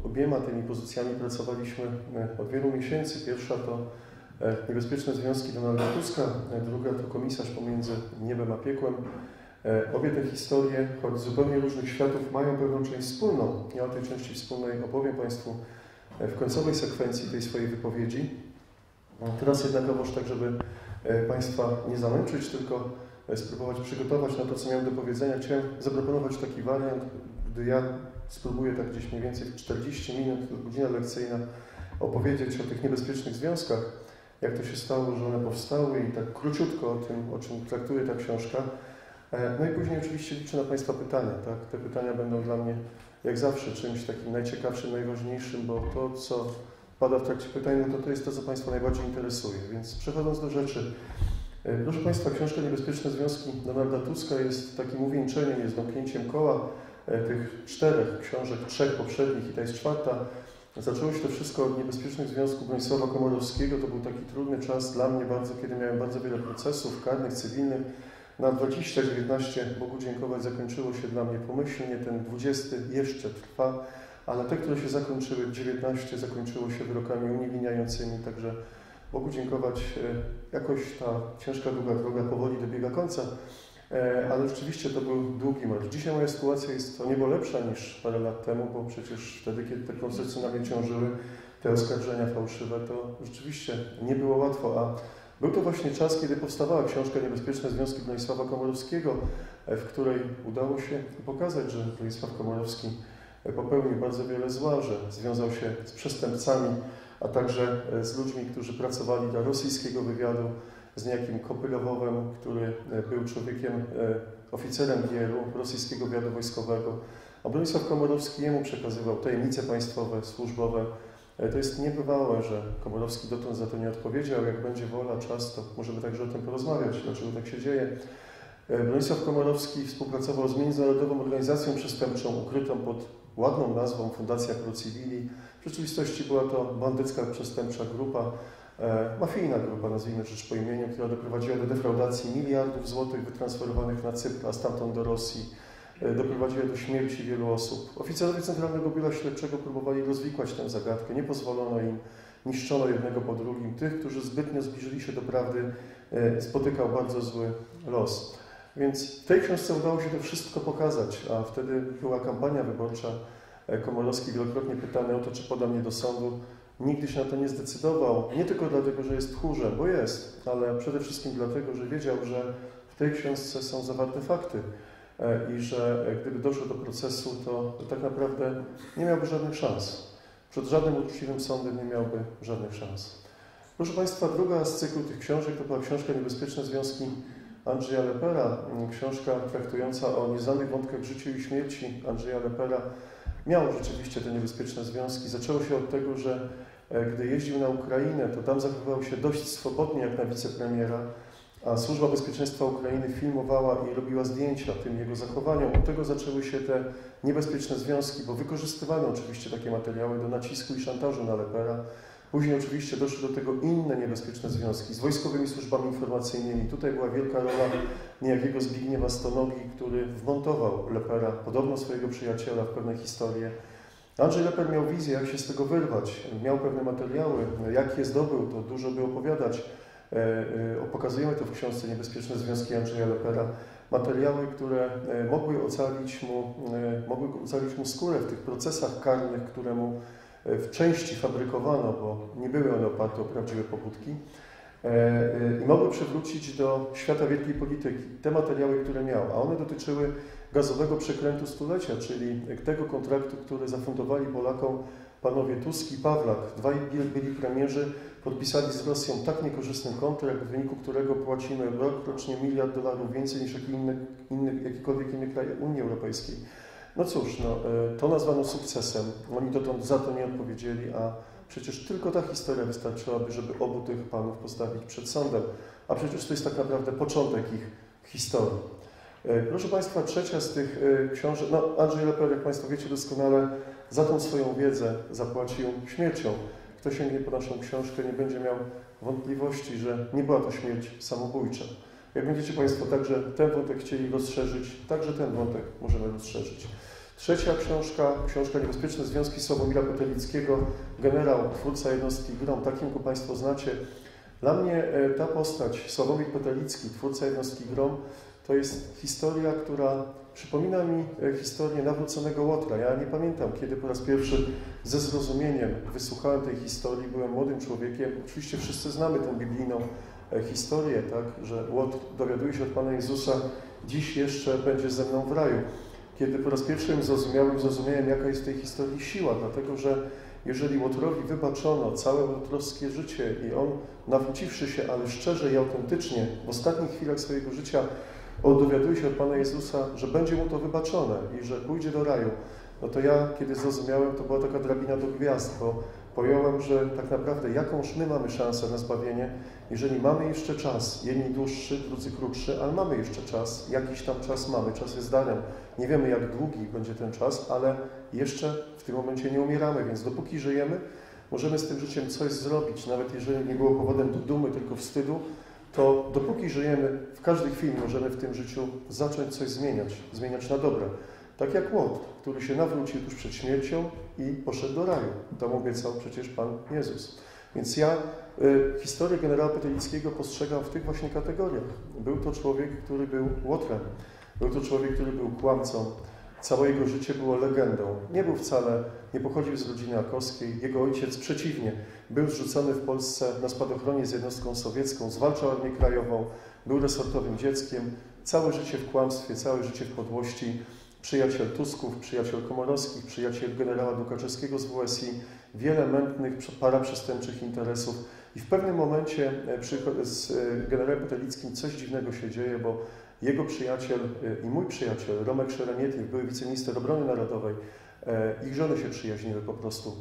obiema tymi pozycjami pracowaliśmy od wielu miesięcy. Pierwsza to Niebezpieczne związki Donalda Tuska, druga to Komisarz pomiędzy niebem a piekłem. Obie te historie, choć z zupełnie różnych światów, mają pewną część wspólną. Ja o tej części wspólnej opowiem Państwu w końcowej sekwencji tej swojej wypowiedzi. Teraz jednakowoż tak, żeby Państwa nie zamęczyć, tylko spróbować przygotować na to, co miałem do powiedzenia. Chciałem zaproponować taki wariant, gdy ja spróbuję tak gdzieś mniej więcej w 40 minut, godzina lekcyjna, opowiedzieć o tych niebezpiecznych związkach, jak to się stało, że one powstały i tak króciutko o tym, o czym traktuje ta książka. No i później oczywiście liczę na Państwa pytania. Tak? Te pytania będą dla mnie, jak zawsze, czymś takim najciekawszym, najważniejszym, bo to, co pada w trakcie pytań, no to jest to, co Państwa najbardziej interesuje. Więc przechodząc do rzeczy, proszę Państwa, książka Niebezpieczne związki Donalda Tuska jest takim uwieńczeniem, jest domknięciem koła tych 4 książek, 3 poprzednich i ta jest 4. Zaczęło się to wszystko od niebezpiecznych związków Bronisława Komorowskiego. To był taki trudny czas dla mnie bardzo, kiedy miałem bardzo wiele procesów karnych, cywilnych. Na 2019, Bogu dziękować, zakończyło się dla mnie pomyślnie. Ten 20 jeszcze trwa, ale te, które się zakończyły, 19 zakończyło się wyrokami uniewinniającymi. Także Bogu dziękować, jakoś ta ciężka, długa droga powoli dobiega końca. Ale rzeczywiście to był długi marsz. Dzisiaj moja sytuacja jest o niebo lepsza niż parę lat temu, bo przecież wtedy, kiedy te procesy na mnie ciążyły, te oskarżenia fałszywe, to rzeczywiście nie było łatwo. A był to właśnie czas, kiedy powstawała książka Niebezpieczne związki Bronisława Komorowskiego, w której udało się pokazać, że Bronisław Komorowski popełnił bardzo wiele zła, że związał się z przestępcami, a także z ludźmi, którzy pracowali dla rosyjskiego wywiadu, z niejakim Kopylowowem, który był człowiekiem, oficerem GRU, rosyjskiego wywiadu wojskowego, a Bronisław Komorowski jemu przekazywał tajemnice państwowe, służbowe. To jest niebywałe, że Komorowski dotąd za to nie odpowiedział. Jak będzie wola, czas, to możemy także o tym porozmawiać, dlaczego tak się dzieje. Bronisław Komorowski współpracował z międzynarodową organizacją przestępczą, ukrytą pod ładną nazwą Fundacja Pro Civili. W rzeczywistości była to bandycka przestępcza grupa, mafijna grupa, nazwijmy rzecz po imieniu, która doprowadziła do defraudacji miliardów złotych wytransferowanych na Cypr, a stamtąd do Rosji. Doprowadziła do śmierci wielu osób. Oficerowie Centralnego Biura Śledczego próbowali rozwikłać tę zagadkę. Nie pozwolono im, niszczono jednego po drugim. Tych, którzy zbytnio zbliżyli się do prawdy, spotykał bardzo zły los. Więc w tej książce udało się to wszystko pokazać, a wtedy była kampania wyborcza. Komorowski wielokrotnie pytany o to, czy poda mnie do sądu. Nigdy się na to nie zdecydował. Nie tylko dlatego, że jest tchórzem, bo jest, ale przede wszystkim dlatego, że wiedział, że w tej książce są zawarte fakty i że gdyby doszło do procesu, to tak naprawdę nie miałby żadnych szans. Przed żadnym uczciwym sądem nie miałby żadnych szans. Proszę Państwa, druga z cyklu tych książek to była książka Niebezpieczne związki Andrzeja Lepera. Książka traktująca o nieznanych wątkach życia i śmierci Andrzeja Lepera. Miał rzeczywiście te niebezpieczne związki. Zaczęło się od tego, że gdy jeździł na Ukrainę, to tam zachowywał się dość swobodnie jak na wicepremiera, a Służba Bezpieczeństwa Ukrainy filmowała i robiła zdjęcia tym jego zachowaniom. Od tego zaczęły się te niebezpieczne związki, bo wykorzystywano oczywiście takie materiały do nacisku i szantażu na Lepera. Później oczywiście doszły do tego inne niebezpieczne związki z wojskowymi służbami informacyjnymi. Tutaj była wielka rola niejakiego Zbigniewa Stonogi, który wmontował Lepera, podobno swojego przyjaciela, w pewne historie. Andrzej Leper miał wizję, jak się z tego wyrwać. Miał pewne materiały, jak je zdobył, to dużo by opowiadać. Pokazujemy to w książce Niebezpieczne związki Andrzeja Lepera. Materiały, które mogły ocalić mu skórę w tych procesach karnych, które mu w części fabrykowano, bo nie były one oparte o prawdziwe pobudki i mogły przywrócić do świata wielkiej polityki te materiały, które miał, a one dotyczyły gazowego przekrętu stulecia, czyli tego kontraktu, który zafundowali Polakom panowie Tusk i Pawlak. Dwaj byli premierzy podpisali z Rosją tak niekorzystny kontrakt, w wyniku którego płacimy rocznie $1 miliard więcej niż jakikolwiek inny kraj Unii Europejskiej. No cóż, to nazwano sukcesem. Oni dotąd za to nie odpowiedzieli, a przecież tylko ta historia wystarczyłaby, żeby obu tych panów postawić przed sądem. A przecież to jest tak naprawdę początek ich historii. Proszę Państwa, trzecia z tych książek, Andrzej Leper, jak Państwo wiecie doskonale, za tą swoją wiedzę zapłacił śmiercią. Kto sięgnie po naszą książkę, nie będzie miał wątpliwości, że nie była to śmierć samobójcza. Jak będziecie Państwo także ten wątek chcieli rozszerzyć, także ten wątek możemy rozszerzyć. Trzecia książka Niebezpieczne związki Sławomira Petelickiego, generał, twórca jednostki GROM, takim go Państwo znacie. Dla mnie ta postać, Sławomir Petelicki, twórca jednostki GROM, to jest historia, która przypomina mi historię nawróconego Łotra. Ja nie pamiętam, kiedy po raz pierwszy ze zrozumieniem wysłuchałem tej historii, byłem młodym człowiekiem. Oczywiście wszyscy znamy tę biblijną historię, tak, że Łotr dowiaduje się od Pana Jezusa, dziś jeszcze będzie ze mną w raju. Kiedy po raz pierwszy zrozumiałem, jaka jest w tej historii siła, dlatego że jeżeli Łotrowi wybaczono całe łotrowskie życie i on, nawróciwszy się, ale szczerze i autentycznie, w ostatnich chwilach swojego życia dowiaduje się od Pana Jezusa, że będzie mu to wybaczone i że pójdzie do raju, no to ja, kiedy zrozumiałem, to była taka drabina do gwiazd, bo pojąłem, że tak naprawdę jakąż my mamy szansę na zbawienie, jeżeli mamy jeszcze czas, jedni dłuższy, drudzy krótszy, ale mamy jeszcze czas, jakiś tam czas mamy, czas jest darem. Nie wiemy, jak długi będzie ten czas, ale jeszcze w tym momencie nie umieramy, więc dopóki żyjemy, możemy z tym życiem coś zrobić, nawet jeżeli nie było powodem do dumy, tylko wstydu, to dopóki żyjemy, w każdej chwili możemy w tym życiu zacząć coś zmieniać na dobre. Tak jak Łotr, który się nawrócił tuż przed śmiercią i poszedł do raju. To mu obiecał przecież Pan Jezus. Więc ja historię generała Petelickiego postrzegam w tych właśnie kategoriach. Był to człowiek, który był Łotrem. Był to człowiek, który był kłamcą. Całe jego życie było legendą. Nie pochodził z rodziny akowskiej. Jego ojciec przeciwnie, był zrzucony w Polsce na spadochronie z jednostką sowiecką, zwalczał Armię Krajową, był resortowym dzieckiem. Całe życie w kłamstwie, całe życie w podłości. Przyjaciel Tusków, przyjaciel Komorowskich, przyjaciel generała Dukaczewskiego z WSI, wiele mętnych, paraprzestępczych interesów. I w pewnym momencie z generałem Petelickim coś dziwnego się dzieje, bo jego przyjaciel i mój przyjaciel, Romek Szeremietiew, były wiceminister obrony narodowej, ich żony się przyjaźniły po prostu.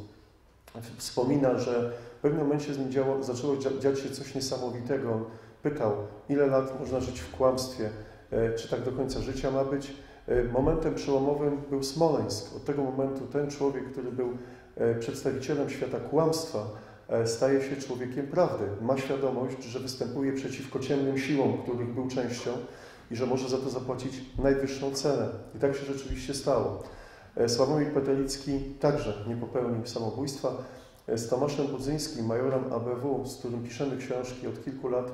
Wspomina, że w pewnym momencie z nim zaczęło dziać się coś niesamowitego. On pytał, ile lat można żyć w kłamstwie, czy tak do końca życia ma być. Momentem przełomowym był Smoleńsk. Od tego momentu ten człowiek, który był przedstawicielem świata kłamstwa, staje się człowiekiem prawdy. Ma świadomość, że występuje przeciwko ciemnym siłom, których był częścią i że może za to zapłacić najwyższą cenę. I tak się rzeczywiście stało. Sławomir Petelicki także nie popełnił samobójstwa. Z Tomaszem Budzyńskim, majorem ABW, z którym piszemy książki od kilku lat,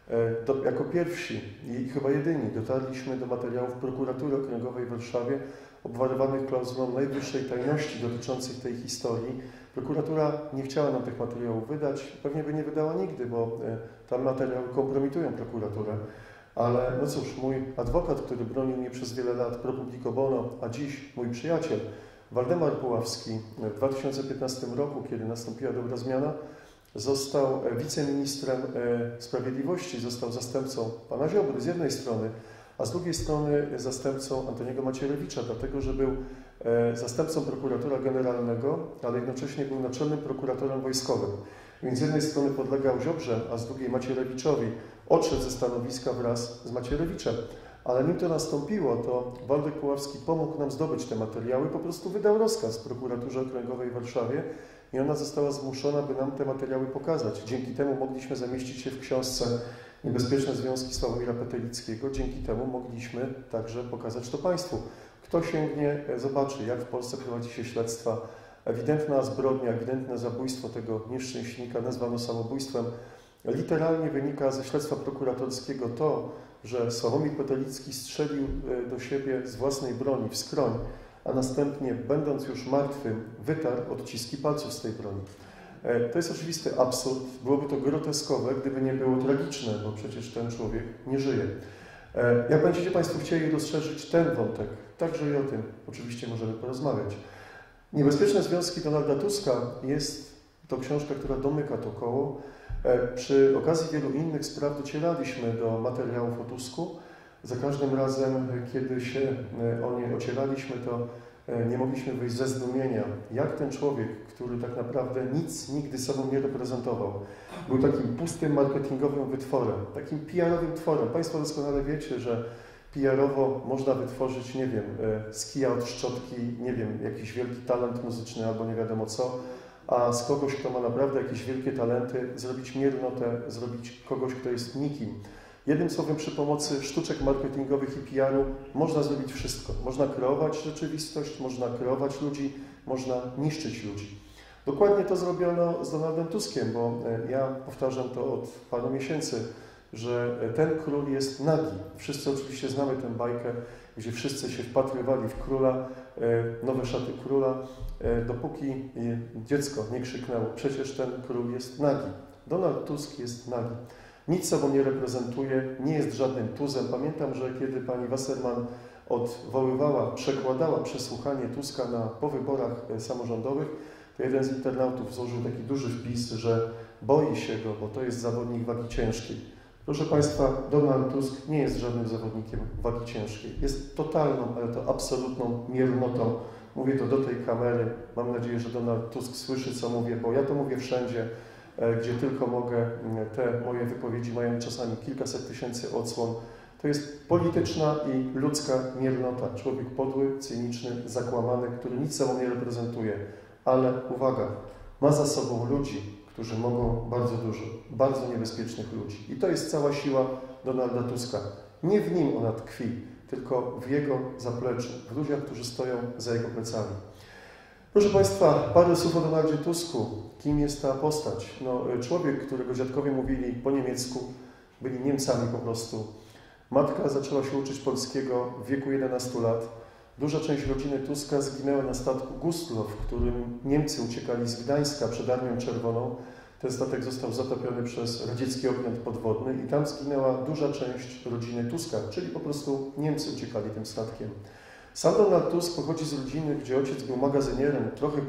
jako pierwsi i chyba jedyni dotarliśmy do materiałów Prokuratury Okręgowej w Warszawie obwarowanych klauzulą najwyższej tajności dotyczących tej historii. Prokuratura nie chciała nam tych materiałów wydać, pewnie by nie wydała nigdy, bo tam materiały kompromitują prokuraturę. Ale no cóż, mój adwokat, który bronił mnie przez wiele lat pro publico bono, a dziś mój przyjaciel Waldemar Puławski w 2015 roku, kiedy nastąpiła dobra zmiana, został wiceministrem sprawiedliwości, został zastępcą pana Ziobry z jednej strony, a z drugiej strony zastępcą Antoniego Macierewicza, dlatego że był zastępcą prokuratora generalnego, ale jednocześnie był naczelnym prokuratorem wojskowym. Więc z jednej strony podlegał Ziobrze, a z drugiej Macierewiczowi. Odszedł ze stanowiska wraz z Macierewiczem. Ale nim to nastąpiło, to Waldek Puławski pomógł nam zdobyć te materiały, po prostu wydał rozkaz Prokuraturze Okręgowej w Warszawie i ona została zmuszona, by nam te materiały pokazać. Dzięki temu mogliśmy zamieścić się w książce Niebezpieczne związki Sławomira Petelickiego. Dzięki temu mogliśmy także pokazać to Państwu. Kto sięgnie, zobaczy, jak w Polsce prowadzi się śledztwa. Ewidentna zbrodnia, ewidentne zabójstwo tego nieszczęśnika nazwano samobójstwem. Literalnie wynika ze śledztwa prokuratorskiego to, że Sławomir Petelicki strzelił do siebie z własnej broni w skroń, a następnie, będąc już martwym, wytarł odciski palców z tej broni. To jest oczywisty absurd. Byłoby to groteskowe, gdyby nie było tragiczne, bo przecież ten człowiek nie żyje. Jak będziecie Państwo chcieli rozszerzyć ten wątek, także i o tym oczywiście możemy porozmawiać. Niebezpieczne związki Donalda Tuska jest to książka, która domyka to koło. Przy okazji wielu innych spraw docieraliśmy do materiałów o Tusku. Za każdym razem, kiedy się o nie ocieraliśmy, to nie mogliśmy wyjść ze zdumienia, jak ten człowiek, który tak naprawdę nic nigdy sobą nie reprezentował, był takim pustym marketingowym wytworem, takim PR-owym tworem. Państwo doskonale wiecie, że PR-owo można wytworzyć, nie wiem, z kija od szczotki, nie wiem, jakiś wielki talent muzyczny albo nie wiadomo co, a z kogoś, kto ma naprawdę jakieś wielkie talenty, zrobić miernotę, zrobić kogoś, kto jest nikim. Jednym słowem, przy pomocy sztuczek marketingowych i PR-u można zrobić wszystko. Można kreować rzeczywistość, można kreować ludzi, można niszczyć ludzi. Dokładnie to zrobiono z Donaldem Tuskiem, bo ja powtarzam to od paru miesięcy, że ten król jest nagi. Wszyscy oczywiście znamy tę bajkę, gdzie wszyscy się wpatrywali w króla, nowe szaty króla, dopóki dziecko nie krzyknęło, przecież ten król jest nagi. Donald Tusk jest nagi. Nic sobą nie reprezentuje, nie jest żadnym tuzem. Pamiętam, że kiedy pani Wasserman odwoływała, przekładała przesłuchanie Tuska po wyborach samorządowych, to jeden z internautów złożył taki duży wpis, że boi się go, bo to jest zawodnik wagi ciężkiej. Proszę Państwa, Donald Tusk nie jest żadnym zawodnikiem wagi ciężkiej. Jest totalną, ale to absolutną miernotą. Mówię to do tej kamery. Mam nadzieję, że Donald Tusk słyszy, co mówię, bo ja to mówię wszędzie, gdzie tylko mogę. Te moje wypowiedzi mają czasami kilkaset tysięcy odsłon. To jest polityczna i ludzka miernota. Człowiek podły, cyniczny, zakłamany, który nic sobą nie reprezentuje. Ale uwaga, ma za sobą ludzi, którzy mogą bardzo dużo, bardzo niebezpiecznych ludzi. I to jest cała siła Donalda Tuska. Nie w nim ona tkwi, tylko w jego zapleczu, w ludziach, którzy stoją za jego plecami. Proszę Państwa, parę słów o Donaldzie Tusku. Kim jest ta postać? Człowiek, którego dziadkowie mówili po niemiecku, byli Niemcami po prostu. Matka zaczęła się uczyć polskiego w wieku 11 lat. Duża część rodziny Tuska zginęła na statku Gustlow, w którym Niemcy uciekali z Gdańska przed Armią Czerwoną. Ten statek został zatopiony przez radziecki okręt podwodny i tam zginęła duża część rodziny Tuska, czyli po prostu Niemcy uciekali tym statkiem. Sam Donald Tusk pochodzi z rodziny, gdzie ojciec był magazynierem,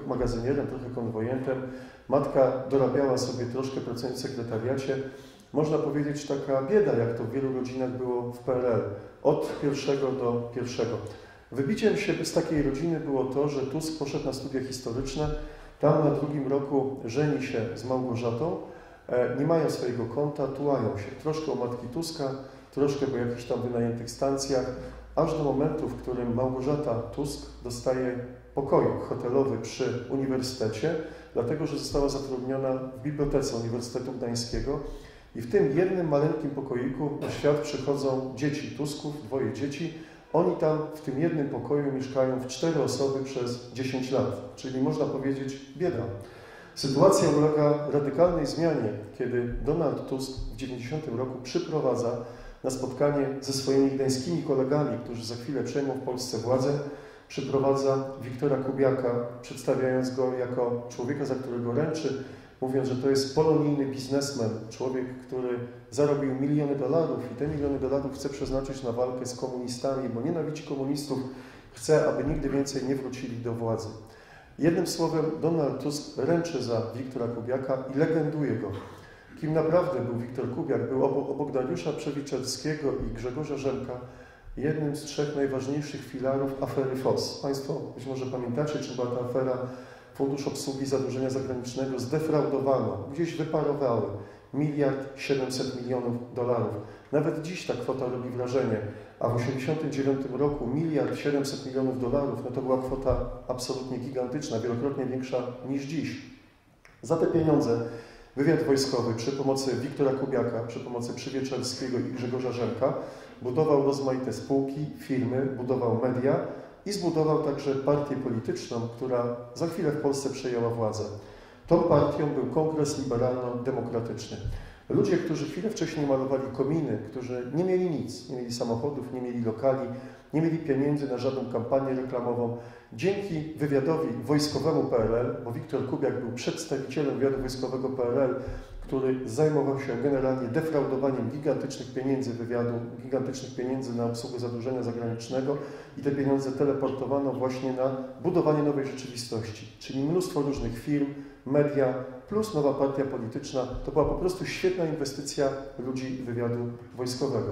trochę konwojentem. Matka dorabiała sobie troszkę, pracując w sekretariacie. Można powiedzieć taka bieda, jak to w wielu rodzinach było w PRL, od pierwszego do pierwszego. Wybiciem się z takiej rodziny było to, że Tusk poszedł na studia historyczne, tam na drugim roku żeni się z Małgorzatą, nie mają swojego konta, tułają się troszkę u matki Tuska, troszkę po jakichś tam wynajętych stacjach, aż do momentu, w którym Małgorzata Tusk dostaje pokoik hotelowy przy uniwersytecie, dlatego że została zatrudniona w Bibliotece Uniwersytetu Gdańskiego i w tym jednym maleńkim pokoiku na świat przychodzą dzieci Tusków, 2 dzieci. Oni tam w tym jednym pokoju mieszkają w 4 osoby przez 10 lat, czyli można powiedzieć bieda. Sytuacja ulega radykalnej zmianie, kiedy Donald Tusk w 90 roku przyprowadza na spotkanie ze swoimi gdańskimi kolegami, którzy za chwilę przejmą w Polsce władzę, przyprowadza Wiktora Kubiaka, przedstawiając go jako człowieka, za którego ręczy, mówiąc, że to jest polonijny biznesmen, człowiek, który zarobił miliony dolarów i te miliony dolarów chce przeznaczyć na walkę z komunistami, bo nienawidzi komunistów, chce, aby nigdy więcej nie wrócili do władzy. Jednym słowem, Donald Tusk ręczy za Wiktora Kubiaka i legenduje go. Kim naprawdę był Wiktor Kubiak? Był obok Dariusza Przewiczewskiego i Grzegorza Rzemka jednym z 3 najważniejszych filarów afery FOS. Państwo być może pamiętacie, czy była ta afera Fundusz Obsługi Zadłużenia Zagranicznego zdefraudowano, gdzieś wyparowały 1 700 000 000 dolarów. Nawet dziś ta kwota robi wrażenie, a w 1989 roku 1 700 000 000 dolarów to była kwota absolutnie gigantyczna, wielokrotnie większa niż dziś. Za te pieniądze wywiad wojskowy przy pomocy Wiktora Kubiaka, przy pomocy Przywieczerskiego i Grzegorza Rzemka budował rozmaite spółki, firmy, budował media i zbudował także partię polityczną, która za chwilę w Polsce przejęła władzę. Tą partią był Kongres Liberalno-Demokratyczny. Ludzie, którzy chwilę wcześniej malowali kominy, którzy nie mieli nic, nie mieli samochodów, nie mieli lokali, nie mieli pieniędzy na żadną kampanię reklamową, dzięki wywiadowi wojskowemu PRL, bo Wiktor Kubiak był przedstawicielem wywiadu wojskowego PRL, który zajmował się generalnie defraudowaniem gigantycznych pieniędzy wywiadu, gigantycznych pieniędzy na obsługę zadłużenia zagranicznego i te pieniądze teleportowano właśnie na budowanie nowej rzeczywistości, czyli mnóstwo różnych firm, media, plus nowa partia polityczna. To była po prostu świetna inwestycja ludzi wywiadu wojskowego.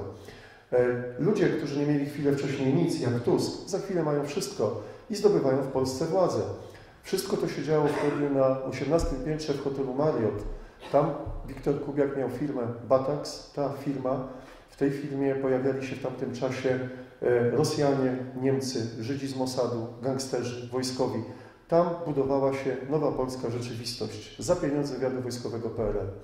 Ludzie, którzy nie mieli chwilę wcześniej nic, jak Tusk, za chwilę mają wszystko i zdobywają w Polsce władzę. Wszystko to się działo wtedy na 18 piętrze w hotelu Marriott. Tam Wiktor Kubiak miał firmę Batax. Ta firma, w tej firmie pojawiali się w tamtym czasie Rosjanie, Niemcy, Żydzi z Mossadu, gangsterzy, wojskowi. Tam budowała się nowa polska rzeczywistość za pieniądze wywiadu wojskowego PRL.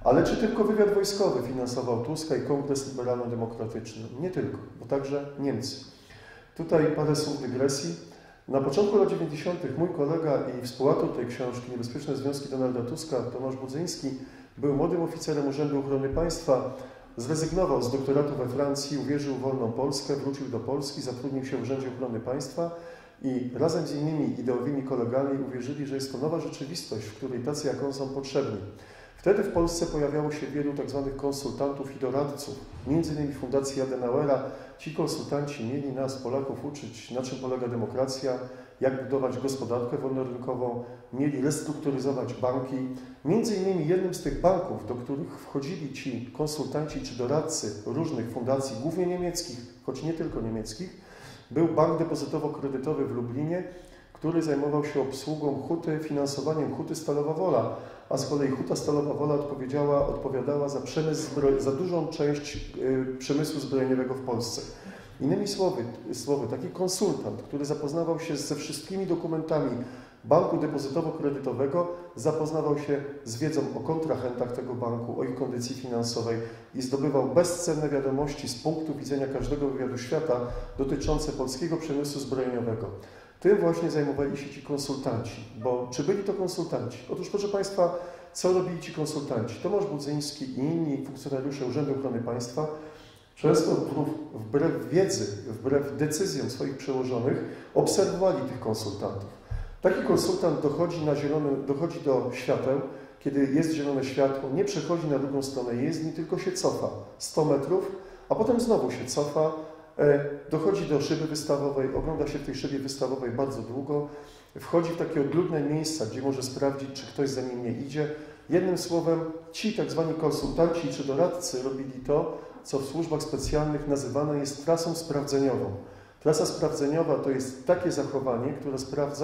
Ale czy tylko wywiad wojskowy finansował Tuska i Kongres Liberalno-Demokratyczny? Nie tylko, bo także Niemcy. Tutaj parę słów dygresji. Na początku lat 90. mój kolega i współautor tej książki Niebezpieczne związki Donalda Tuska, Tomasz Budzyński, był młodym oficerem Urzędu Ochrony Państwa, zrezygnował z doktoratu we Francji, uwierzył w wolną Polskę, wrócił do Polski, zatrudnił się w Urzędzie Ochrony Państwa i razem z innymi ideowymi kolegami uwierzyli, że jest to nowa rzeczywistość, w której tacy jak on są potrzebni. Wtedy w Polsce pojawiało się wielu tzw. konsultantów i doradców, między innymi Fundacji Adenauera. Ci konsultanci mieli nas, Polaków, uczyć, na czym polega demokracja, jak budować gospodarkę wolnorynkową, mieli restrukturyzować banki. Między innymi jednym z tych banków, do których wchodzili ci konsultanci czy doradcy różnych fundacji, głównie niemieckich, choć nie tylko niemieckich, był Bank Depozytowo-Kredytowy w Lublinie, który zajmował się obsługą huty, finansowaniem huty Stalowa Wola, a z kolei huta Stalowa Wola odpowiadała za przemysł za dużą część przemysłu zbrojeniowego w Polsce. Innymi słowy, taki konsultant, który zapoznawał się ze wszystkimi dokumentami Banku Depozytowo-Kredytowego, zapoznawał się z wiedzą o kontrahentach tego banku, o ich kondycji finansowej i zdobywał bezcenne wiadomości z punktu widzenia każdego wywiadu świata dotyczące polskiego przemysłu zbrojeniowego. Tym właśnie zajmowali się ci konsultanci, bo czy byli to konsultanci? Otóż, proszę Państwa, co robili ci konsultanci? Tomasz Budzyński i inni funkcjonariusze Urzędu Ochrony Państwa często wbrew wiedzy, wbrew decyzjom swoich przełożonych obserwowali tych konsultantów. Taki konsultant dochodzi do świateł, kiedy jest zielone światło, nie przechodzi na drugą stronę jezdni, tylko się cofa 100 metrów, a potem znowu się cofa, dochodzi do szyby wystawowej, ogląda się w tej szybie wystawowej bardzo długo, wchodzi w takie odludne miejsca, gdzie może sprawdzić, czy ktoś za nim nie idzie. Jednym słowem, ci tak zwani konsultanci czy doradcy robili to, co w służbach specjalnych nazywane jest trasą sprawdzeniową. Trasa sprawdzeniowa to jest takie zachowanie, które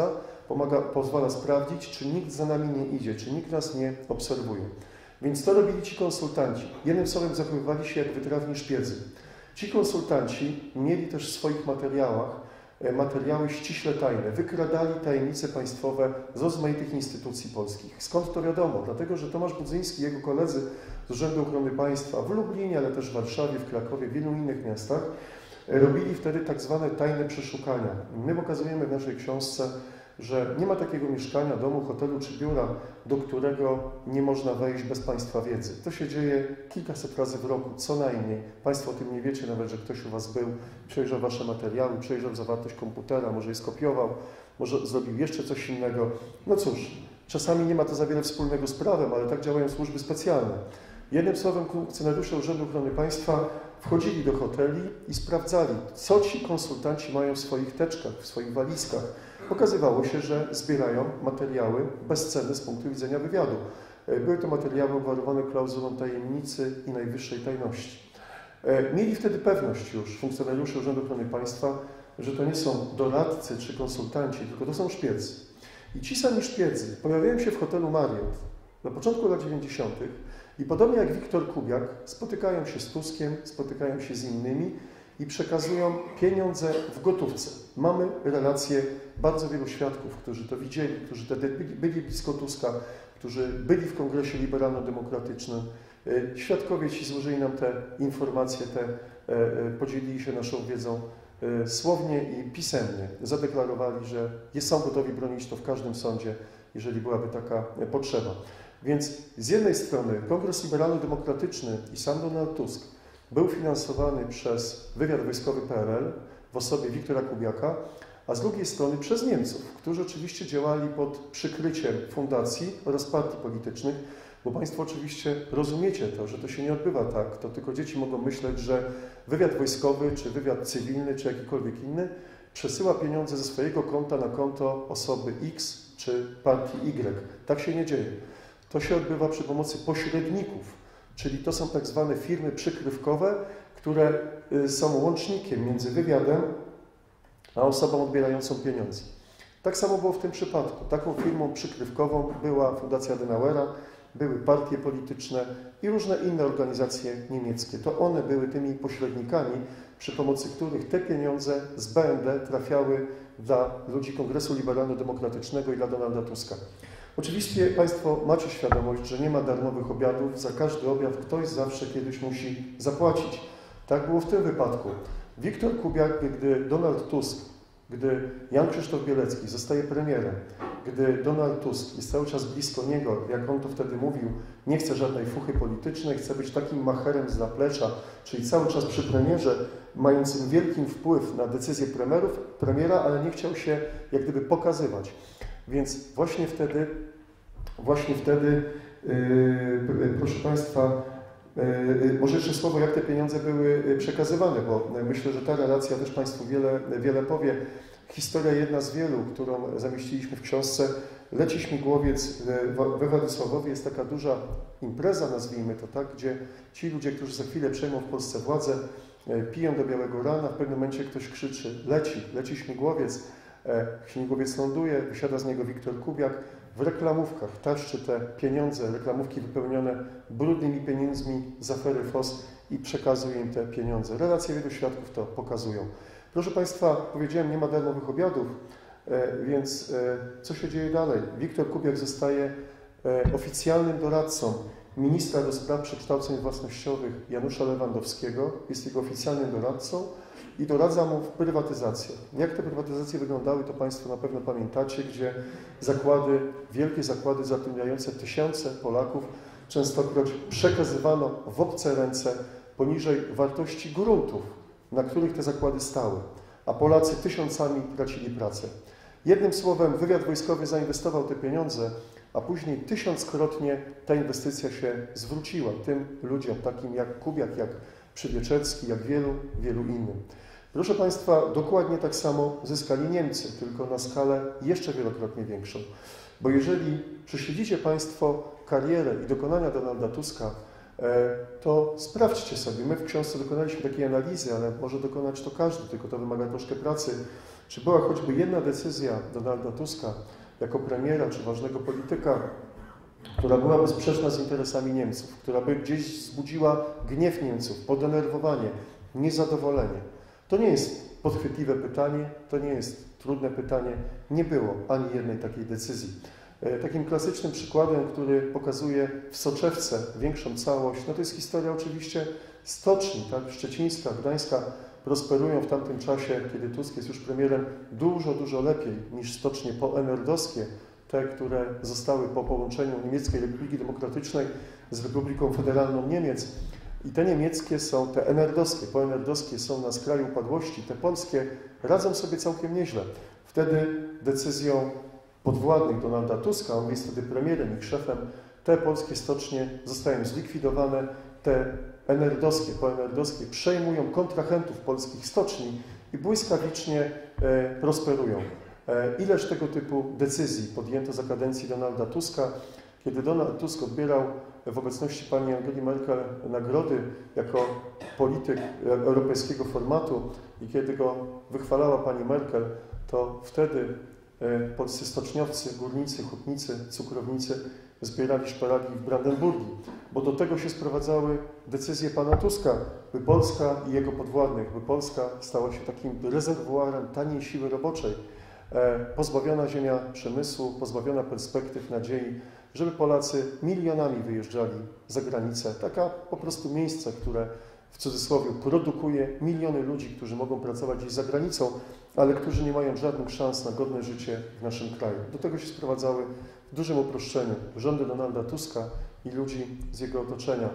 pozwala sprawdzić, czy nikt za nami nie idzie, czy nikt nas nie obserwuje. Więc to robili ci konsultanci. Jednym słowem zachowywali się jak wytrawni szpiedzy. Ci konsultanci mieli też w swoich materiałach materiały ściśle tajne, wykradali tajemnice państwowe z rozmaitych instytucji polskich. Skąd to wiadomo? Dlatego, że Tomasz Budzyński i jego koledzy z Urzędu Ochrony Państwa w Lublinie, ale też w Warszawie, w Krakowie, w wielu innych miastach robili wtedy tak zwane tajne przeszukania. My pokazujemy w naszej książce, że nie ma takiego mieszkania, domu, hotelu czy biura, do którego nie można wejść bez Państwa wiedzy. To się dzieje kilkaset razy w roku, co najmniej. Państwo o tym nie wiecie nawet, że ktoś u Was był, przejrzał Wasze materiały, przejrzał zawartość komputera, może je skopiował, może zrobił jeszcze coś innego. No cóż, czasami nie ma to za wiele wspólnego z prawem, ale tak działają służby specjalne. Jednym słowem, funkcjonariusze Urzędu Ochrony Państwa wchodzili do hoteli i sprawdzali, co ci konsultanci mają w swoich teczkach, w swoich walizkach. Okazywało się, że zbierają materiały bezcenne z punktu widzenia wywiadu. Były to materiały obwarowane klauzulą tajemnicy i najwyższej tajności. Mieli wtedy pewność już funkcjonariusze Urzędu Ochrony Państwa, że to nie są doradcy czy konsultanci, tylko to są szpiedzy. I ci sami szpiedzy pojawiają się w hotelu Marriott na początku lat 90. i podobnie jak Wiktor Kubiak spotykają się z Tuskiem, spotykają się z innymi i przekazują pieniądze w gotówce. Mamy relacje bardzo wielu świadków, którzy to widzieli, którzy wtedy byli blisko Tuska, którzy byli w Kongresie Liberalno-Demokratycznym. Świadkowie ci złożyli nam te informacje, podzielili się naszą wiedzą słownie i pisemnie. Zadeklarowali, że są gotowi bronić to w każdym sądzie, jeżeli byłaby taka potrzeba. Więc z jednej strony Kongres Liberalno-Demokratyczny i sam Donald Tusk był finansowany przez wywiad wojskowy PRL w osobie Wiktora Kubiaka, a z drugiej strony przez Niemców, którzy oczywiście działali pod przykryciem fundacji oraz partii politycznych, bo Państwo oczywiście rozumiecie to, że to się nie odbywa tak, to tylko dzieci mogą myśleć, że wywiad wojskowy, czy wywiad cywilny, czy jakikolwiek inny przesyła pieniądze ze swojego konta na konto osoby X czy partii Y. Tak się nie dzieje. To się odbywa przy pomocy pośredników, czyli to są tak zwane firmy przykrywkowe, które są łącznikiem między wywiadem a osobą odbierającą pieniądze. Tak samo było w tym przypadku. Taką firmą przykrywkową była Fundacja Adenauera, były partie polityczne i różne inne organizacje niemieckie. To one były tymi pośrednikami, przy pomocy których te pieniądze z BND trafiały dla ludzi Kongresu Liberalno-Demokratycznego i dla Donalda Tuska. Oczywiście Państwo macie świadomość, że nie ma darmowych obiadów. Za każdy obiad ktoś zawsze kiedyś musi zapłacić. Tak było w tym wypadku. Wiktor Kubiak, gdy Donald Tusk, gdy Jan Krzysztof Bielecki zostaje premierem, gdy Donald Tusk jest cały czas blisko niego, jak on to wtedy mówił, nie chce żadnej fuchy politycznej, chce być takim macherem z zaplecza, czyli cały czas przy premierze, mającym wielki wpływ na decyzje premiera, ale nie chciał się jak gdyby pokazywać. Więc właśnie wtedy, proszę Państwa, może jeszcze słowo, jak te pieniądze były przekazywane, bo myślę, że ta relacja też Państwu wiele powie. Historia jedna z wielu, którą zamieściliśmy w książce. Leci śmigłowiec we Władysławowie, jest taka duża impreza, nazwijmy to tak, gdzie ci ludzie, którzy za chwilę przejmą w Polsce władzę, piją do białego rana, w pewnym momencie ktoś krzyczy, leci śmigłowiec, śmigłowiec ląduje, wysiada z niego Wiktor Kubiak, w reklamówkach taszczy te pieniądze, reklamówki wypełnione brudnymi pieniędzmi z afery FOS i przekazuje im te pieniądze. Relacje wielu świadków to pokazują. Proszę Państwa, powiedziałem, nie ma darmowych obiadów, więc co się dzieje dalej? Wiktor Kubiak zostaje oficjalnym doradcą ministra do spraw przekształceń własnościowych Janusza Lewandowskiego, jest jego oficjalnym doradcą i doradza mu w prywatyzacjach. Jak te prywatyzacje wyglądały, to Państwo na pewno pamiętacie, gdzie wielkie zakłady zatrudniające tysiące Polaków częstokroć przekazywano w obce ręce poniżej wartości gruntów, na których te zakłady stały, a Polacy tysiącami tracili pracę. Jednym słowem, wywiad wojskowy zainwestował te pieniądze, a później tysiąckrotnie ta inwestycja się zwróciła tym ludziom, takim jak Kubiak, jak Przywieczerski, jak wielu innym. Proszę Państwa, dokładnie tak samo zyskali Niemcy, tylko na skalę jeszcze wielokrotnie większą. Bo jeżeli prześledzicie Państwo karierę i dokonania Donalda Tuska, to sprawdźcie sobie. My w książce dokonaliśmy takiej analizy, ale może dokonać to każdy, tylko to wymaga troszkę pracy. Czy była choćby jedna decyzja Donalda Tuska jako premiera czy ważnego polityka, która byłaby sprzeczna z interesami Niemców, która by gdzieś wzbudziła gniew Niemców, podenerwowanie, niezadowolenie? To nie jest podchwytliwe pytanie, to nie jest trudne pytanie. Nie było ani jednej takiej decyzji. Takim klasycznym przykładem, który pokazuje w soczewce większą całość, no to jest historia oczywiście stoczni, tak? Szczecińska, Gdańska prosperują w tamtym czasie, kiedy Tusk jest już premierem, dużo lepiej niż stocznie poenerdowskie, te, które zostały po połączeniu Niemieckiej Republiki Demokratycznej z Republiką Federalną Niemiec. I te niemieckie są, te enerdowskie, poenerdowskie są na skraju upadłości, te polskie radzą sobie całkiem nieźle. Wtedy decyzją podwładnych Donalda Tuska, on jest wtedy premierem i szefem, te polskie stocznie zostają zlikwidowane, te enerdowskie, poenerdowskie przejmują kontrahentów polskich stoczni i błyskawicznie prosperują. Ileż tego typu decyzji podjęto za kadencji Donalda Tuska, kiedy Donald Tusk odbierał w obecności pani Angeli Merkel nagrody jako polityk europejskiego formatu i kiedy go wychwalała pani Merkel, to wtedy polscy stoczniowcy, górnicy, hutnicy, cukrownicy zbierali szparagi w Brandenburgii, bo do tego się sprowadzały decyzje pana Tuska, by Polska i jego podwładnych, by Polska stała się takim rezerwuarem taniej siły roboczej, pozbawiona ziemia przemysłu, pozbawiona perspektyw, nadziei, żeby Polacy milionami wyjeżdżali za granicę. Taka po prostu miejsce, które w cudzysłowie produkuje miliony ludzi, którzy mogą pracować gdzieś za granicą, ale którzy nie mają żadnych szans na godne życie w naszym kraju. Do tego się sprowadzały w dużym uproszczeniu rządy Donalda Tuska i ludzi z jego otoczenia.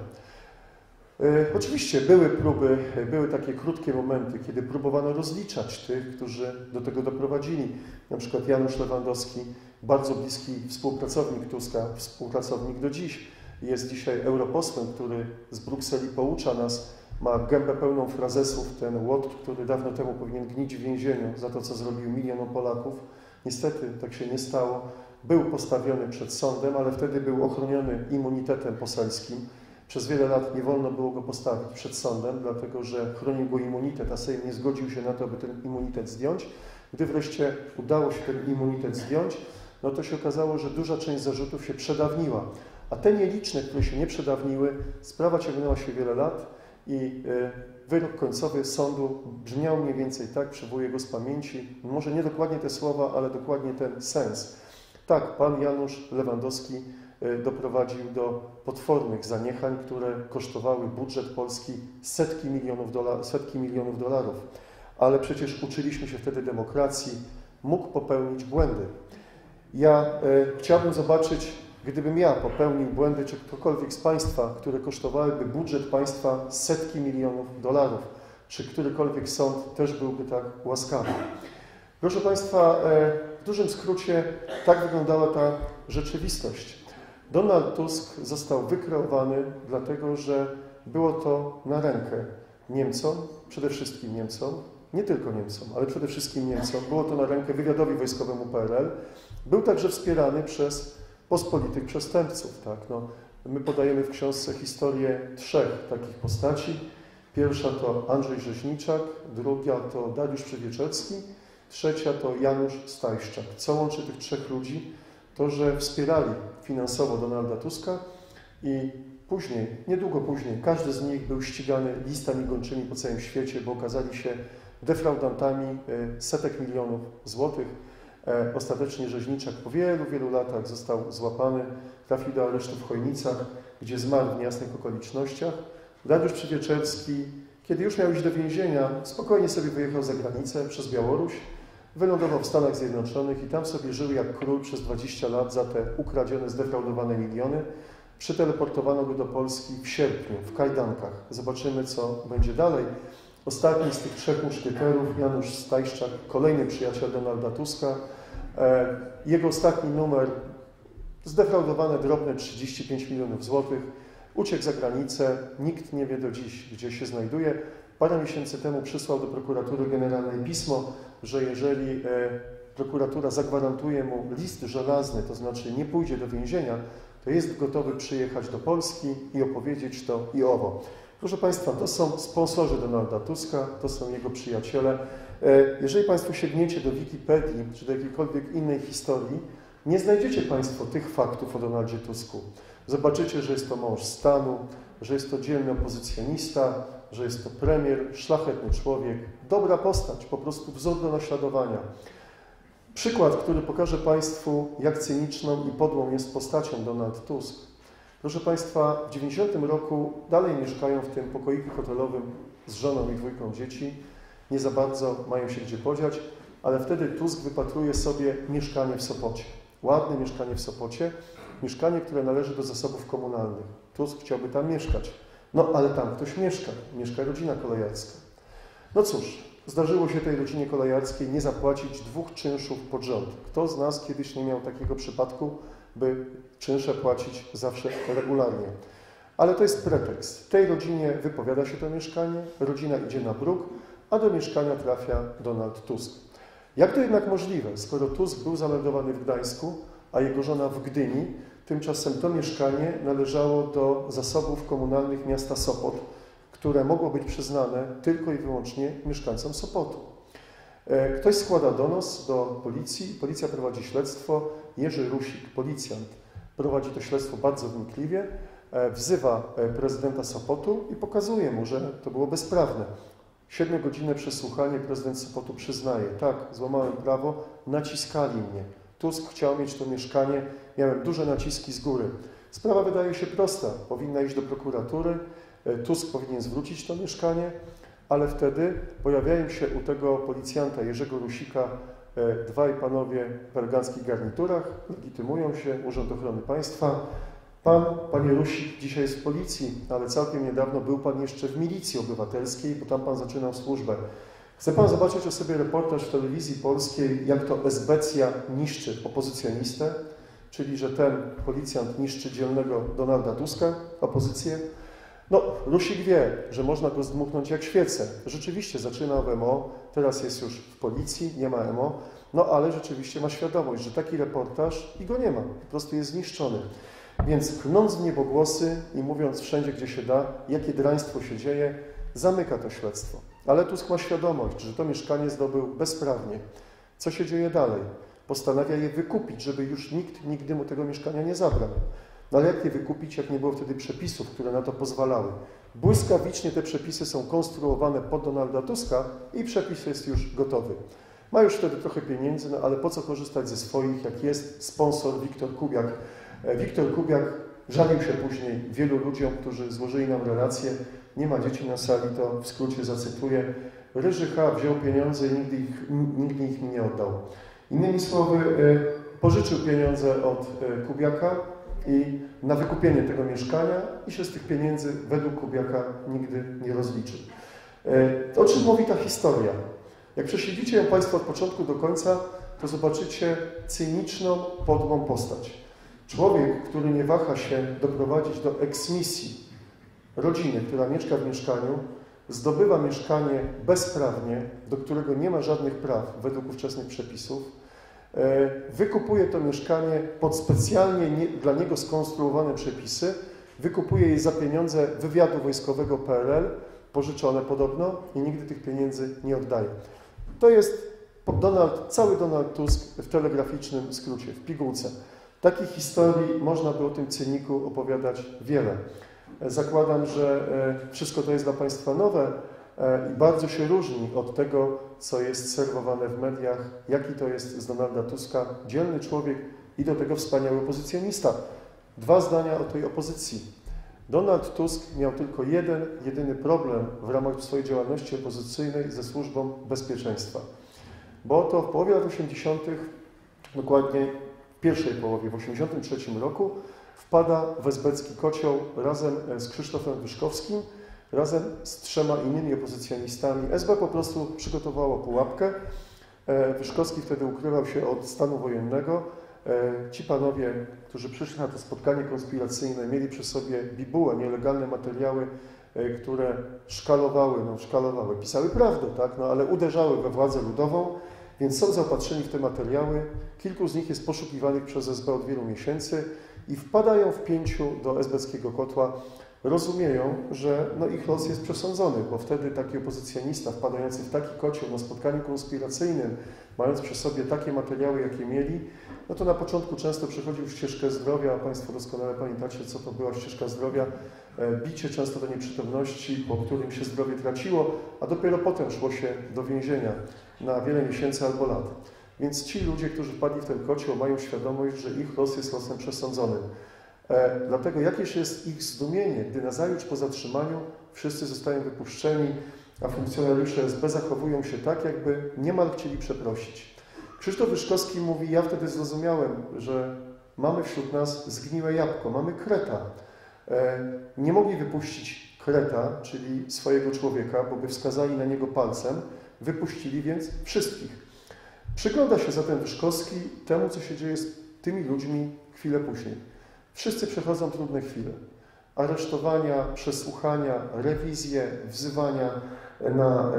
Oczywiście były próby, były takie krótkie momenty, kiedy próbowano rozliczać tych, którzy do tego doprowadzili. Na przykład Janusz Lewandowski, bardzo bliski współpracownik Tuska, współpracownik do dziś, jest dzisiaj europosłem, który z Brukseli poucza nas, ma gębę pełną frazesów, ten łotr, który dawno temu powinien gnić w więzieniu za to, co zrobił milionom Polaków. Niestety tak się nie stało. Był postawiony przed sądem, ale wtedy był ochroniony immunitetem poselskim. Przez wiele lat nie wolno było go postawić przed sądem, dlatego że chronił go immunitet, a Sejm nie zgodził się na to, aby ten immunitet zdjąć. Gdy wreszcie udało się ten immunitet zdjąć, no to się okazało, że duża część zarzutów się przedawniła. A te nieliczne, które się nie przedawniły, sprawa ciągnęła się wiele lat i wyrok końcowy sądu brzmiał mniej więcej tak, przywołuję go z pamięci, może nie dokładnie te słowa, ale dokładnie ten sens. Tak, pan Janusz Lewandowski doprowadził do potwornych zaniechań, które kosztowały budżet Polski setki milionów dolarów. Ale przecież uczyliśmy się wtedy demokracji, mógł popełnić błędy. Ja chciałbym zobaczyć, gdybym ja popełnił błędy, czy ktokolwiek z Państwa, które kosztowałyby budżet państwa setki milionów dolarów, czy którykolwiek sąd też byłby tak łaskawy. Proszę Państwa, w dużym skrócie tak wyglądała ta rzeczywistość. Donald Tusk został wykreowany dlatego, że było to na rękę Niemcom, przede wszystkim Niemcom, nie tylko Niemcom, ale przede wszystkim Niemcom. Było to na rękę wywiadowi wojskowemu PRL. Był także wspierany przez pospolitych przestępców. Tak? No, my podajemy w książce historię 3 takich postaci. Pierwsza to Andrzej Rzeźniczak, druga to Dariusz Przywieczerski, trzecia to Janusz Stajszczak. Co łączy tych 3 ludzi? To, że wspierali finansowo Donalda Tuska i później, niedługo później, każdy z nich był ścigany listami gończymi po całym świecie, bo okazali się defraudantami setek milionów złotych. Ostatecznie Rzeźniczak po wielu, wielu latach został złapany, trafił do aresztu w Chojnicach, gdzie zmarł w niejasnych okolicznościach. Dariusz Przywieczerski, kiedy już miał iść do więzienia, spokojnie sobie wyjechał za granicę przez Białoruś, wylądował w Stanach Zjednoczonych i tam sobie żył jak król przez 20 lat za te ukradzione, zdefraudowane miliony. Przyteleportowano go do Polski w sierpniu, w kajdankach. Zobaczymy, co będzie dalej. Ostatni z tych 3 muszkieterów, Janusz Stajszczak, kolejny przyjaciel Donalda Tuska. Jego ostatni numer, zdefraudowane drobne 35 milionów złotych, uciekł za granicę, nikt nie wie do dziś, gdzie się znajduje. Parę miesięcy temu przysłał do prokuratury generalnej pismo, że jeżeli prokuratura zagwarantuje mu list żelazny, to znaczy nie pójdzie do więzienia, to jest gotowy przyjechać do Polski i opowiedzieć to i owo. Proszę Państwa, to są sponsorzy Donalda Tuska, to są jego przyjaciele. Jeżeli Państwo sięgniecie do Wikipedii czy do jakiejkolwiek innej historii, nie znajdziecie Państwo tych faktów o Donaldzie Tusku. Zobaczycie, że jest to mąż stanu, że jest to dzielny opozycjonista, że jest to premier, szlachetny człowiek, dobra postać, po prostu wzór do naśladowania. Przykład, który pokaże Państwu, jak cyniczną i podłą jest postacią Donald Tusk. Proszę Państwa, w 90 roku dalej mieszkają w tym pokoiku hotelowym z żoną i 2 dzieci. Nie za bardzo mają się gdzie podziać, ale wtedy Tusk wypatruje sobie mieszkanie w Sopocie. Ładne mieszkanie w Sopocie, mieszkanie, które należy do zasobów komunalnych. Tusk chciałby tam mieszkać. No, ale tam ktoś mieszka rodzina kolejarska. No cóż, zdarzyło się tej rodzinie kolejarskiej nie zapłacić 2 czynszów pod rząd. Kto z nas kiedyś nie miał takiego przypadku, by czynsze płacić zawsze regularnie? Ale to jest pretekst. Tej rodzinie wypowiada się to mieszkanie, rodzina idzie na bruk, a do mieszkania trafia Donald Tusk. Jak to jednak możliwe, skoro Tusk był zameldowany w Gdańsku, a jego żona w Gdyni, tymczasem to mieszkanie należało do zasobów komunalnych miasta Sopot, które mogło być przyznane tylko i wyłącznie mieszkańcom Sopotu. Ktoś składa donos do policji, policja prowadzi śledztwo, Jerzy Rusik, policjant, prowadzi to śledztwo bardzo wnikliwie, wzywa prezydenta Sopotu i pokazuje mu, że to było bezprawne. 7-godzinne przesłuchanie, prezydent Sopotu przyznaje, tak, złamałem prawo, naciskali mnie. Tusk chciał mieć to mieszkanie, miałem duże naciski z góry. Sprawa wydaje się prosta, powinna iść do prokuratury, Tusk powinien zwrócić to mieszkanie, ale wtedy pojawiają się u tego policjanta Jerzego Rusika 2 panowie w eleganckich garniturach, legitymują się, Urząd Ochrony Państwa. Pan, panie Rusik, dzisiaj jest w policji, ale całkiem niedawno był pan jeszcze w milicji obywatelskiej, bo tam pan zaczynał służbę. Chce pan zobaczyć o sobie reportaż w telewizji polskiej, jak to esbecja niszczy opozycjonistę, czyli że ten policjant niszczy dzielnego Donalda Tuska, opozycję. No, Rusik wie, że można go zdmuchnąć jak świecę. Rzeczywiście zaczynał w MO, teraz jest już w policji, nie ma MO, no ale rzeczywiście ma świadomość, że taki reportaż i go nie ma, po prostu jest zniszczony. Więc klnąc w niebogłosy i mówiąc wszędzie, gdzie się da, jakie draństwo się dzieje, zamyka to śledztwo. Ale Tusk ma świadomość, że to mieszkanie zdobył bezprawnie. Co się dzieje dalej? Postanawia je wykupić, żeby już nikt nigdy mu tego mieszkania nie zabrał. No ale jak je wykupić, jak nie było wtedy przepisów, które na to pozwalały? Błyskawicznie te przepisy są konstruowane pod Donalda Tuska i przepis jest już gotowy. Ma już wtedy trochę pieniędzy, no ale po co korzystać ze swoich, jak jest sponsor Wiktor Kubiak. Wiktor Kubiak żalił się później wielu ludziom, którzy złożyli nam relacje. Nie ma dzieci na sali, to w skrócie zacytuję. Ryży H. wziął pieniądze i nigdy ich mi nie oddał. Innymi słowy, pożyczył pieniądze od Kubiaka i na wykupienie tego mieszkania i się z tych pieniędzy według Kubiaka nigdy nie rozliczył. O czym mówi ta historia? Jak prześledzicie ją Państwo od początku do końca, to zobaczycie cyniczną, podłą postać. Człowiek, który nie waha się doprowadzić do eksmisji rodziny, która mieszka w mieszkaniu, zdobywa mieszkanie bezprawnie, do którego nie ma żadnych praw według ówczesnych przepisów, wykupuje to mieszkanie pod specjalnie dla niego skonstruowane przepisy, wykupuje je za pieniądze wywiadu wojskowego PRL, pożyczone podobno i nigdy tych pieniędzy nie oddaje. To jest cały Donald Tusk w telegraficznym skrócie, w pigułce. Takich historii można by o tym cyniku opowiadać wiele. Zakładam, że wszystko to jest dla Państwa nowe i bardzo się różni od tego, co jest serwowane w mediach, jaki to jest z Donalda Tuska dzielny człowiek i do tego wspaniały opozycjonista. 2 zdania o tej opozycji. Donald Tusk miał tylko jedyny problem w ramach swojej działalności opozycyjnej ze Służbą Bezpieczeństwa. Bo to w połowie lat 80., dokładnie w pierwszej połowie, w 1983 roku, wpada w esbecki kocioł razem z Krzysztofem Wyszkowskim, razem z 3 innymi opozycjonistami. SB po prostu przygotowało pułapkę. Wyszkowski wtedy ukrywał się od stanu wojennego. Ci panowie, którzy przyszli na to spotkanie konspiracyjne, mieli przy sobie bibułę, nielegalne materiały, które szkalowały, pisały prawdę, tak? Ale uderzały we władzę ludową, więc są zaopatrzeni w te materiały. Kilku z nich jest poszukiwanych przez SB od wielu miesięcy i wpadają w pięciu do esbeckiego kotła. Rozumieją, że ich los jest przesądzony, bo wtedy taki opozycjonista wpadający w taki kocioł na spotkaniu konspiracyjnym, mając przy sobie takie materiały, jakie mieli, to na początku często przechodził ścieżkę zdrowia, a Państwo doskonale pamiętacie, co to była ścieżka zdrowia, bicie często do nieprzytomności, po którym się zdrowie traciło, a dopiero potem szło się do więzienia na wiele miesięcy albo lat. Więc ci ludzie, którzy wpadli w ten kocioł, mają świadomość, że ich los jest losem przesądzonym. Dlatego jakież jest ich zdumienie, gdy nazajutrz po zatrzymaniu wszyscy zostają wypuszczeni, a funkcjonariusze SB zachowują się tak, jakby niemal chcieli przeprosić. Krzysztof Wyszkowski mówi, ja wtedy zrozumiałem, że mamy wśród nas zgniłe jabłko, mamy kreta. Nie mogli wypuścić kreta, czyli swojego człowieka, bo by wskazali na niego palcem, wypuścili więc wszystkich. Przygląda się zatem Wyszkowski temu, co się dzieje z tymi ludźmi chwilę później. Wszyscy przechodzą trudne chwile. Aresztowania, przesłuchania, rewizje, wzywania na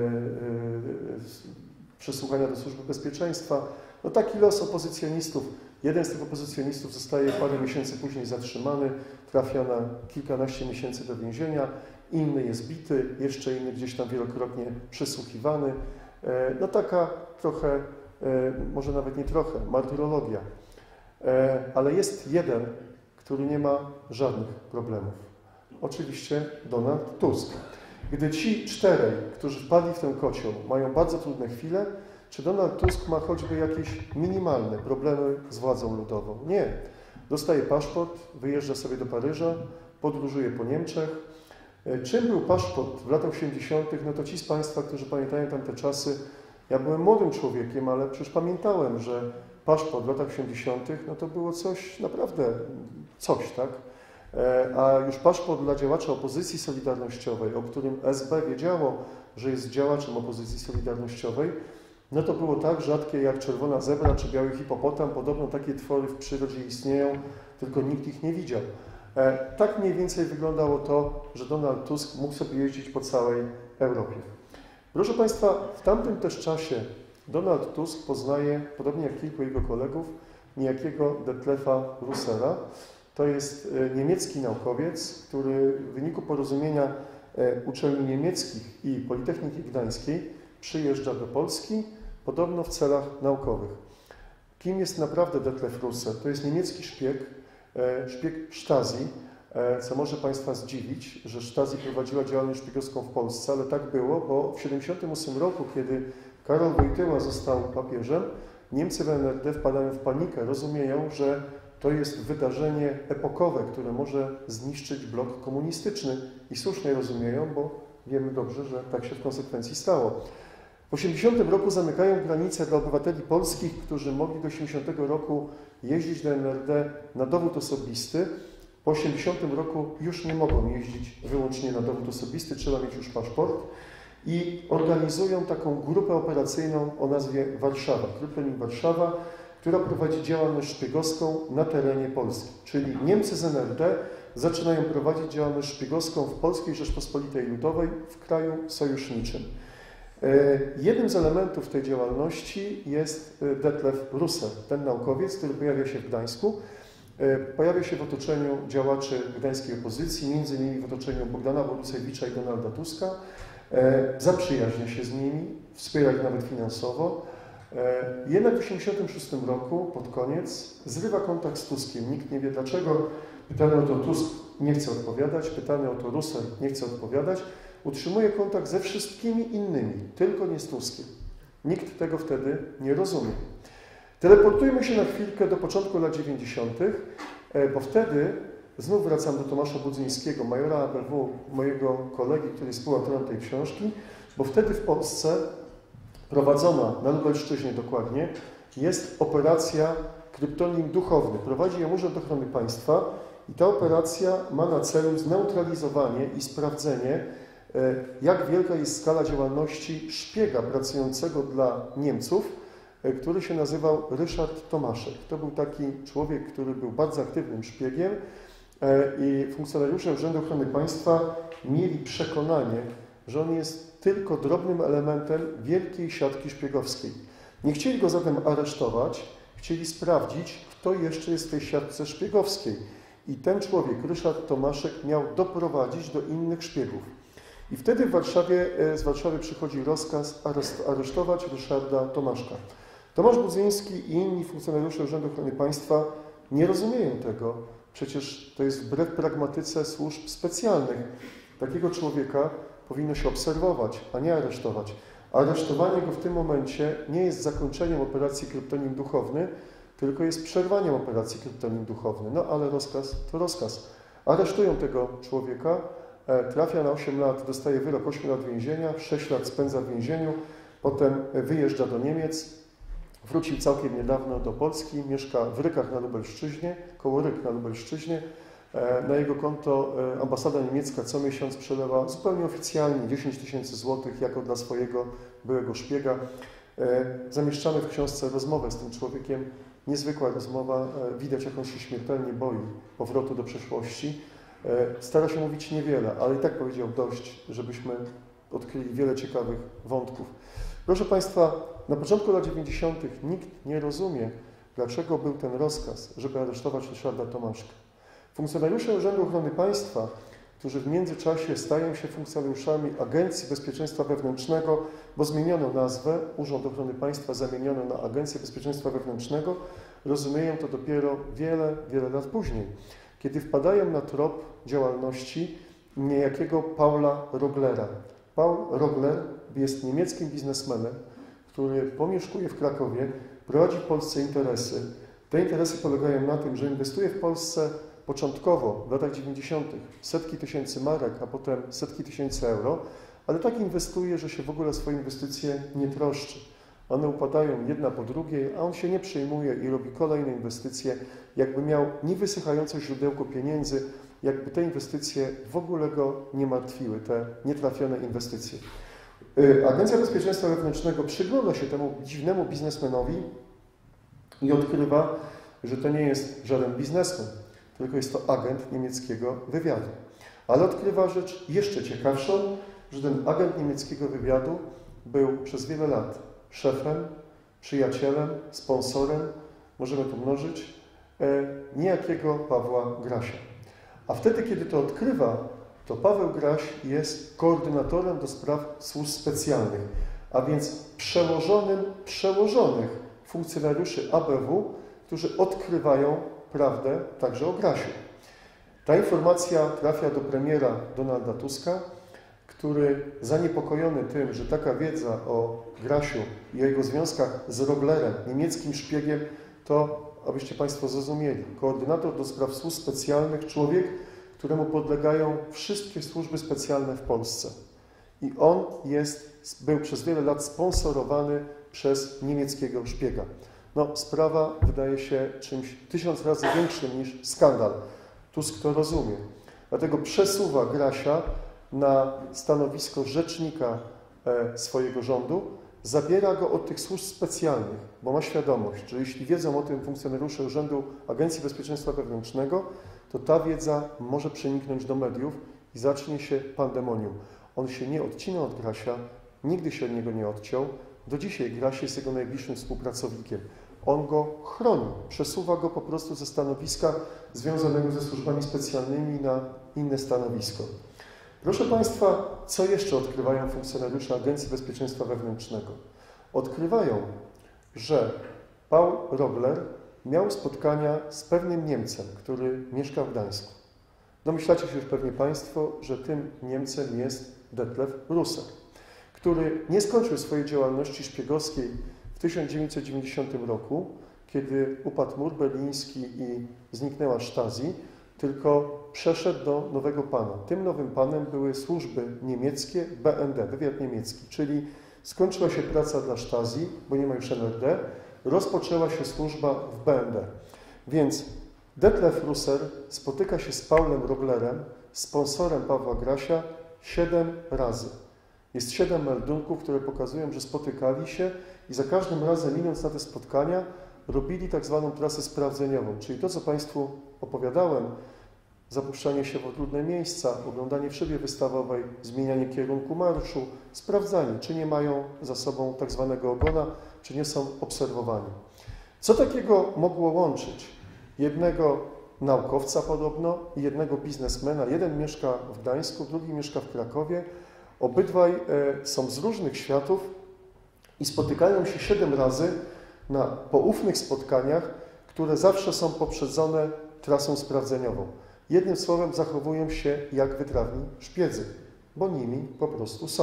przesłuchania do Służby Bezpieczeństwa. Taki los opozycjonistów. Jeden z tych opozycjonistów zostaje parę miesięcy później zatrzymany, trafia na kilkanaście miesięcy do więzienia, inny jest bity, jeszcze inny gdzieś tam wielokrotnie przesłuchiwany. Taka trochę, może nawet nie trochę, martyrologia. Ale jest jeden, który nie ma żadnych problemów. Oczywiście Donald Tusk. Gdy ci 4, którzy wpadli w ten kocioł, mają bardzo trudne chwile, czy Donald Tusk ma choćby jakieś minimalne problemy z władzą ludową? Nie. Dostaje paszport, wyjeżdża sobie do Paryża, podróżuje po Niemczech. Czym był paszport w latach 80., to ci z Państwa, którzy pamiętają tamte czasy, ja byłem młodym człowiekiem, ale przecież pamiętałem, że paszport w latach 80. To było coś, naprawdę coś, tak? A już paszport dla działacza opozycji solidarnościowej, o którym SB wiedziało, że jest działaczem opozycji solidarnościowej, to było tak rzadkie jak czerwona zebra czy biały hipopotam. Podobno takie twory w przyrodzie istnieją, tylko nikt ich nie widział. Tak mniej więcej wyglądało to, że Donald Tusk mógł sobie jeździć po całej Europie. Proszę Państwa, w tamtym też czasie Donald Tusk poznaje, podobnie jak kilku jego kolegów, niejakiego Detlefa Russella. To jest niemiecki naukowiec, który w wyniku porozumienia uczelni niemieckich i Politechniki Gdańskiej przyjeżdża do Polski, podobno w celach naukowych. Kim jest naprawdę Detlef Russell? To jest niemiecki szpieg Stasi, co może Państwa zdziwić, że Stasi prowadziła działalność szpiegowską w Polsce, ale tak było, bo w 1978 roku, kiedy Karol Wojtyła został papieżem, Niemcy w NRD wpadają w panikę, rozumieją, że to jest wydarzenie epokowe, które może zniszczyć blok komunistyczny i słusznie rozumieją, bo wiemy dobrze, że tak się w konsekwencji stało. W 1980 roku zamykają granice dla obywateli polskich, którzy mogli do 1980 roku jeździć do NRD na dowód osobisty. Po 1980 roku już nie mogą jeździć wyłącznie na dowód osobisty, trzeba mieć już paszport. I organizują taką grupę operacyjną o nazwie Warszawa, Kryptonim Warszawa, która prowadzi działalność szpiegowską na terenie Polski. Czyli Niemcy z NRD zaczynają prowadzić działalność szpiegowską w Polskiej Rzeczpospolitej Ludowej, w kraju sojuszniczym. Jednym z elementów tej działalności jest Detlef Russer, ten naukowiec, który pojawia się w Gdańsku. Pojawia się w otoczeniu działaczy gdańskiej opozycji, między innymi w otoczeniu Bogdana Borusewicza i Donalda Tuska. Zaprzyjaźnia się z nimi, wspiera ich nawet finansowo. Jednak w 1986 roku, pod koniec, zrywa kontakt z Tuskiem. Nikt nie wie dlaczego. Pytany o to Tusk nie chce odpowiadać, pytany o to Russer nie chce odpowiadać. Utrzymuje kontakt ze wszystkimi innymi, tylko nie z Tuskiem. Nikt tego wtedy nie rozumie. Teleportujmy się na chwilkę do początku lat 90., bo wtedy znów wracam do Tomasza Budzyńskiego, majora ABW, mojego kolegi, który jest współautorem tej książki, bo wtedy w Polsce prowadzona, na Lubelszczyźnie dokładnie, jest operacja Kryptonim Duchowny. Prowadzi ją Urząd Ochrony Państwa i ta operacja ma na celu zneutralizowanie i sprawdzenie, jak wielka jest skala działalności szpiega pracującego dla Niemców, który się nazywał Ryszard Tomaszek. To był taki człowiek, który był bardzo aktywnym szpiegiem i funkcjonariusze Urzędu Ochrony Państwa mieli przekonanie, że on jest tylko drobnym elementem wielkiej siatki szpiegowskiej. Nie chcieli go zatem aresztować, chcieli sprawdzić, kto jeszcze jest w tej siatce szpiegowskiej. I ten człowiek, Ryszard Tomaszek, miał doprowadzić do innych szpiegów. I wtedy z Warszawy przychodzi rozkaz aresztować Ryszarda Tomaszka. Tomasz Budzyński i inni funkcjonariusze Urzędu Ochrony Państwa nie rozumieją tego. Przecież to jest wbrew pragmatyce służb specjalnych. Takiego człowieka powinno się obserwować, a nie aresztować. Aresztowanie go w tym momencie nie jest zakończeniem operacji Kryptonim Duchowny, tylko jest przerwaniem operacji Kryptonim Duchowny. No ale rozkaz to rozkaz. Aresztują tego człowieka, trafia na 8 lat, dostaje wyrok 8 lat więzienia, 6 lat spędza w więzieniu, potem wyjeżdża do Niemiec, wrócił całkiem niedawno do Polski, mieszka w Rykach na Lubelszczyźnie, koło Ryk na Lubelszczyźnie. Na jego konto ambasada niemiecka co miesiąc przelewa zupełnie oficjalnie 10 000 złotych jako dla swojego byłego szpiega. Zamieszczamy w książce rozmowę z tym człowiekiem. Niezwykła rozmowa, widać jak on się śmiertelnie boi powrotu do przeszłości. Stara się mówić niewiele, ale i tak powiedział dość, żebyśmy odkryli wiele ciekawych wątków. Proszę Państwa, na początku lat 90. nikt nie rozumie, dlaczego był ten rozkaz, żeby aresztować Ryszarda Tomaszka. Funkcjonariusze Urzędu Ochrony Państwa, którzy w międzyczasie stają się funkcjonariuszami Agencji Bezpieczeństwa Wewnętrznego, bo zmieniono nazwę, Urząd Ochrony Państwa zamieniono na Agencję Bezpieczeństwa Wewnętrznego, rozumieją to dopiero wiele, wiele lat później, kiedy wpadają na trop działalności niejakiego Paula Roglera. Paul Rogler jest niemieckim biznesmenem, który pomieszkuje w Krakowie, prowadzi w Polsce interesy. Te interesy polegają na tym, że inwestuje w Polsce początkowo w latach 90. setki tysięcy marek, a potem setki tysięcy euro, ale tak inwestuje, że się w ogóle o swoje inwestycje nie troszczy. One upadają jedna po drugiej, a on się nie przejmuje i robi kolejne inwestycje, jakby miał niewysychające źródełko pieniędzy, jakby te inwestycje w ogóle go nie martwiły, te nietrafione inwestycje. Agencja Bezpieczeństwa Wewnętrznego przygląda się temu dziwnemu biznesmenowi i odkrywa, że to nie jest żaden biznesmen, tylko jest to agent niemieckiego wywiadu. Ale odkrywa rzecz jeszcze ciekawszą, że ten agent niemieckiego wywiadu był przez wiele lat szefem, przyjacielem, sponsorem, możemy to mnożyć, niejakiego Pawła Grasia. A wtedy, kiedy to odkrywa, to Paweł Graś jest koordynatorem do spraw służb specjalnych, a więc przełożonych funkcjonariuszy ABW, którzy odkrywają prawdę także o Grasiu. Ta informacja trafia do premiera Donalda Tuska który zaniepokojony tym, że taka wiedza o Grasiu i o jego związkach z Roblerem, niemieckim szpiegiem, to, abyście Państwo zrozumieli, koordynator do spraw służb specjalnych, człowiek, któremu podlegają wszystkie służby specjalne w Polsce. I on był przez wiele lat sponsorowany przez niemieckiego szpiega. No, sprawa wydaje się czymś 1000 razy większym niż skandal. Tusk to rozumie. Dlatego przesuwa Grasia na stanowisko rzecznika swojego rządu, zabiera go od tych służb specjalnych, bo ma świadomość, że jeśli wiedzą o tym funkcjonariusze Urzędu Agencji Bezpieczeństwa Wewnętrznego, to ta wiedza może przeniknąć do mediów i zacznie się pandemonium. On się nie odcina od Grasia, nigdy się od niego nie odciął. Do dzisiaj Graś jest jego najbliższym współpracownikiem. On go chroni, przesuwa go po prostu ze stanowiska związanego ze służbami specjalnymi na inne stanowisko. Proszę Państwa, co jeszcze odkrywają funkcjonariusze Agencji Bezpieczeństwa Wewnętrznego? Odkrywają, że Paul Robler miał spotkania z pewnym Niemcem, który mieszka w Gdańsku. Domyślacie się już pewnie Państwo, że tym Niemcem jest Detlef Russer, który nie skończył swojej działalności szpiegowskiej w 1990 roku, kiedy upadł mur berliński i zniknęła Stasi, tylko przeszedł do nowego pana. Tym nowym panem były służby niemieckie, BND, wywiad niemiecki, czyli skończyła się praca dla Stasi, bo nie ma już NRD, rozpoczęła się służba w BND. Więc Detlef Russer spotyka się z Paulem Roblerem, sponsorem Pawła Grasia, 7 razy. Jest 7 meldunków, które pokazują, że spotykali się i za każdym razem, idąc na te spotkania, robili tak zwaną trasę sprawdzeniową, czyli to, co Państwu opowiadałem, zapuszczanie się w odludne miejsca, oglądanie w szybie wystawowej, zmienianie kierunku marszu, sprawdzanie, czy nie mają za sobą tak zwanego ogona, czy nie są obserwowani. Co takiego mogło łączyć? Jednego naukowca podobno i jednego biznesmena. Jeden mieszka w Gdańsku, drugi mieszka w Krakowie. Obydwaj są z różnych światów i spotykają się 7 razy na poufnych spotkaniach, które zawsze są poprzedzone trasą sprawdzeniową. Jednym słowem zachowują się jak wytrawni szpiedzy, bo nimi po prostu są.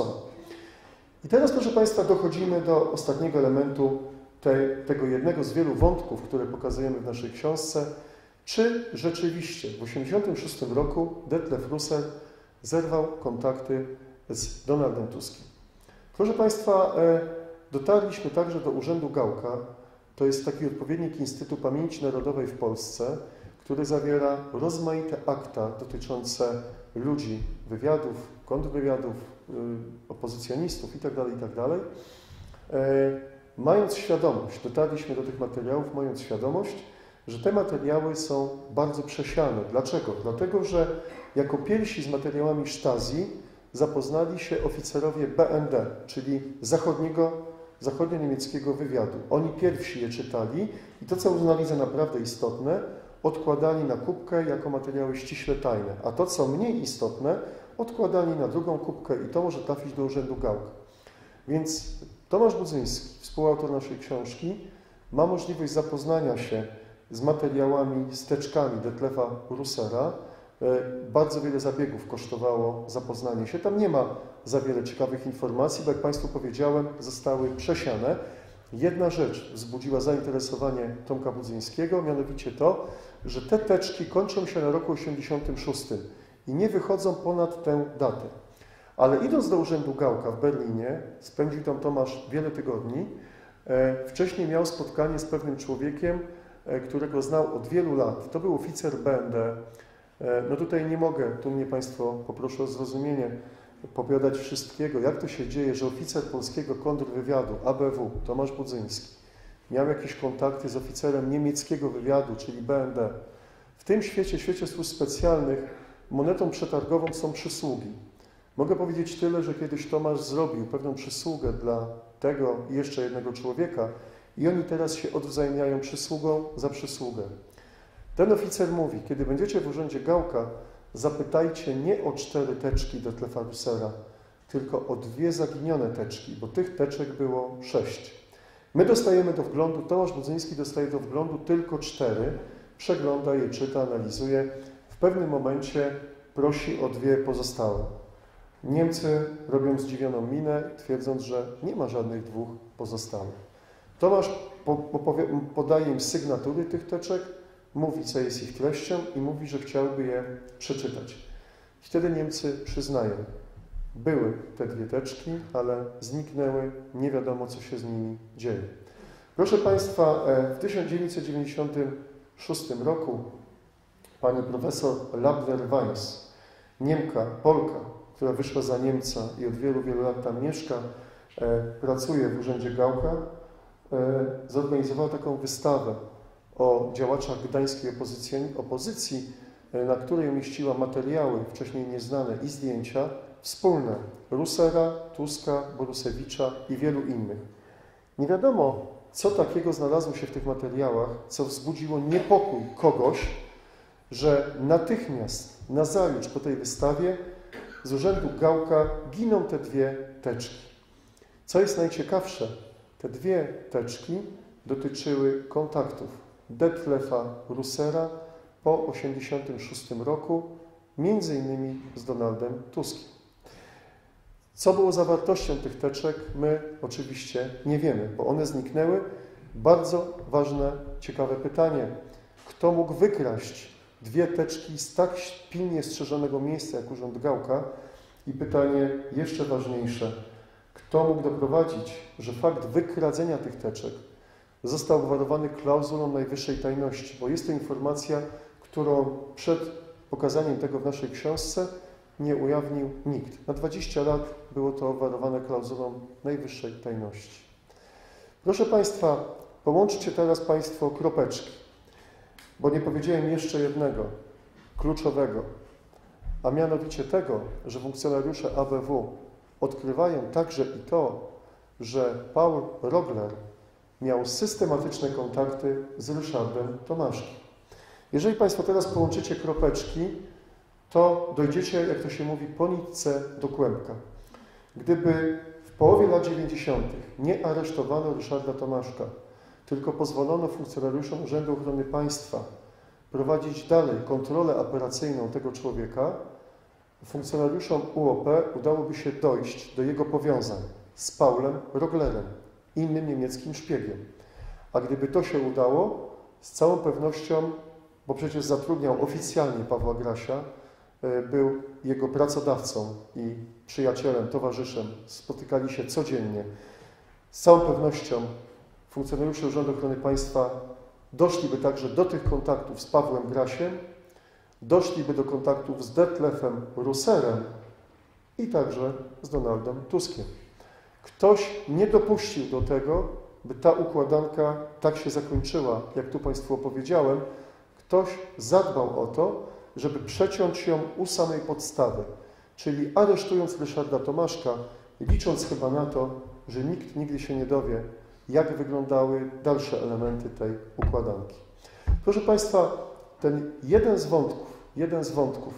I teraz, proszę Państwa, dochodzimy do ostatniego elementu tego jednego z wielu wątków, które pokazujemy w naszej książce. Czy rzeczywiście w 1986 roku Detlef Russer zerwał kontakty z Donaldem Tuskiem? Proszę Państwa, dotarliśmy także do Urzędu Gałka. To jest taki odpowiednik Instytutu Pamięci Narodowej w Polsce, który zawiera rozmaite akta dotyczące ludzi, wywiadów, kontrwywiadów, opozycjonistów itd., itd. Mając świadomość, dotarliśmy do tych materiałów, mając świadomość, że te materiały są bardzo przesiane. Dlaczego? Dlatego, że jako pierwsi z materiałami Stasi zapoznali się oficerowie BND, czyli zachodnio-niemieckiego wywiadu. Oni pierwsi je czytali i to, co uznali za naprawdę istotne, odkładali na kubkę jako materiały ściśle tajne, a to, co mniej istotne, odkładali na drugą kubkę i to może trafić do Urzędu Gałka. Więc Tomasz Budzyński, współautor naszej książki, ma możliwość zapoznania się z materiałami, z teczkami Detlefa Russera. Bardzo wiele zabiegów kosztowało zapoznanie się. Tam nie ma za wiele ciekawych informacji, bo jak Państwu powiedziałem, zostały przesiane. Jedna rzecz wzbudziła zainteresowanie Tomka Budzyńskiego, mianowicie to, że te teczki kończą się na roku 86 i nie wychodzą ponad tę datę. Ale idąc do Urzędu Gałka w Berlinie, spędził tam Tomasz wiele tygodni, wcześniej miał spotkanie z pewnym człowiekiem, którego znał od wielu lat. To był oficer BND. No tutaj nie mogę, tu mnie Państwo poproszę o zrozumienie, opowiadać wszystkiego, jak to się dzieje, że oficer polskiego kontrwywiadu, ABW, Tomasz Budzyński, miał jakieś kontakty z oficerem niemieckiego wywiadu, czyli BND. W tym świecie, świecie służb specjalnych, monetą przetargową są przysługi. Mogę powiedzieć tyle, że kiedyś Tomasz zrobił pewną przysługę dla tego i jeszcze jednego człowieka i oni teraz się odwzajemniają przysługą za przysługę. Ten oficer mówi, kiedy będziecie w Urzędzie Gałka, zapytajcie nie o 4 teczki Detlefa Russera, tylko o 2 zaginione teczki, bo tych teczek było 6. My dostajemy do wglądu, Tomasz Budzyński dostaje do wglądu tylko 4, przegląda je, czyta, analizuje. W pewnym momencie prosi o 2 pozostałe. Niemcy robią zdziwioną minę, twierdząc, że nie ma żadnych dwóch pozostałych. Tomasz podaje im sygnatury tych teczek, mówi, co jest ich treścią i mówi, że chciałby je przeczytać. I wtedy Niemcy przyznają, były te dwie teczki, ale zniknęły, nie wiadomo, co się z nimi dzieje. Proszę Państwa, w 1996 roku pani profesor Labler-Weiss, Niemka, Polka, która wyszła za Niemca i od wielu, wielu lat tam mieszka, pracuje w Urzędzie Gaucka, zorganizowała taką wystawę o działaczach gdańskiej opozycji, na której umieściła materiały wcześniej nieznane i zdjęcia wspólne Rusera, Tuska, Borusewicza i wielu innych. Nie wiadomo, co takiego znalazło się w tych materiałach, co wzbudziło niepokój kogoś, że natychmiast, nazajutrz po tej wystawie z Urzędu Gaucka giną te dwie teczki. Co jest najciekawsze, te dwie teczki dotyczyły kontaktów Detlefa Rusera po 1986 roku, między innymi z Donaldem Tuskiem. Co było zawartością tych teczek, my oczywiście nie wiemy, bo one zniknęły. Bardzo ważne, ciekawe pytanie. Kto mógł wykraść dwie teczki z tak pilnie strzeżonego miejsca jak Urząd Gaucka? I pytanie jeszcze ważniejsze. Kto mógł doprowadzić, że fakt wykradzenia tych teczek został obwarowany klauzulą najwyższej tajności? Bo jest to informacja, którą przed pokazaniem tego w naszej książce nie ujawnił nikt. Na 20 lat było to obwarowane klauzulą najwyższej tajności. Proszę Państwa, połączcie teraz Państwo kropeczki, bo nie powiedziałem jeszcze jednego, kluczowego, a mianowicie tego, że funkcjonariusze ABW odkrywają także i to, że Paul Rogler miał systematyczne kontakty z Ryszardem Tomaszkiem. Jeżeli Państwo teraz połączycie kropeczki, to dojdziecie, jak to się mówi, po nitce do kłębka. Gdyby w połowie lat 90. nie aresztowano Ryszarda Tomaszka, tylko pozwolono funkcjonariuszom Urzędu Ochrony Państwa prowadzić dalej kontrolę operacyjną tego człowieka, funkcjonariuszom UOP udałoby się dojść do jego powiązań z Paulem Roglerem, innym niemieckim szpiegiem. A gdyby to się udało, z całą pewnością, bo przecież zatrudniał oficjalnie Pawła Grasia, był jego pracodawcą i przyjacielem, towarzyszem, spotykali się codziennie. Z całą pewnością funkcjonariusze Urzędu Ochrony Państwa doszliby także do tych kontaktów z Pawłem Grasiem, doszliby do kontaktów z Detlefem Ruserem i także z Donaldem Tuskiem. Ktoś nie dopuścił do tego, by ta układanka tak się zakończyła, jak tu Państwu opowiedziałem. Ktoś zadbał o to, żeby przeciąć ją u samej podstawy, czyli aresztując Ryszarda Tomaszka, licząc chyba na to, że nikt nigdy się nie dowie, jak wyglądały dalsze elementy tej układanki. Proszę Państwa, ten jeden z wątków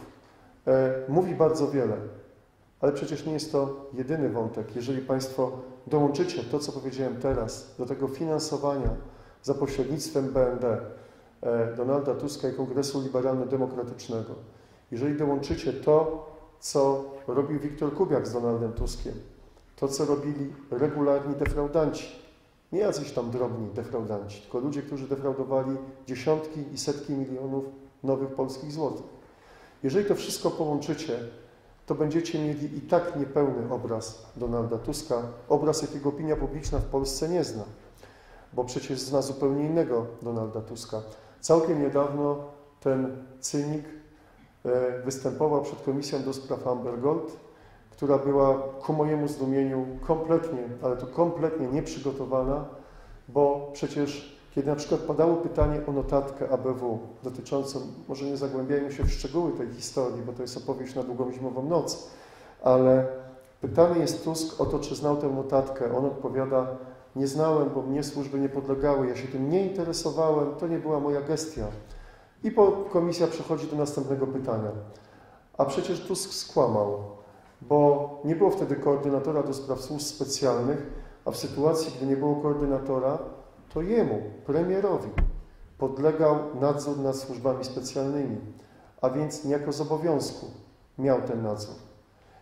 mówi bardzo wiele, ale przecież nie jest to jedyny wątek. Jeżeli Państwo dołączycie to, co powiedziałem teraz, do tego finansowania za pośrednictwem BND, Donalda Tuska i Kongresu Liberalno-Demokratycznego, jeżeli dołączycie to, co robił Wiktor Kubiak z Donaldem Tuskiem, to, co robili regularni defraudanci, nie jacyś tam drobni defraudanci, tylko ludzie, którzy defraudowali dziesiątki i setki milionów nowych polskich złotych. Jeżeli to wszystko połączycie, to będziecie mieli i tak niepełny obraz Donalda Tuska, obraz, jakiego opinia publiczna w Polsce nie zna, bo przecież zna zupełnie innego Donalda Tuska. Całkiem niedawno ten cynik występował przed Komisją do spraw Amber Gold, która była ku mojemu zdumieniu kompletnie, ale to kompletnie nieprzygotowana, bo przecież kiedy na przykład padało pytanie o notatkę ABW dotyczącą, może nie zagłębiajmy się w szczegóły tej historii, bo to jest opowieść na długą zimową noc, ale pytany jest Tusk o to, czy znał tę notatkę. On odpowiada: nie znałem, bo mnie służby nie podlegały, ja się tym nie interesowałem, to nie była moja gestia. I komisja przechodzi do następnego pytania. A przecież Tusk skłamał, bo nie było wtedy koordynatora do spraw służb specjalnych, a w sytuacji, gdy nie było koordynatora, to jemu, premierowi, podlegał nadzór nad służbami specjalnymi, a więc niejako z obowiązku miał ten nadzór.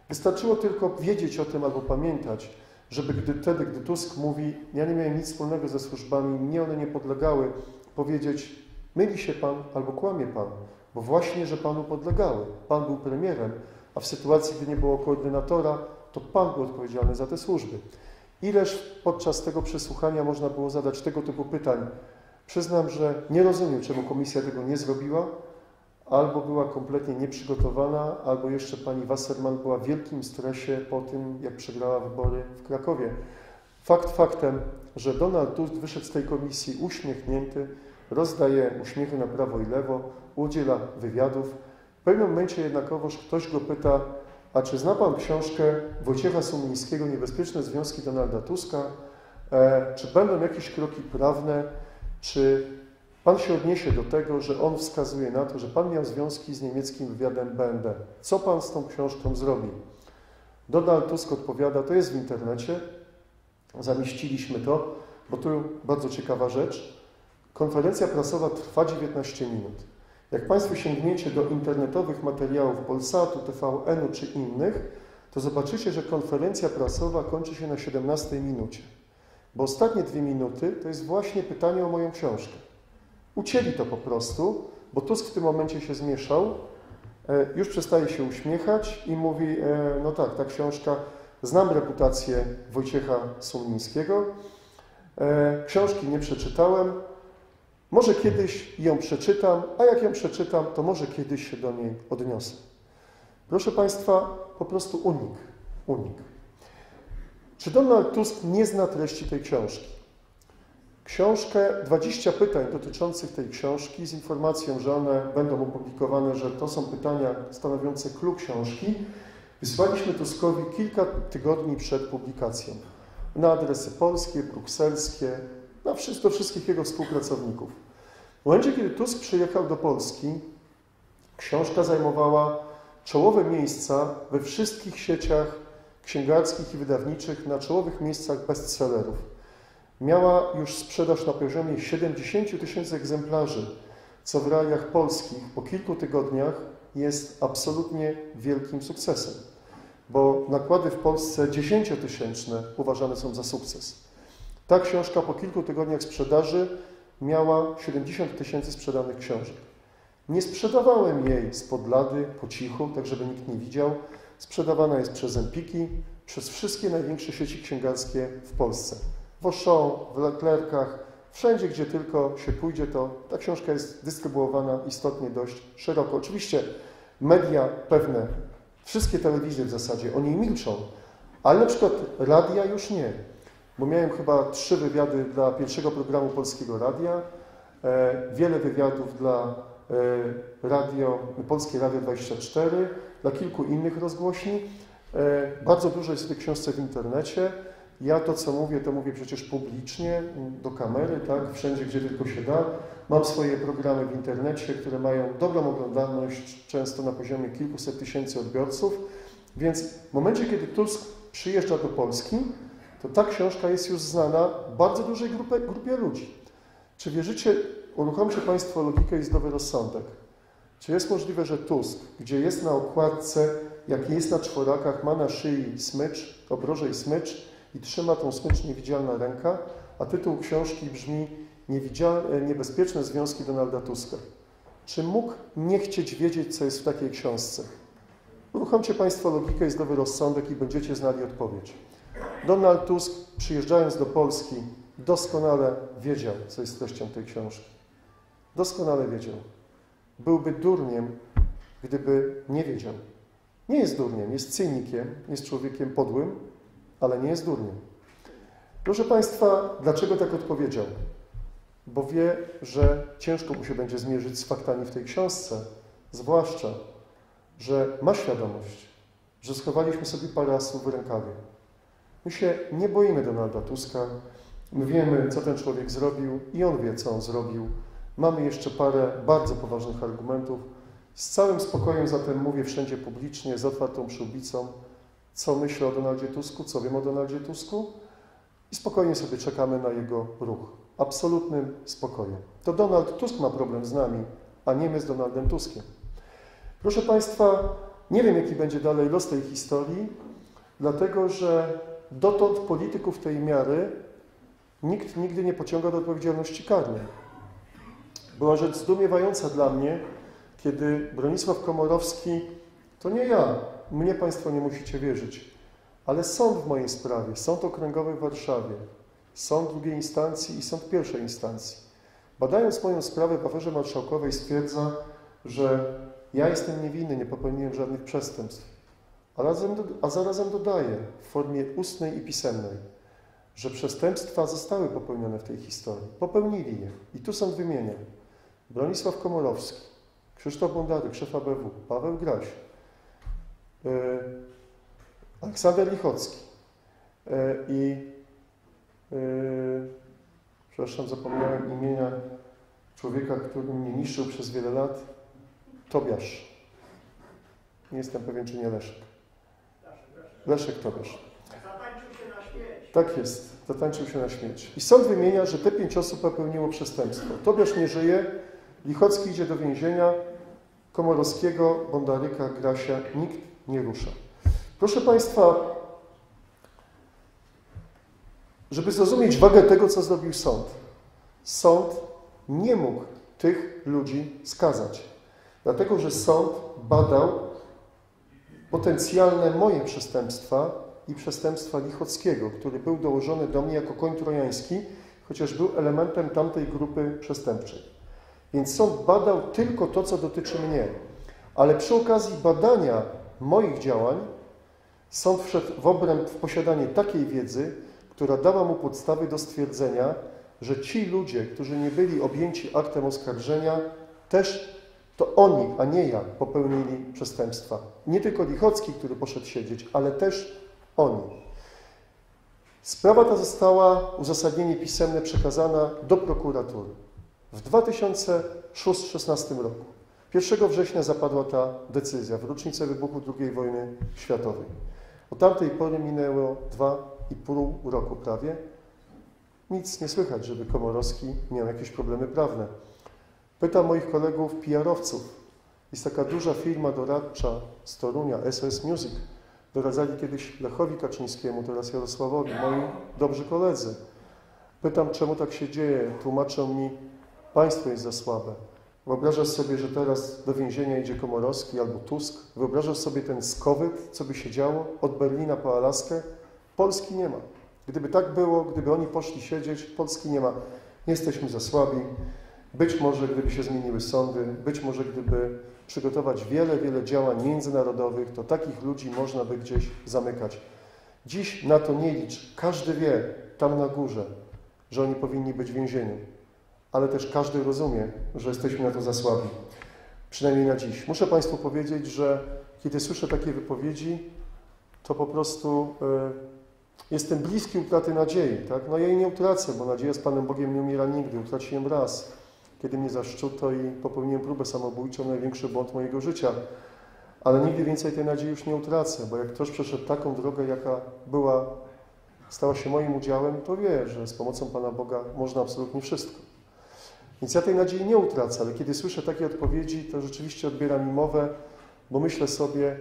Wystarczyło tylko wiedzieć o tym albo pamiętać, żeby wtedy, gdy Tusk mówi, ja nie miałem nic wspólnego ze służbami, mnie one nie podlegały, powiedzieć, myli się Pan albo kłamie Pan, bo właśnie, że Panu podlegały. Pan był premierem, a w sytuacji, gdy nie było koordynatora, to Pan był odpowiedzialny za te służby. Ileż podczas tego przesłuchania można było zadać tego typu pytań. Przyznam, że nie rozumiem, czemu komisja tego nie zrobiła, albo była kompletnie nieprzygotowana, albo jeszcze pani Wasserman była w wielkim stresie po tym, jak przegrała wybory w Krakowie. Fakt faktem, że Donald Tusk wyszedł z tej komisji uśmiechnięty, rozdaje uśmiechy na prawo i lewo, udziela wywiadów. W pewnym momencie jednakowoż ktoś go pyta, a czy zna Pan książkę Wojciecha Sumlińskiego Niebezpieczne związki Donalda Tuska? Czy będą jakieś kroki prawne? Czy Pan się odniesie do tego, że on wskazuje na to, że Pan miał związki z niemieckim wywiadem BND? Co Pan z tą książką zrobi? Donald Tusk odpowiada, to jest w internecie, zamieściliśmy to, bo tu bardzo ciekawa rzecz. Konferencja prasowa trwa 19 minut. Jak Państwo sięgniecie do internetowych materiałów Polsatu, TVN-u czy innych, to zobaczycie, że konferencja prasowa kończy się na 17 minucie. Bo ostatnie 2 minuty to jest właśnie pytanie o moją książkę. Ucięli to po prostu, bo Tusk w tym momencie się zmieszał, już przestaje się uśmiechać i mówi, no tak, ta książka, znam reputację Wojciecha Sumlińskiego, książki nie przeczytałem, może kiedyś ją przeczytam, a jak ją przeczytam, to może kiedyś się do niej odniosę. Proszę Państwa, po prostu unik. Czy Donald Tusk nie zna treści tej książki? Książkę, 20 pytań dotyczących tej książki z informacją, że one będą opublikowane, że to są pytania stanowiące klucz książki, wysłaliśmy Tuskowi kilka tygodni przed publikacją na adresy polskie, brukselskie, do wszystkich jego współpracowników. W momencie, kiedy Tusk przyjechał do Polski, książka zajmowała czołowe miejsca we wszystkich sieciach księgarskich i wydawniczych, na czołowych miejscach bestsellerów. Miała już sprzedaż na poziomie 70 000 egzemplarzy, co w realiach polskich po kilku tygodniach jest absolutnie wielkim sukcesem, bo nakłady w Polsce 10-tysięczne uważane są za sukces. Ta książka po kilku tygodniach sprzedaży miała 70 000 sprzedanych książek. Nie sprzedawałem jej spod lady, po cichu, tak żeby nikt nie widział. Sprzedawana jest przez Empiki, przez wszystkie największe sieci księgarskie w Polsce. W Auchan, w Leclercach, wszędzie, gdzie tylko się pójdzie, to ta książka jest dystrybuowana istotnie dość szeroko. Oczywiście media pewne, wszystkie telewizje w zasadzie o niej milczą, ale na przykład radia już nie. Bo miałem chyba 3 wywiady dla pierwszego programu Polskiego Radia, wiele wywiadów dla Polskie Radio 24, dla kilku innych rozgłośni. Bardzo dużo jest w tej książce w internecie. Ja to, co mówię, to mówię przecież publicznie, do kamery, tak, wszędzie, gdzie tylko się da. Mam swoje programy w internecie, które mają dobrą oglądalność, często na poziomie kilkuset tysięcy odbiorców. Więc w momencie, kiedy Tusk przyjeżdża do Polski, to ta książka jest już znana bardzo dużej grupie ludzi. Czy wierzycie, uruchomcie Państwo logikę i zdrowy rozsądek. Czy jest możliwe, że Tusk, gdzie jest na okładce, jak jest na czworakach, ma na szyi smycz, obroże i smycz i trzyma tą smycz niewidzialna ręka, a tytuł książki brzmi Niebezpieczne związki Donalda Tuska. Czy mógł nie chcieć wiedzieć, co jest w takiej książce? Uruchomcie Państwo logikę i zdrowy rozsądek i będziecie znali odpowiedź. Donald Tusk, przyjeżdżając do Polski, doskonale wiedział, co jest treścią tej książki. Doskonale wiedział. Byłby durniem, gdyby nie wiedział. Nie jest durniem, jest cynikiem, jest człowiekiem podłym, ale nie jest durniem. Proszę Państwa, dlaczego tak odpowiedział? Bo wie, że ciężko mu się będzie zmierzyć z faktami w tej książce, zwłaszcza, że ma świadomość, że schowaliśmy sobie parę asów w rękawie. My się nie boimy Donalda Tuska, my wiemy, co ten człowiek zrobił i on wie, co on zrobił. Mamy jeszcze parę bardzo poważnych argumentów. Z całym spokojem zatem mówię wszędzie publicznie, z otwartą przyłbicą, co myślę o Donaldzie Tusku, co wiem o Donaldzie Tusku i spokojnie sobie czekamy na jego ruch. Absolutnym spokojem. To Donald Tusk ma problem z nami, a nie my z Donaldem Tuskiem. Proszę Państwa, Nie wiem, jaki będzie dalej los tej historii, dlatego że dotąd polityków tej miary nikt nigdy nie pociąga do odpowiedzialności karnej. Była rzecz zdumiewająca dla mnie, kiedy Bronisław Komorowski, to nie ja, mnie Państwo nie musicie wierzyć, ale sąd w mojej sprawie, Sąd Okręgowy w Warszawie, sąd drugiej instancji i sąd pierwszej instancji, badając moją sprawę w aferze marszałkowej, stwierdza, że ja jestem niewinny, nie popełniłem żadnych przestępstw, a zarazem dodaje w formie ustnej i pisemnej, że przestępstwa zostały popełnione w tej historii. Popełnili je. I tu sąd wymienia Bronisław Komorowski, Krzysztof Bondaryk, szef ABW, Paweł Graś, Aleksander Lichocki przepraszam, zapomniałem imienia człowieka, który mnie niszczył przez wiele lat, Tobiasz. Nie jestem pewien, czy nie Leszek. Leszek Tobiasz. Zatańczył się na śmierć. Tak jest, zatańczył się na śmierć. I sąd wymienia, że te 5 osób popełniło przestępstwo. Tobiasz nie żyje, Lichocki idzie do więzienia, Komorowskiego, Bondaryka, Grasia nikt nie rusza. Proszę Państwa, żeby zrozumieć wagę tego, co zrobił sąd, sąd nie mógł tych ludzi skazać, dlatego że sąd badał potencjalne moje przestępstwa i przestępstwa Lichockiego, który był dołożony do mnie jako koń trojański, chociaż był elementem tamtej grupy przestępczej. Więc sąd badał tylko to, co dotyczy mnie. Ale przy okazji badania moich działań sąd wszedł w posiadanie takiej wiedzy, która dała mu podstawy do stwierdzenia, że ci ludzie, którzy nie byli objęci aktem oskarżenia, też to oni, a nie ja, popełnili przestępstwa. Nie tylko Lichocki, który poszedł siedzieć, ale też oni. Sprawa ta została, uzasadnienie pisemne, przekazana do prokuratury. W 2016 roku, 1 września zapadła ta decyzja w rocznicę wybuchu II wojny światowej. Od tamtej pory minęło 2,5 roku prawie. Nic nie słychać, żeby Komorowski miał jakieś problemy prawne. Pytam moich kolegów PR-owców. Jest taka duża firma doradcza z Torunia, SOS Music. Doradzali kiedyś Lechowi Kaczyńskiemu, teraz Jarosławowi, moi dobrzy koledzy. Pytam, czemu tak się dzieje. Tłumaczą mi, państwo jest za słabe. Wyobrażasz sobie, że teraz do więzienia idzie Komorowski albo Tusk? Wyobrażasz sobie ten skowyt, co by się działo od Berlina po Alaskę? Polski nie ma. Gdyby tak było, gdyby oni poszli siedzieć, Polski nie ma. Jesteśmy za słabi. Być może, gdyby się zmieniły sądy, być może, gdyby przygotować wiele działań międzynarodowych, to takich ludzi można by gdzieś zamykać. Dziś na to nie licz. Każdy wie, tam na górze, że oni powinni być w więzieniu. Ale też każdy rozumie, że jesteśmy na to za słabi. Przynajmniej na dziś. Muszę Państwu powiedzieć, że kiedy słyszę takie wypowiedzi, to po prostu jestem bliski utraty nadziei. Tak? No ja jej nie utracę, bo nadzieja z Panem Bogiem nie umiera nigdy. Utraciłem raz, kiedy mnie zaszczuto i popełniłem próbę samobójczą, największy błąd mojego życia. Ale nigdy więcej tej nadziei już nie utracę, bo jak ktoś przeszedł taką drogę, jaka stała się moim udziałem, to wie, że z pomocą Pana Boga można absolutnie wszystko. Więc ja tej nadziei nie utracę, ale kiedy słyszę takie odpowiedzi, to rzeczywiście odbiera mi mowę, bo myślę sobie,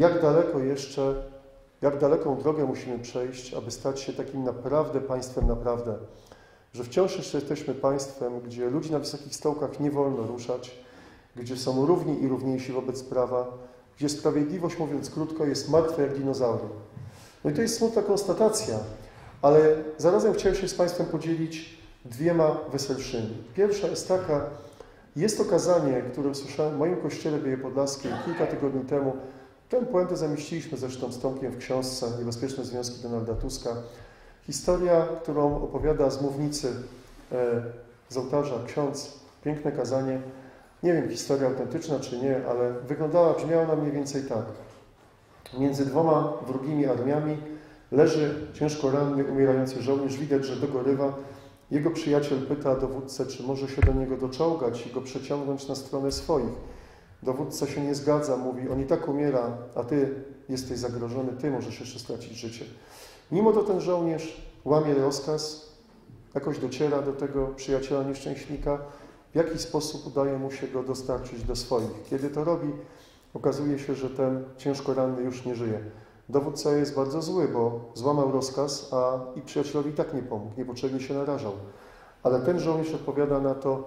jak daleką drogę musimy przejść, aby stać się takim naprawdę państwem naprawdę. Że wciąż jeszcze jesteśmy państwem, gdzie ludzi na wysokich stołkach nie wolno ruszać, gdzie są równi i równiejsi wobec prawa, gdzie sprawiedliwość, mówiąc krótko, jest martwa jak dinozaury. No i to jest smutna konstatacja, ale zarazem chciałem się z Państwem podzielić 2 weselszymi. Pierwsza jest taka, jest to kazanie, które usłyszałem w moim kościele w Białej Podlaskiej kilka tygodni temu. Tę puentę zamieściliśmy zresztą z Tomkiem w książce Niebezpieczne związki Donalda Tuska. Historia, którą opowiada z mównicy, z ołtarza ksiądz, piękne kazanie. Nie wiem, historia autentyczna czy nie, ale brzmiała ona mniej więcej tak. Między 2 wrogimi armiami leży ciężko ranny, umierający żołnierz. Widać, że dogorywa. Jego przyjaciel pyta dowódcę, czy może się do niego doczołgać i go przeciągnąć na stronę swoich. Dowódca się nie zgadza, mówi, on i tak umiera, a ty jesteś zagrożony, ty możesz jeszcze stracić życie. Mimo to ten żołnierz łamie rozkaz, jakoś dociera do tego przyjaciela nieszczęśnika, w jaki sposób udaje mu się go dostarczyć do swoich. Kiedy to robi, okazuje się, że ten ciężko ranny już nie żyje. Dowódca jest bardzo zły, bo złamał rozkaz, a i przyjacielowi tak nie pomógł, niepotrzebnie się narażał. Ale ten żołnierz odpowiada na to,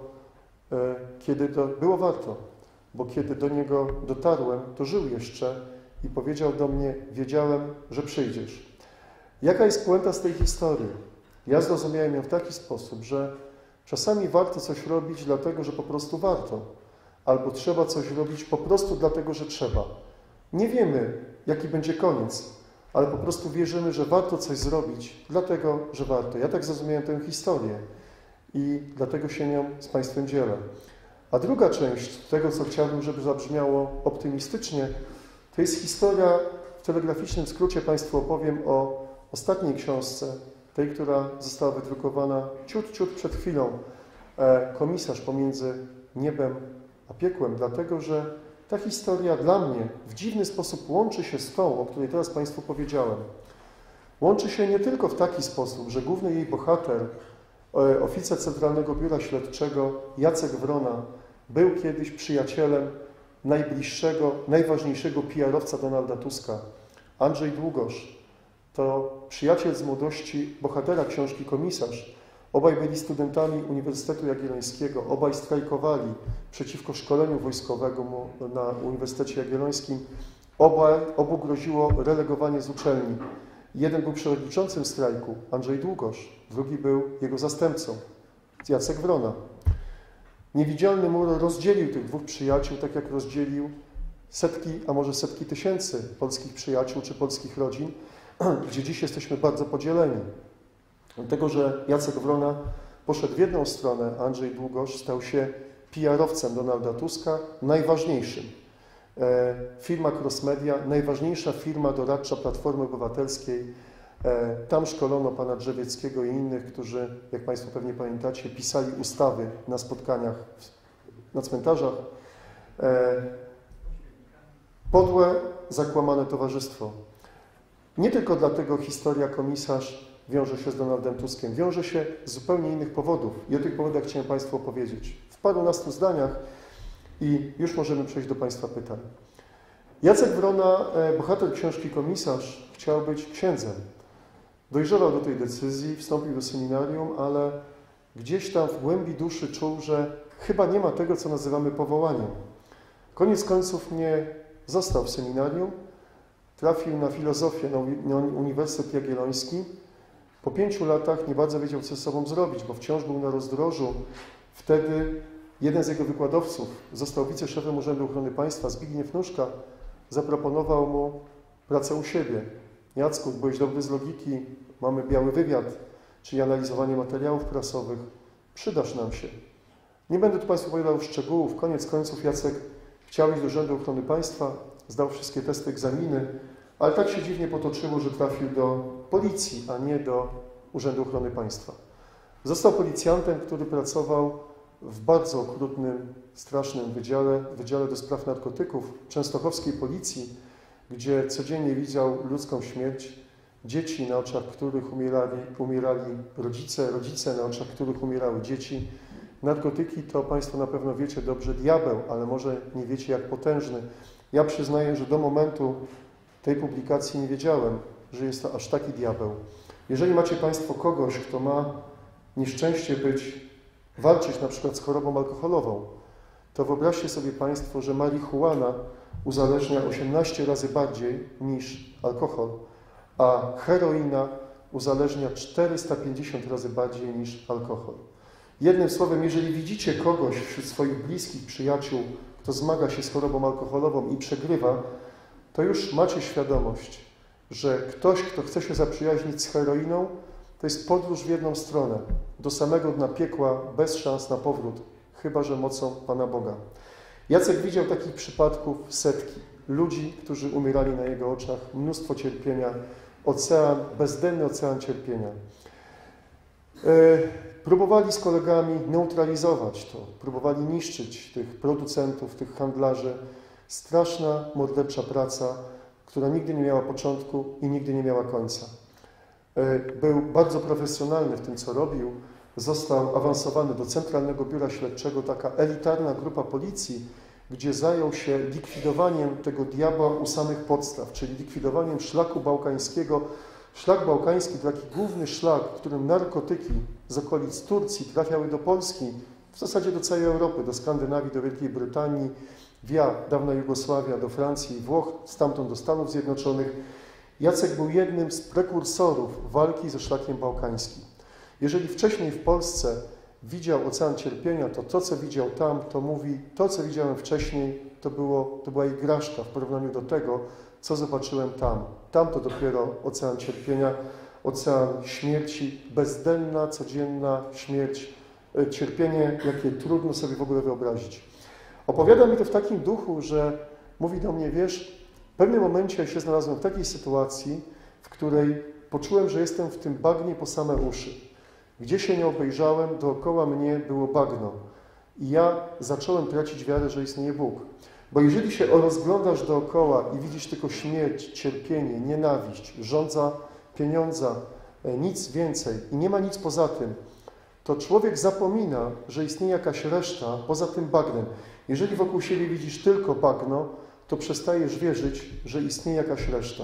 kiedy to było warto, bo kiedy do niego dotarłem, to żył jeszcze i powiedział do mnie: wiedziałem, że przyjdziesz. Jaka jest puenta z tej historii? Ja zrozumiałem ją w taki sposób, że czasami warto coś robić dlatego, że po prostu warto, albo trzeba coś robić po prostu dlatego, że trzeba. Nie wiemy, jaki będzie koniec, ale po prostu wierzymy, że warto coś zrobić dlatego, że warto. Ja tak zrozumiałem tę historię i dlatego się nią z Państwem dzielę. A druga część tego, co chciałbym, żeby zabrzmiało optymistycznie, to jest historia, w telegraficznym skrócie Państwu opowiem o ostatniej książce, tej, która została wydrukowana ciut przed chwilą, Komisarz pomiędzy niebem a piekłem, dlatego że ta historia dla mnie w dziwny sposób łączy się z tą, o której teraz Państwu powiedziałem. Łączy się nie tylko w taki sposób, że główny jej bohater, oficer Centralnego Biura Śledczego Jacek Wrona, był kiedyś przyjacielem najbliższego, najważniejszego PR-owca Donalda Tuska. Andrzej Długosz to przyjaciel z młodości bohatera książki Komisarz. Obaj byli studentami Uniwersytetu Jagiellońskiego, obaj strajkowali przeciwko szkoleniu wojskowemu na Uniwersytecie Jagiellońskim. Obu groziło relegowanie z uczelni. Jeden był przewodniczącym strajku, Andrzej Długosz, drugi był jego zastępcą, Jacek Wrona. Niewidzialny mur rozdzielił tych dwóch przyjaciół, tak jak rozdzielił setki, a może setki tysięcy polskich przyjaciół czy polskich rodzin, gdzie dziś jesteśmy bardzo podzieleni. Dlatego, że Jacek Wrona poszedł w jedną stronę, a Andrzej Długosz stał się PR-owcem Donalda Tuska, najważniejszym. Firma Crossmedia, najważniejsza firma doradcza Platformy Obywatelskiej. Tam szkolono pana Drzewieckiego i innych, którzy, jak Państwo pewnie pamiętacie, pisali ustawy na spotkaniach na cmentarzach. Podłe, zakłamane towarzystwo. Nie tylko dlatego historia Komisarz wiąże się z Donaldem Tuskiem, wiąże się z zupełnie innych powodów. I o tych powodach chciałem Państwu opowiedzieć. W parunastu zdaniach i już możemy przejść do Państwa pytań. Jacek Wrona, bohater książki Komisarz, chciał być księdzem. Dojrzewał do tej decyzji, wstąpił do seminarium, ale gdzieś tam w głębi duszy czuł, że chyba nie ma tego, co nazywamy powołaniem. Koniec końców nie został w seminarium, trafił na filozofię na Uniwersytet Jagielloński. Po 5 latach nie bardzo wiedział, co ze sobą zrobić, bo wciąż był na rozdrożu. Wtedy jeden z jego wykładowców, został wiceszefem Urzędu Ochrony Państwa, Zbigniew Nuszka, zaproponował mu pracę u siebie. Jacku, byłeś dobry z logiki, mamy biały wywiad, czyli analizowanie materiałów prasowych, przydasz nam się. Nie będę tu Państwu opowiadał szczegółów. Koniec końców Jacek chciał iść do Urzędu Ochrony Państwa, zdał wszystkie testy, egzaminy, ale tak się dziwnie potoczyło, że trafił do policji, a nie do Urzędu Ochrony Państwa. Został policjantem, który pracował w bardzo okrutnym, strasznym wydziale do spraw narkotyków częstochowskiej policji, gdzie codziennie widział ludzką śmierć, dzieci, na oczach których umierali rodzice, na oczach których umierały dzieci. Narkotyki to Państwo na pewno wiecie dobrze, diabeł, ale może nie wiecie, jak potężny. Ja przyznaję, że do momentu tej publikacji nie wiedziałem, że jest to aż taki diabeł. Jeżeli macie Państwo kogoś, kto ma nieszczęście walczyć na przykład z chorobą alkoholową, to wyobraźcie sobie Państwo, że marihuana uzależnia 18 razy bardziej niż alkohol, a heroina uzależnia 450 razy bardziej niż alkohol. Jednym słowem, jeżeli widzicie kogoś wśród swoich bliskich przyjaciół, kto zmaga się z chorobą alkoholową i przegrywa, to już macie świadomość, że ktoś, kto chce się zaprzyjaźnić z heroiną, to jest podróż w jedną stronę, do samego dna piekła, bez szans na powrót, chyba że mocą Pana Boga. Jacek widział takich przypadków setki. Ludzi, którzy umierali na jego oczach, mnóstwo cierpienia, bezdenny ocean cierpienia. Próbowali z kolegami neutralizować to, próbowali niszczyć tych producentów, tych handlarzy. Straszna, mordercza praca, która nigdy nie miała początku i nigdy nie miała końca. Był bardzo profesjonalny w tym, co robił. Został awansowany do Centralnego Biura Śledczego, taka elitarna grupa policji, gdzie zajął się likwidowaniem tego diabła u samych podstaw, czyli likwidowaniem szlaku bałkańskiego. Szlak bałkański to taki główny szlak, w którym narkotyki z okolic Turcji trafiały do Polski, w zasadzie do całej Europy, do Skandynawii, do Wielkiej Brytanii, via dawna Jugosławia, do Francji i Włoch, stamtąd do Stanów Zjednoczonych. Jacek był jednym z prekursorów walki ze szlakiem bałkańskim. Jeżeli wcześniej w Polsce widział ocean cierpienia, to co widział tam, to mówi, to co widziałem wcześniej, to była igraszka w porównaniu do tego, co zobaczyłem tam. Tam to dopiero ocean cierpienia, ocean śmierci, bezdenna, codzienna śmierć, cierpienie, jakie trudno sobie w ogóle wyobrazić. Opowiada mi to w takim duchu, że mówi do mnie, wiesz, w pewnym momencie się znalazłem w takiej sytuacji, w której poczułem, że jestem w tym bagnie po same uszy. Gdzie się nie obejrzałem, dookoła mnie było bagno. I ja zacząłem tracić wiarę, że istnieje Bóg. Bo jeżeli się rozglądasz dookoła i widzisz tylko śmierć, cierpienie, nienawiść, żądza pieniądza, nic więcej i nie ma nic poza tym, to człowiek zapomina, że istnieje jakaś reszta poza tym bagnem. Jeżeli wokół siebie widzisz tylko bagno, to przestajesz wierzyć, że istnieje jakaś reszta.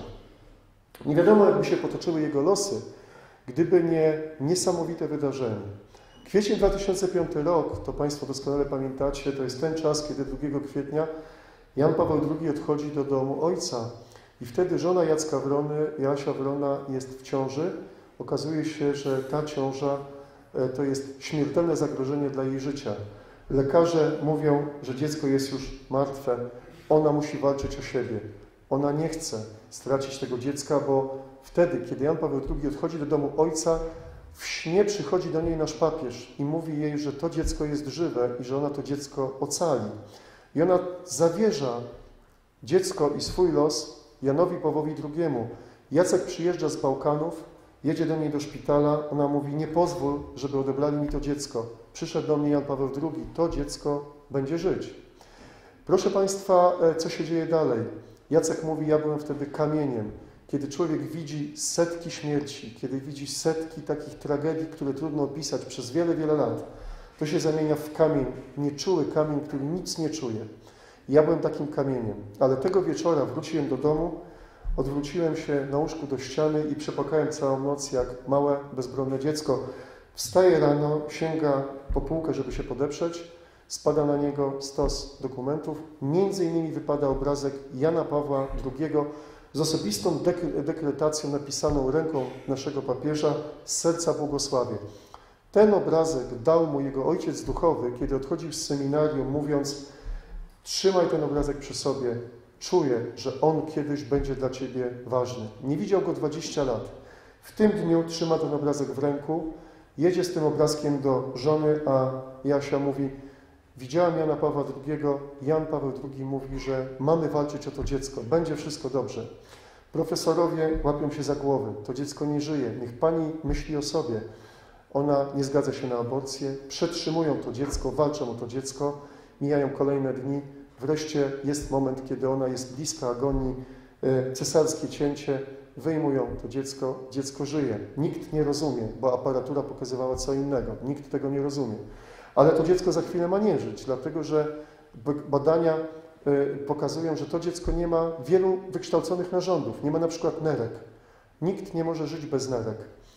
Nie wiadomo, jakby się potoczyły jego losy, gdyby nie niesamowite wydarzenie. Kwiecień 2005 rok, to Państwo doskonale pamiętacie, to jest ten czas, kiedy 2 kwietnia Jan Paweł II odchodzi do domu ojca i wtedy żona Jacka Wrony, Joasia Wrona, jest w ciąży. Okazuje się, że ta ciąża to jest śmiertelne zagrożenie dla jej życia. Lekarze mówią, że dziecko jest już martwe. Ona musi walczyć o siebie. Ona nie chce stracić tego dziecka, bo wtedy, kiedy Jan Paweł II odchodzi do domu ojca, w śnie przychodzi do niej nasz papież i mówi jej, że to dziecko jest żywe i że ona to dziecko ocali. I ona zawierza dziecko i swój los Janowi Pawłowi II. Jacek przyjeżdża z Bałkanów, jedzie do niej do szpitala, ona mówi, nie pozwól, żeby odebrali mi to dziecko. Przyszedł do mnie Jan Paweł II, to dziecko będzie żyć. Proszę Państwa, co się dzieje dalej? Jacek mówi, ja byłem wtedy kamieniem. Kiedy człowiek widzi setki śmierci, kiedy widzi setki takich tragedii, które trudno opisać przez wiele, wiele lat, to się zamienia w kamień, nieczuły kamień, który nic nie czuje. Ja byłem takim kamieniem, ale tego wieczora wróciłem do domu, odwróciłem się na łóżku do ściany i przepłakałem całą noc jak małe, bezbronne dziecko. Wstaje rano, sięga po półkę, żeby się podeprzeć, spada na niego stos dokumentów. Między innymi wypada obrazek Jana Pawła II z osobistą dekretacją napisaną ręką naszego papieża z serca błogosławie. Ten obrazek dał mu jego ojciec duchowy, kiedy odchodził z seminarium, mówiąc, trzymaj ten obrazek przy sobie, czuję, że on kiedyś będzie dla Ciebie ważny. Nie widział go 20 lat. W tym dniu trzyma ten obrazek w ręku, jedzie z tym obrazkiem do żony, a Jasia mówi, widziałam Jana Pawła II, Jan Paweł II mówi, że mamy walczyć o to dziecko, będzie wszystko dobrze. Profesorowie łapią się za głowy, to dziecko nie żyje, niech Pani myśli o sobie. Ona nie zgadza się na aborcję, przetrzymują to dziecko, walczą o to dziecko, mijają kolejne dni, wreszcie jest moment, kiedy ona jest bliska agonii, cesarskie cięcie, wyjmują to dziecko żyje. Nikt nie rozumie, bo aparatura pokazywała co innego, nikt tego nie rozumie. Ale to dziecko za chwilę ma nie żyć, dlatego że badania pokazują, że to dziecko nie ma wielu wykształconych narządów, nie ma na przykład nerek. Nikt nie może żyć bez nerek.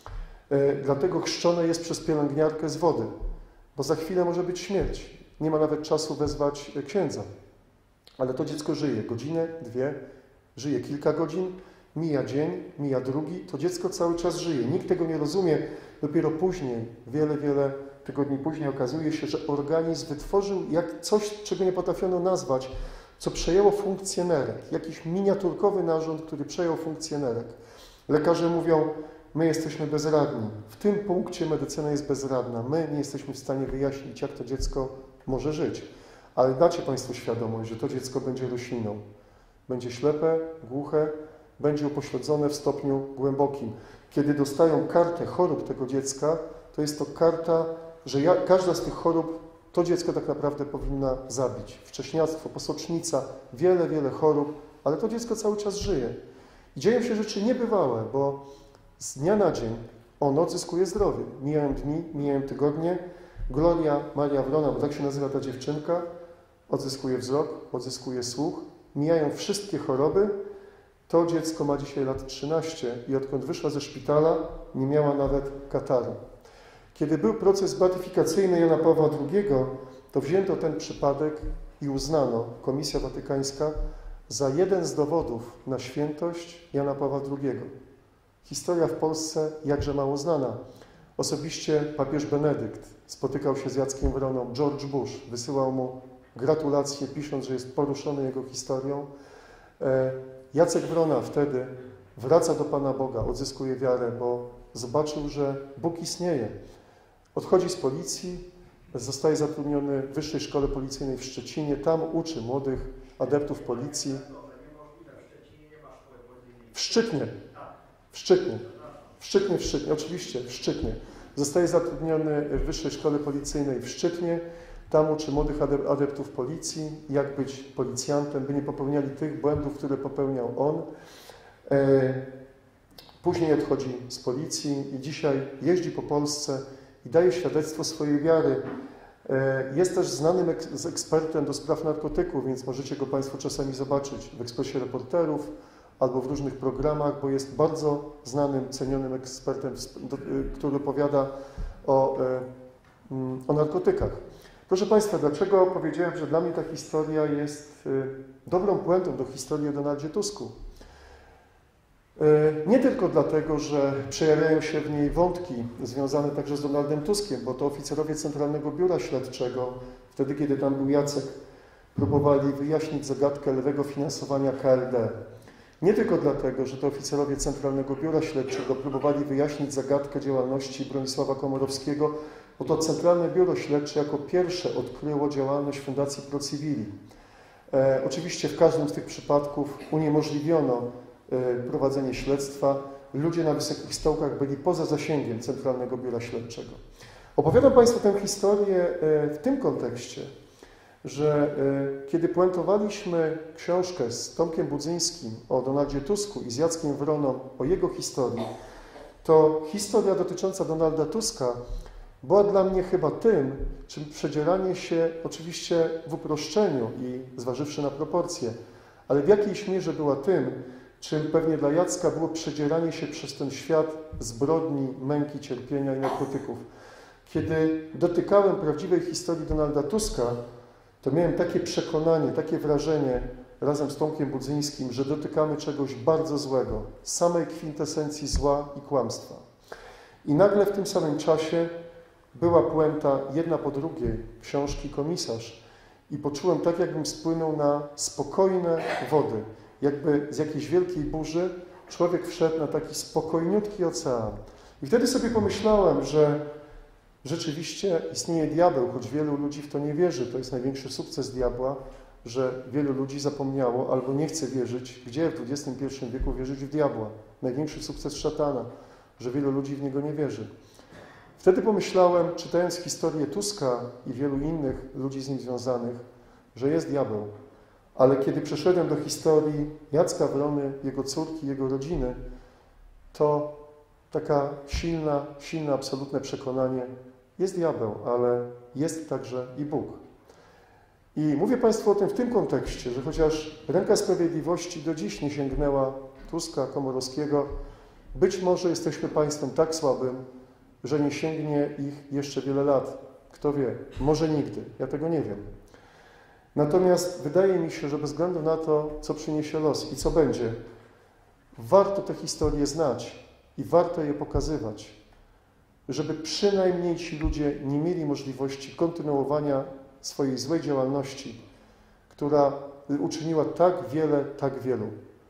Dlatego chrzczone jest przez pielęgniarkę z wody, bo za chwilę może być śmierć. Nie ma nawet czasu wezwać księdza. Ale to dziecko żyje godzinę, 2, żyje kilka godzin, mija dzień, mija drugi, to dziecko cały czas żyje. Nikt tego nie rozumie. Dopiero później, wiele tygodni później okazuje się, że organizm wytworzył jak coś, czego nie potrafiono nazwać, co przejęło funkcję nerek. Jakiś miniaturkowy narząd, który przejął funkcję nerek. Lekarze mówią, my jesteśmy bezradni. W tym punkcie medycyna jest bezradna. My nie jesteśmy w stanie wyjaśnić, jak to dziecko może żyć. Ale dacie Państwo świadomość, że to dziecko będzie rośliną. Będzie ślepe, głuche, będzie upośledzone w stopniu głębokim. Kiedy dostają kartę chorób tego dziecka, to jest to karta, że każda z tych chorób to dziecko tak naprawdę powinna zabić. Wcześniactwo, posocznica, wiele chorób, ale to dziecko cały czas żyje. I dzieją się rzeczy niebywałe, bo z dnia na dzień ono odzyskuje zdrowie. Mijają dni, mijają tygodnie. Gloria Maria Wrona, bo tak się nazywa ta dziewczynka, odzyskuje wzrok, odzyskuje słuch, mijają wszystkie choroby. To dziecko ma dzisiaj lat 13 i odkąd wyszła ze szpitala, nie miała nawet kataru. Kiedy był proces beatyfikacyjny Jana Pawła II, to wzięto ten przypadek i uznano, Komisja Watykańska, za jeden z dowodów na świętość Jana Pawła II. Historia w Polsce jakże mało znana. Osobiście papież Benedykt spotykał się z Jackiem Wroną, George Bush wysyłał mu gratulacje, pisząc, że jest poruszony jego historią. Jacek Wrona wtedy wraca do Pana Boga, odzyskuje wiarę, bo zobaczył, że Bóg istnieje. Odchodzi z policji, zostaje zatrudniony w Wyższej Szkole Policyjnej w Szczecinie, tam uczy młodych adeptów policji. W Szczytnie, oczywiście, w Szczytnie. Zostaje zatrudniony w Wyższej Szkole Policyjnej w Szczytnie, tam uczy młodych adeptów policji, jak być policjantem, by nie popełniali tych błędów, które popełniał on. Później odchodzi z policji i dzisiaj jeździ po Polsce i daje świadectwo swojej wiary. Jest też znanym ekspertem do spraw narkotyków, więc możecie go Państwo czasami zobaczyć w Ekspresie Reporterów albo w różnych programach, bo jest bardzo znanym, cenionym ekspertem, który opowiada o narkotykach. Proszę Państwa, dlaczego powiedziałem, że dla mnie ta historia jest dobrą puentą do historii o Donaldzie Tusku? Nie tylko dlatego, że przejawiają się w niej wątki związane także z Donaldem Tuskiem, bo to oficerowie Centralnego Biura Śledczego, wtedy kiedy tam był Jacek, próbowali wyjaśnić zagadkę lewego finansowania KLD. Nie tylko dlatego, że to oficerowie Centralnego Biura Śledczego próbowali wyjaśnić zagadkę działalności Bronisława Komorowskiego, bo to Centralne Biuro Śledcze jako pierwsze odkryło działalność Fundacji Pro Civili. Oczywiście w każdym z tych przypadków uniemożliwiono prowadzenie śledztwa. Ludzie na wysokich stołkach byli poza zasięgiem Centralnego Biura Śledczego. Opowiadam Państwu tę historię w tym kontekście, że kiedy puentowaliśmy książkę z Tomkiem Budzyńskim o Donaldzie Tusku i z Jackiem Wroną o jego historii, to historia dotycząca Donalda Tuska była dla mnie chyba tym, czym przedzieranie się oczywiście w uproszczeniu i zważywszy na proporcje, ale w jakiejś mierze była tym, czym pewnie dla Jacka było przedzieranie się przez ten świat zbrodni, męki, cierpienia i narkotyków. Kiedy dotykałem prawdziwej historii Donalda Tuska, to miałem takie przekonanie, takie wrażenie razem z Tomkiem Budzyńskim, że dotykamy czegoś bardzo złego, samej kwintesencji zła i kłamstwa. I nagle w tym samym czasie była puenta jedna po drugiej książki Komisarz i poczułem tak, jakbym spłynął na spokojne wody. Jakby z jakiejś wielkiej burzy człowiek wszedł na taki spokojniutki ocean. I wtedy sobie pomyślałem, że rzeczywiście istnieje diabeł, choć wielu ludzi w to nie wierzy. To jest największy sukces diabła, że wielu ludzi zapomniało albo nie chce wierzyć. Gdzie w XXI wieku wierzyć w diabła? Największy sukces szatana, że wielu ludzi w niego nie wierzy. Wtedy pomyślałem, czytając historię Tuska i wielu innych ludzi z nim związanych, że jest diabeł. Ale kiedy przeszedłem do historii Jacka Wrony, jego córki, jego rodziny, to taka silne, absolutne przekonanie, jest diabeł, ale jest także i Bóg. I mówię Państwu o tym w tym kontekście, że chociaż ręka sprawiedliwości do dziś nie sięgnęła Tuska, Komorowskiego, być może jesteśmy państwem tak słabym, że nie sięgnie ich jeszcze wiele lat. Kto wie, może nigdy, ja tego nie wiem. Natomiast wydaje mi się, że bez względu na to, co przyniesie los i co będzie, warto te historie znać i warto je pokazywać, żeby przynajmniej ci ludzie nie mieli możliwości kontynuowania swojej złej działalności, która uczyniła tak wielu.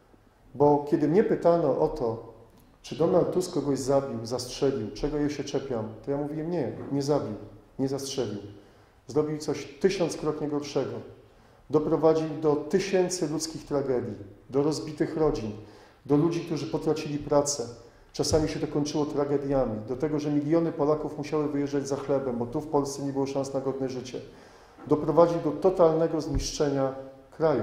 Bo kiedy mnie pytano o to, czy Donald Tusk kogoś zabił, zastrzelił, czego ja się czepiam, to ja mówiłem nie zabił, nie zastrzelił. Zrobił coś 1000-krotnie gorszego. Doprowadził do tysięcy ludzkich tragedii, do rozbitych rodzin, do ludzi, którzy potracili pracę. Czasami się to kończyło tragediami, do tego, że miliony Polaków musiały wyjeżdżać za chlebem, bo tu w Polsce nie było szans na godne życie. Doprowadził do totalnego zniszczenia kraju.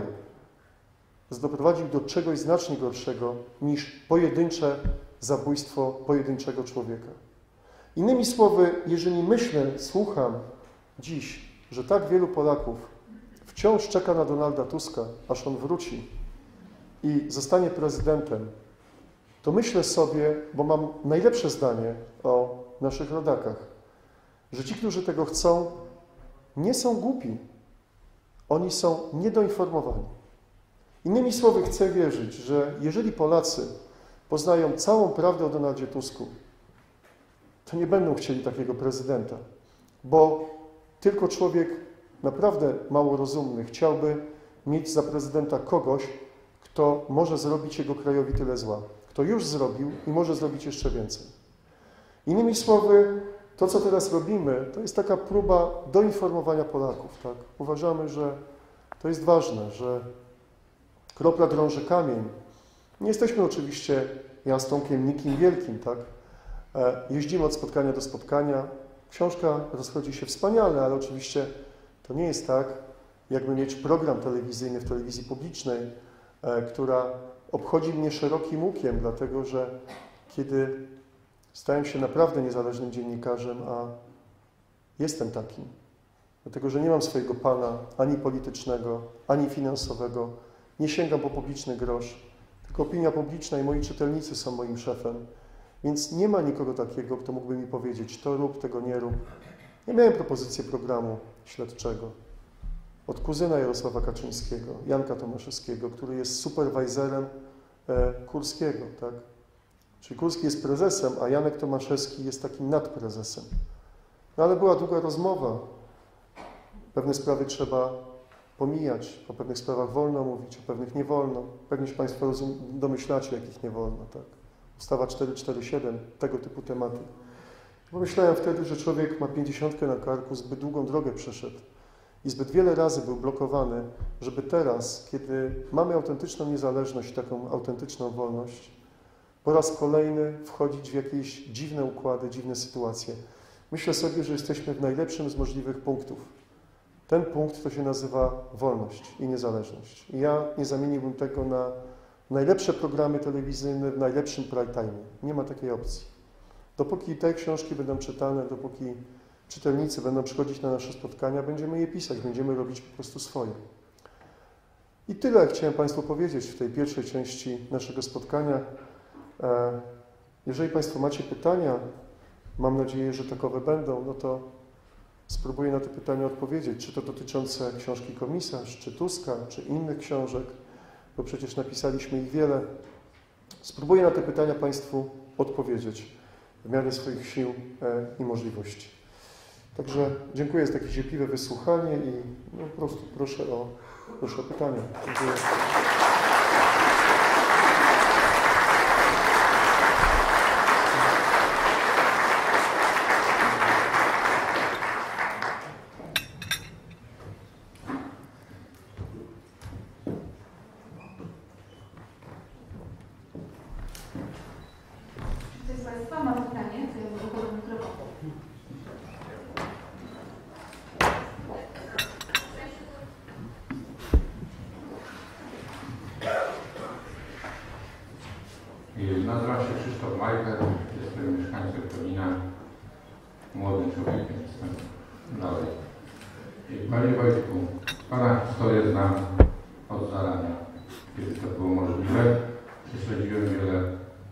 Doprowadził do czegoś znacznie gorszego niż pojedyncze zabójstwo pojedynczego człowieka. Innymi słowy, jeżeli myślę, słucham dziś, że tak wielu Polaków wciąż czeka na Donalda Tuska, aż on wróci i zostanie prezydentem, to myślę sobie, bo mam najlepsze zdanie o naszych rodakach, że ci, którzy tego chcą, nie są głupi. Oni są niedoinformowani. Innymi słowy, chcę wierzyć, że jeżeli Polacy poznają całą prawdę o Donaldzie Tusku, to nie będą chcieli takiego prezydenta, bo tylko człowiek naprawdę mało rozumny chciałby mieć za prezydenta kogoś, kto może zrobić jego krajowi tyle zła, kto już zrobił i może zrobić jeszcze więcej. Innymi słowy, to, co teraz robimy, to jest taka próba doinformowania Polaków. Tak? Uważamy, że to jest ważne, że kropla drąży kamień. Nie jesteśmy oczywiście Jastonkiem nikim wielkim, tak? Jeździmy od spotkania do spotkania. Książka rozchodzi się wspaniale, ale oczywiście to nie jest tak, jakby mieć program telewizyjny w telewizji publicznej, która obchodzi mnie szerokim łukiem, dlatego że kiedy stałem się naprawdę niezależnym dziennikarzem, a jestem takim, dlatego że nie mam swojego pana ani politycznego, ani finansowego, nie sięgam po publiczny grosz, tylko opinia publiczna i moi czytelnicy są moim szefem, więc nie ma nikogo takiego, kto mógłby mi powiedzieć, to rób, tego nie rób. Nie miałem propozycji programu śledczego od kuzyna Jarosława Kaczyńskiego, Janka Tomaszewskiego, który jest superwajzerem Kurskiego, tak? Czyli Kurski jest prezesem, a Janek Tomaszewski jest takim nadprezesem. No ale była długa rozmowa. Pewne sprawy trzeba pomijać, o pewnych sprawach wolno mówić, o pewnych nie wolno. Pewnie się Państwo domyślacie, jakich nie wolno, tak? Ustawa 447, tego typu tematy. Pomyślałem wtedy, że człowiek ma 50 na karku, zbyt długą drogę przeszedł i zbyt wiele razy był blokowany, żeby teraz, kiedy mamy autentyczną niezależność, taką autentyczną wolność, po raz kolejny wchodzić w jakieś dziwne układy, dziwne sytuacje. Myślę sobie, że jesteśmy w najlepszym z możliwych punktów. Ten punkt to się nazywa wolność i niezależność. I ja nie zamieniłbym tego na najlepsze programy telewizyjne w najlepszym prime time. Nie ma takiej opcji. Dopóki te książki będą czytane, dopóki czytelnicy będą przychodzić na nasze spotkania, będziemy je pisać, będziemy robić po prostu swoje. I tyle chciałem Państwu powiedzieć w tej pierwszej części naszego spotkania. Jeżeli Państwo macie pytania, mam nadzieję, że takowe będą, no to spróbuję na te pytania odpowiedzieć, czy to dotyczące książki Komisarz, czy Tuska, czy innych książek, bo przecież napisaliśmy ich wiele. Spróbuję na te pytania Państwu odpowiedzieć w miarę swoich sił i możliwości. Także dziękuję za takie cierpliwe wysłuchanie i no, po prostu proszę o pytania. Dziękuję. Ktoś z Państwa ma pytanie? To ja może podam mikrofon. Nazywam się Krzysztof Majker, jestem mieszkańcem Konina, młodym człowiekiem, jestem dalej. Panie Wojtku, Pana historię znam od zarania, kiedy to było możliwe. Prześledziłem wiele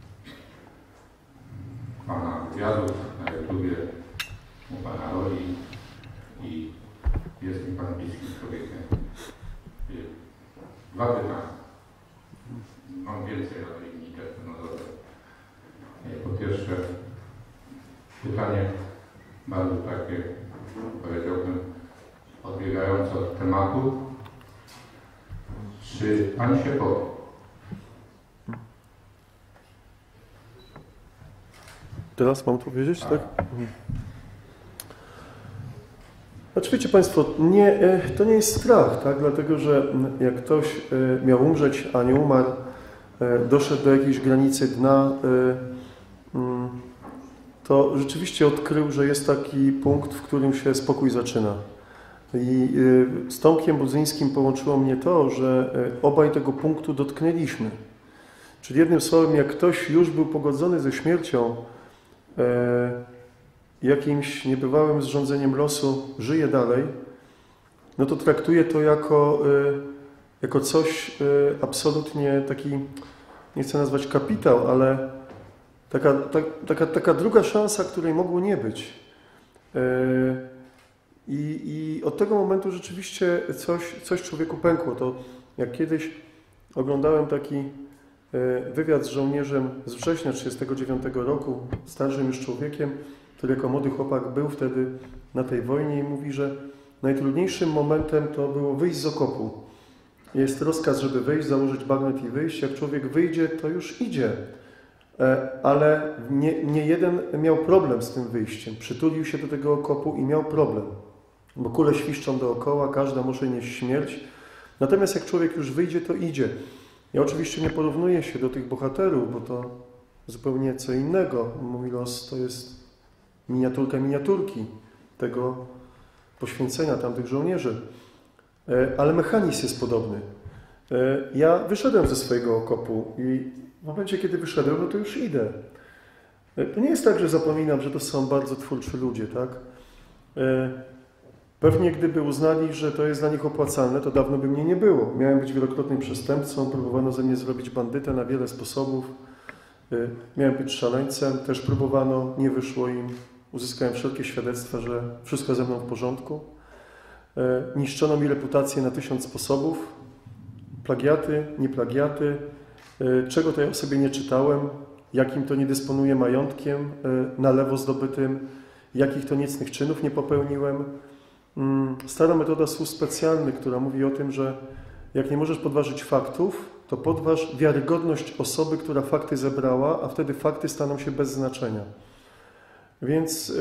Pana wywiadów na YouTubie, u Pana roli i jest mi Pan bliskim człowiekiem. Dwa pytania. Mam więcej, ale inni też będą zadać. Po pierwsze, pytanie bardzo takie, powiedziałbym, odbiegające od tematu. Czy Pan się powie? Teraz mam to powiedzieć, tak? Znaczy, wiecie Państwo, to nie jest strach, tak? Dlatego, że jak ktoś miał umrzeć, a nie umarł, doszedł do jakiejś granicy dna, to rzeczywiście odkrył, że jest taki punkt, w którym się spokój zaczyna. I z Tomkiem Budzyńskim połączyło mnie to, że obaj tego punktu dotknęliśmy. Czyli jednym słowem, jak ktoś już był pogodzony ze śmiercią, jakimś niebywałym zrządzeniem losu żyje dalej, no to traktuję to jako coś absolutnie taki, nie chcę nazwać kapitał, ale taka druga szansa, której mogło nie być. I od tego momentu rzeczywiście coś człowieku pękło. To jak kiedyś oglądałem taki wywiad z żołnierzem z września 1939 roku, starszym już człowiekiem, który jako młody chłopak był wtedy na tej wojnie i mówi, że najtrudniejszym momentem to było wyjść z okopu. Jest rozkaz, żeby wyjść, założyć bagnet i wyjść. Jak człowiek wyjdzie, to już idzie. Ale nie jeden miał problem z tym wyjściem. Przytulił się do tego okopu i miał problem. Bo kule świszczą dookoła, każda może nieść śmierć. Natomiast jak człowiek już wyjdzie, to idzie. Ja oczywiście nie porównuję się do tych bohaterów, bo to zupełnie co innego. Mój los to jest miniaturka miniaturki tego poświęcenia tamtych żołnierzy. Ale mechanizm jest podobny. Ja wyszedłem ze swojego okopu i w momencie, kiedy wyszedłem, no to już idę. To nie jest tak, że zapominam, że to są bardzo twórczy ludzie, tak? Pewnie gdyby uznali, że to jest dla nich opłacalne, to dawno by mnie nie było. Miałem być wielokrotnym przestępcą, próbowano ze mnie zrobić bandytę na wiele sposobów. Miałem być szaleńcem, też próbowano, nie wyszło im. Uzyskałem wszelkie świadectwa, że wszystko ze mną w porządku. Niszczono mi reputację na 1000 sposobów. Plagiaty, nie plagiaty. Czego to ja o sobie nie czytałem, jakim to nie dysponuję majątkiem na lewo zdobytym, jakich to niecnych czynów nie popełniłem. Stara metoda słów specjalnych, która mówi o tym, że jak nie możesz podważyć faktów, to podważ wiarygodność osoby, która fakty zebrała, a wtedy fakty staną się bez znaczenia. Więc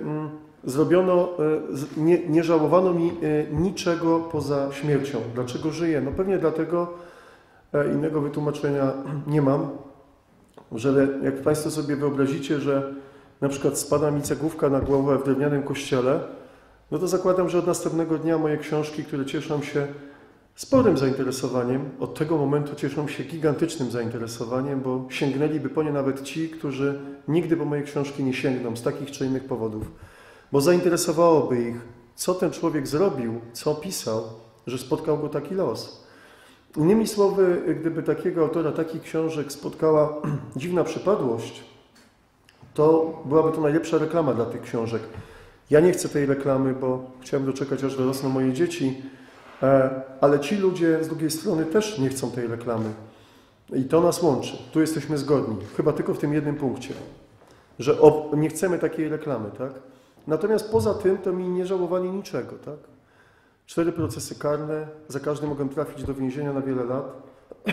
nie żałowano mi niczego poza śmiercią. Dlaczego żyję? No pewnie dlatego, innego wytłumaczenia nie mam, że jak Państwo sobie wyobrazicie, że na przykład spada mi cegłówka na głowę w drewnianym kościele, no to zakładam, że od następnego dnia moje książki, które cieszą się sporym zainteresowaniem, od tego momentu cieszą się gigantycznym zainteresowaniem, bo sięgnęliby po nie nawet ci, którzy nigdy po moje książki nie sięgną z takich czy innych powodów. Bo zainteresowałoby ich, co ten człowiek zrobił, co pisał, że spotkał go taki los. Innymi słowy, gdyby takiego autora takich książek spotkała dziwna przypadłość, to byłaby to najlepsza reklama dla tych książek. Ja nie chcę tej reklamy, bo chciałem doczekać, aż dorosną moje dzieci, ale ci ludzie z drugiej strony też nie chcą tej reklamy. I to nas łączy. Tu jesteśmy zgodni. Chyba tylko w tym jednym punkcie, że nie chcemy takiej reklamy, tak? Natomiast poza tym to mi nie żałowali niczego, tak? 4 procesy karne, za każdy mogłem trafić do więzienia na wiele lat.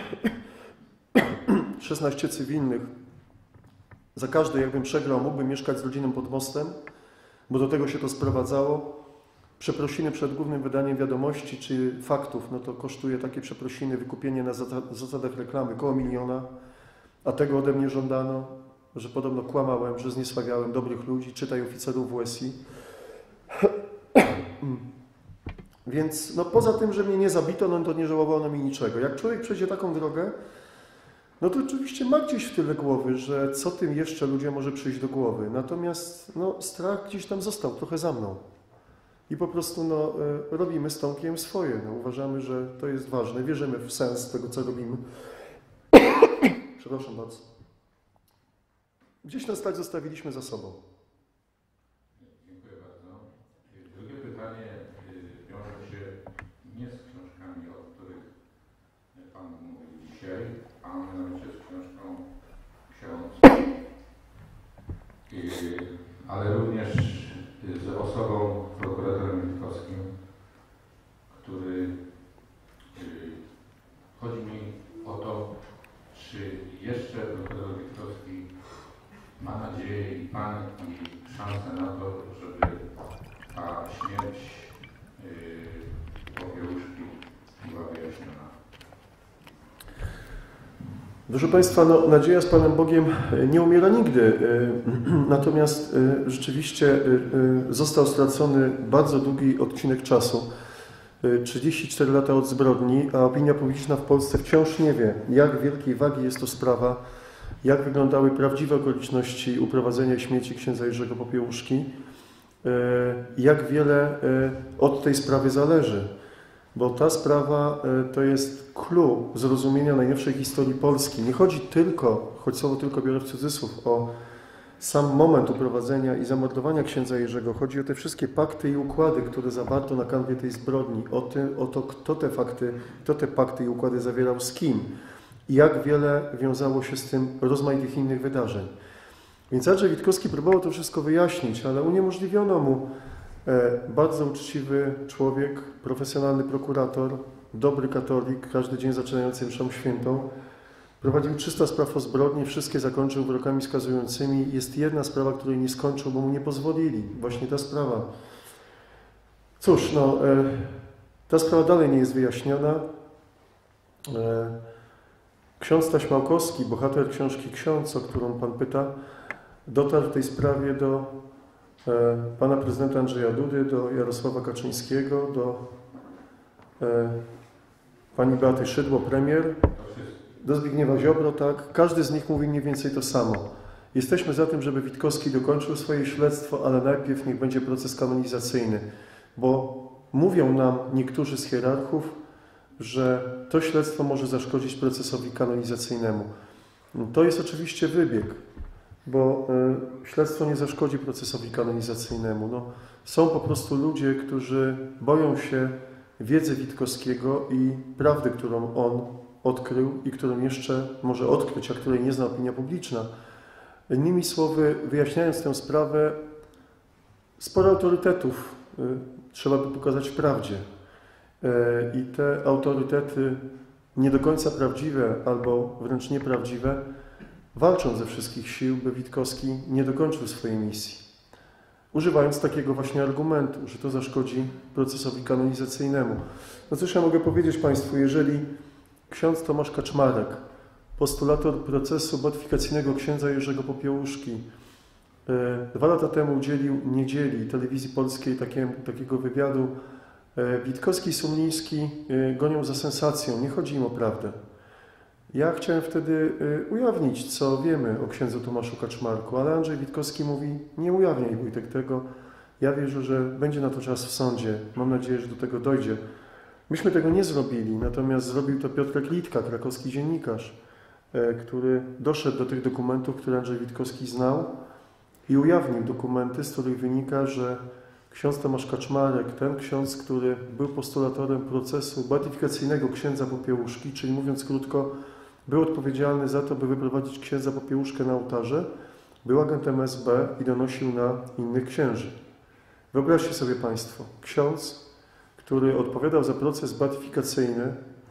16 cywilnych. Za każdy, jakbym przegrał, mógłbym mieszkać z rodziną pod mostem, bo do tego się to sprowadzało. Przeprosiny przed głównym wydaniem wiadomości czy faktów, no to kosztuje takie przeprosiny, wykupienie na zasadach reklamy około 1 000 000, a tego ode mnie żądano, że podobno kłamałem, że zniesławiałem dobrych ludzi, czytaj oficerów WSI. Więc no poza tym, że mnie nie zabito, no to nie żałowano mi niczego. Jak człowiek przejdzie taką drogę, no to oczywiście ma gdzieś w tyle głowy, że co tym jeszcze ludziom może przyjść do głowy. Natomiast no, strach gdzieś tam został trochę za mną. I po prostu no, robimy z Tomkiem swoje. No, uważamy, że to jest ważne. Wierzymy w sens tego, co robimy. Przepraszam bardzo. Gdzieś nas tak zostawiliśmy za sobą. Dziękuję bardzo. Drugie pytanie wiąże się nie z książkami, o których Pan mówił dzisiaj, a mianowicie z książką Ksiądz, ale również z osobą, prokuratorem Witkowskim, który chodzi mi o to, czy jeszcze prokurator Witkowski ma nadzieję i Pan i szansę na to, żeby ta śmierć Popiełuszki była wyjaśniona. Proszę Państwa, no, nadzieja z Panem Bogiem nie umiera nigdy. Natomiast rzeczywiście został stracony bardzo długi odcinek czasu. 34 lata od zbrodni, a opinia publiczna w Polsce wciąż nie wie, jak wielkiej wagi jest to sprawa, jak wyglądały prawdziwe okoliczności uprowadzenia śmierci księdza Jerzego Popiełuszki, jak wiele od tej sprawy zależy. bo ta sprawa to jest clue zrozumienia najnowszej historii Polski. Nie chodzi tylko, choć słowo tylko biorę w cudzysłów, o sam moment uprowadzenia i zamordowania księdza Jerzego. Chodzi o te wszystkie pakty i układy, które zawarto na kanwie tej zbrodni, o to, kto te pakty i układy zawierał z kim i jak wiele wiązało się z tym rozmaitych innych wydarzeń. Więc Andrzej Witkowski próbował to wszystko wyjaśnić, ale uniemożliwiono mu. Bardzo uczciwy człowiek, profesjonalny prokurator, dobry katolik, każdy dzień zaczynający mszą świętą. Prowadził 300 spraw o zbrodni, wszystkie zakończył wyrokami skazującymi. Jest jedna sprawa, której nie skończył, bo mu nie pozwolili. Właśnie ta sprawa. Cóż, ta sprawa dalej nie jest wyjaśniona. Ksiądz Taśmałkowski, bohater książki Ksiądz, o którą Pan pyta, dotarł w tej sprawie do pana prezydenta Andrzeja Dudy, do Jarosława Kaczyńskiego, do pani Beaty Szydło, premier, do Zbigniewa Ziobro, tak. Każdy z nich mówi mniej więcej to samo. Jesteśmy za tym, żeby Witkowski dokończył swoje śledztwo, ale najpierw niech będzie proces kanonizacyjny, bo mówią nam niektórzy z hierarchów, że to śledztwo może zaszkodzić procesowi kanonizacyjnemu. To jest oczywiście wybieg, bo śledztwo nie zaszkodzi procesowi kanonizacyjnemu. Są po prostu ludzie, którzy boją się wiedzy Witkowskiego i prawdy, którą on odkrył i którą jeszcze może odkryć, a której nie zna opinia publiczna. Innymi słowy, wyjaśniając tę sprawę, sporo autorytetów trzeba by pokazać w prawdzie. I te autorytety nie do końca prawdziwe albo wręcz nieprawdziwe walczą ze wszystkich sił, by Witkowski nie dokończył swojej misji. Używając takiego właśnie argumentu, że to zaszkodzi procesowi kanonizacyjnemu. No cóż ja mogę powiedzieć Państwu, jeżeli ksiądz Tomasz Kaczmarek, postulator procesu beatyfikacyjnego księdza Jerzego Popiełuszki, 2 lata temu udzielił Niedzieli, Telewizji Polskiej takiego wywiadu, Witkowski i Sumliński gonią za sensacją, nie chodzi im o prawdę. Ja chciałem wtedy ujawnić, co wiemy o księdzu Tomaszu Kaczmarku, ale Andrzej Witkowski mówi, nie ujawniaj, Wojtek, tego. Ja wierzę, że będzie na to czas w sądzie. Mam nadzieję, że do tego dojdzie. Myśmy tego nie zrobili, natomiast zrobił to Piotrek Litka, krakowski dziennikarz, który doszedł do tych dokumentów, które Andrzej Witkowski znał i ujawnił dokumenty, z których wynika, że ksiądz Tomasz Kaczmarek, ten ksiądz, który był postulatorem procesu beatyfikacyjnego księdza Popiełuszki, czyli mówiąc krótko, był odpowiedzialny za to, by wyprowadzić księdza Popiełuszkę na ołtarze, był agentem SB i donosił na innych księży. Wyobraźcie sobie Państwo, ksiądz, który odpowiadał za proces beatyfikacyjny,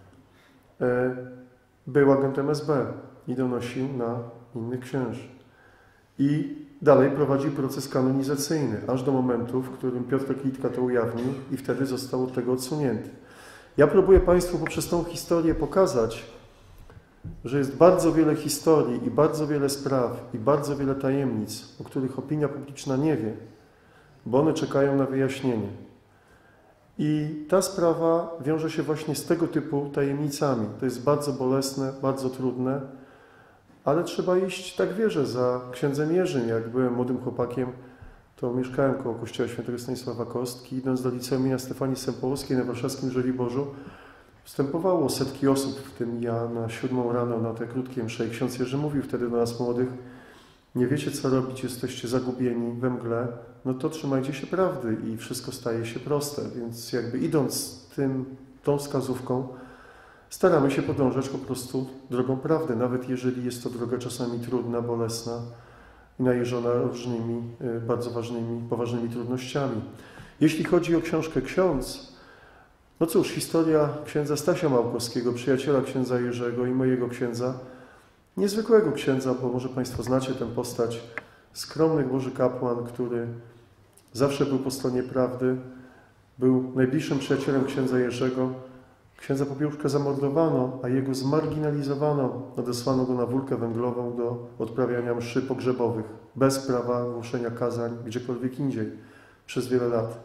był agentem SB i donosił na innych księży. I dalej prowadził proces kanonizacyjny, aż do momentu, w którym Piotr Litka to ujawnił i wtedy został od tego odsunięty. Ja próbuję Państwu poprzez tą historię pokazać, że jest bardzo wiele historii i bardzo wiele spraw i bardzo wiele tajemnic, o których opinia publiczna nie wie, bo one czekają na wyjaśnienie. I ta sprawa wiąże się właśnie z tego typu tajemnicami. To jest bardzo bolesne, bardzo trudne, ale trzeba iść, tak wierzę, za księdzem Jerzym. Jak byłem młodym chłopakiem, to mieszkałem koło kościoła świętego Stanisława Kostki. Idąc do liceum imienia Stefanii Sępołowskiej na warszawskim Żoliborzu, wstępowało setki osób, w tym ja, na 7 rano na te krótkie msze. Ksiądz Jerzy mówił wtedy do nas młodych, nie wiecie co robić, jesteście zagubieni we mgle, no to trzymajcie się prawdy i wszystko staje się proste. Więc jakby idąc tą wskazówką, staramy się podążać po prostu drogą prawdy, nawet jeżeli jest to droga czasami trudna, bolesna i najeżona różnymi, bardzo ważnymi, poważnymi trudnościami. Jeśli chodzi o książkę Ksiądz, no cóż, historia księdza Stasia Małkowskiego, przyjaciela księdza Jerzego i mojego księdza, niezwykłego księdza, bo może Państwo znacie tę postać, skromny Boży kapłan, który zawsze był po stronie prawdy, był najbliższym przyjacielem księdza Jerzego. Księdza Popiełuszkę zamordowano, a jego zmarginalizowano, odesłano go na Wólkę Węglową do odprawiania mszy pogrzebowych, bez prawa głoszenia kazań gdziekolwiek indziej, przez wiele lat.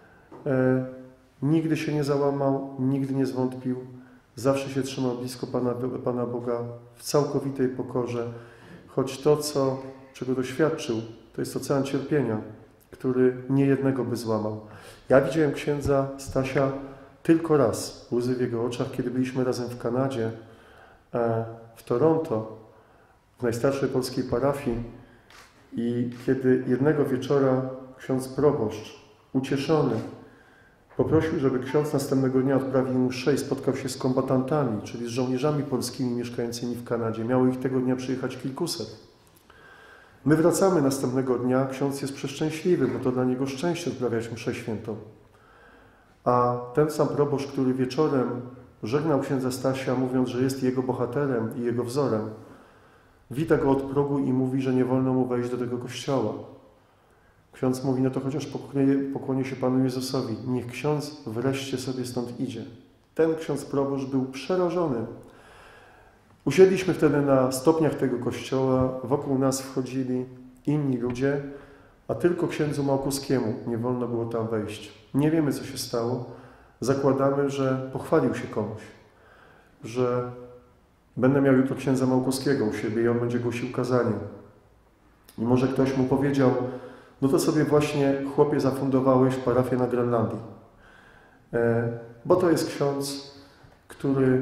Nigdy się nie załamał, nigdy nie zwątpił, zawsze się trzymał blisko Pana Boga w całkowitej pokorze, choć to, czego doświadczył, to jest ocean cierpienia, który niejednego by złamał. Ja widziałem księdza Stasia tylko raz łzy w jego oczach, kiedy byliśmy razem w Kanadzie, w Toronto, w najstarszej polskiej parafii i kiedy jednego wieczora ksiądz proboszcz, ucieszony, poprosił, żeby ksiądz następnego dnia odprawił mszę i spotkał się z kombatantami, czyli z żołnierzami polskimi mieszkającymi w Kanadzie. Miało ich tego dnia przyjechać kilkuset. My wracamy następnego dnia, ksiądz jest przeszczęśliwy, bo to dla niego szczęście odprawiać mszę świętą. A ten sam proboszcz, który wieczorem żegnał księdza Stasia, mówiąc, że jest jego bohaterem i jego wzorem, wita go od progu i mówi, że nie wolno mu wejść do tego kościoła. Ksiądz mówi, no to chociaż pokłonię się Panu Jezusowi. Niech ksiądz wreszcie sobie stąd idzie. Ten ksiądz proboszcz był przerażony. Usiedliśmy wtedy na stopniach tego kościoła, wokół nas wchodzili inni ludzie, a tylko księdzu Małkowskiemu nie wolno było tam wejść. Nie wiemy, co się stało. Zakładamy, że pochwalił się komuś, że będę miał jutro księdza Małkowskiego u siebie i on będzie głosił kazanie. I może ktoś mu powiedział, no to sobie właśnie, chłopie, zafundowałeś parafię na Grenlandii. Bo to jest ksiądz, który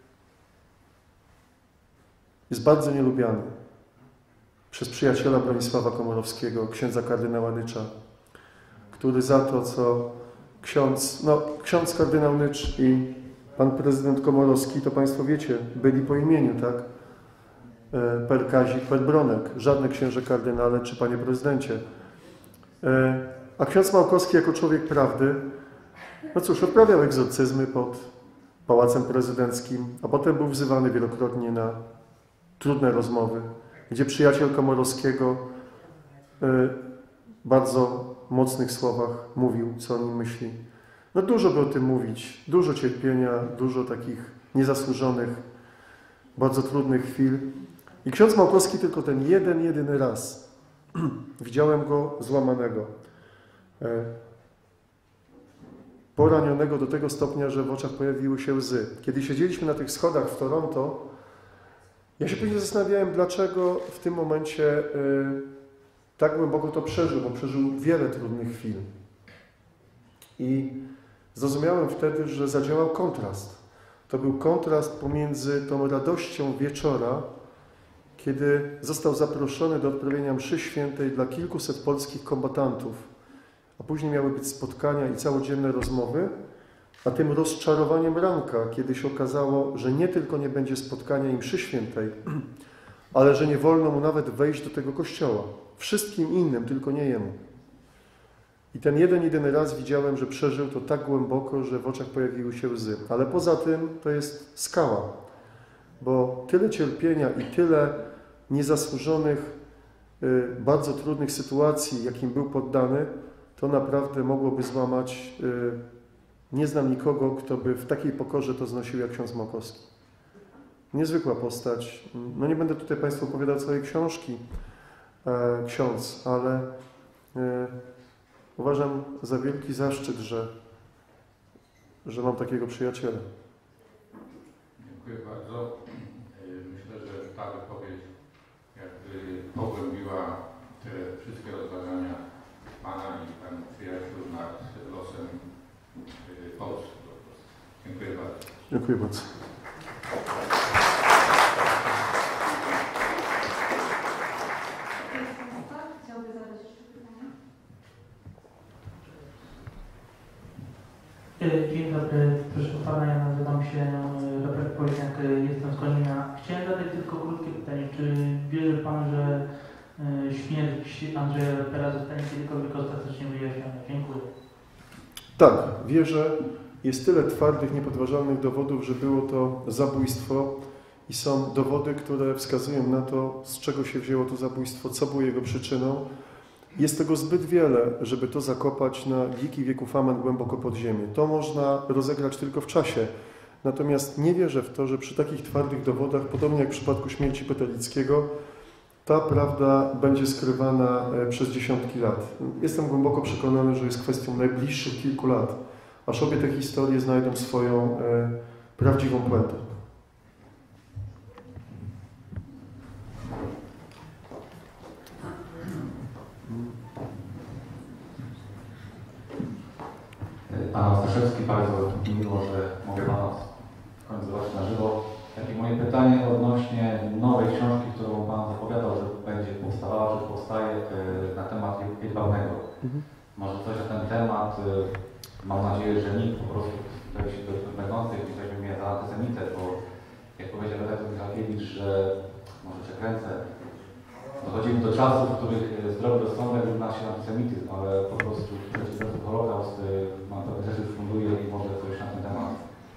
jest bardzo nielubiany przez przyjaciela Bronisława Komorowskiego, księdza kardynała Nycza, który za to, co ksiądz kardynał Nycz i pan prezydent Komorowski, to Państwo wiecie, byli po imieniu, tak? Per Kazik, per Bronek, żadne księże kardynale czy panie prezydencie. A ksiądz Małkowski jako człowiek prawdy, no cóż, odprawiał egzorcyzmy pod Pałacem Prezydenckim, a potem był wzywany wielokrotnie na trudne rozmowy, gdzie przyjaciel Komorowskiego w bardzo mocnych słowach mówił, co o nim myśli. No dużo by o tym mówić, dużo cierpienia, dużo takich niezasłużonych, bardzo trudnych chwil. I ksiądz Małkowski tylko ten jedyny raz widziałem go złamanego, poranionego do tego stopnia, że w oczach pojawiły się łzy. Kiedy siedzieliśmy na tych schodach w Toronto, ja się później zastanawiałem, dlaczego w tym momencie tak głęboko to przeżył, bo przeżył wiele trudnych chwil. I zrozumiałem wtedy, że zadziałał kontrast. To był kontrast pomiędzy tą radością wieczora, kiedy został zaproszony do odprawienia mszy świętej dla kilkuset polskich kombatantów, a później miały być spotkania i całodzienne rozmowy, a tym rozczarowaniem ranka, kiedy się okazało, że nie tylko nie będzie spotkania i mszy świętej, ale że nie wolno mu nawet wejść do tego kościoła. Wszystkim innym, tylko nie jemu. I ten jedyny raz widziałem, że przeżył to tak głęboko, że w oczach pojawiły się łzy. Ale poza tym to jest skała, bo tyle cierpienia i tyle niezasłużonych, bardzo trudnych sytuacji, jakim był poddany, to naprawdę mogłoby złamać. Nie znam nikogo, kto by w takiej pokorze to znosił jak ksiądz Małkowski. Niezwykła postać. No nie będę tutaj Państwu opowiadał całej książki, ksiądz, ale uważam za wielki zaszczyt, że mam takiego przyjaciela. Dziękuję bardzo. Myślę, że ta wypowiedź jakby pogłębiła te wszystkie rozważania Pana i Pan przyjaciół nad losem Polski. Dziękuję bardzo. Dziękuję bardzo. Chciałby zadać jeszcze pytanie? Dzień dobry, proszę Pana, ja nazywam się Robert Poliniak, jestem z Konina. Chciałem zadać tylko krótkie pytanie. Czy wierzy Pan, że śmierć Andrzeja Lepera zostanie kiedykolwiek ostatecznie wyjaśniona? Dziękuję. Tak, wierzę. Jest tyle twardych, niepodważalnych dowodów, że było to zabójstwo i są dowody, które wskazują na to, z czego się wzięło to zabójstwo, co było jego przyczyną. Jest tego zbyt wiele, żeby to zakopać na wieki wieków amen głęboko pod ziemię. To można rozegrać tylko w czasie. Natomiast nie wierzę w to, że przy takich twardych dowodach, podobnie jak w przypadku śmierci Petelickiego, ta prawda będzie skrywana przez dziesiątki lat. Jestem głęboko przekonany, że jest kwestią najbliższych kilku lat, aż obie te historie znajdą swoją prawdziwą puentę. Adam Staszewski, bardzo miło, że mogę Pana w końcu zobaczyć na żywo. Takie moje pytanie odnośnie nowej książki, którą Pan zapowiadał, że będzie powstawała, że powstaje na temat Jedwabnego. Może coś na ten temat, mam nadzieję, że nikt po prostu będących ktoś by mnie za antysemitę, bo jak powiedział redaktor Michalkiewicz, że może przekręcę, dochodzimy do czasów, w których zdrowy rozsądek równa się antysemityzm, ale po prostu przeciwko Holokaust mam pewne rzeczy funduje i może coś na ten temat.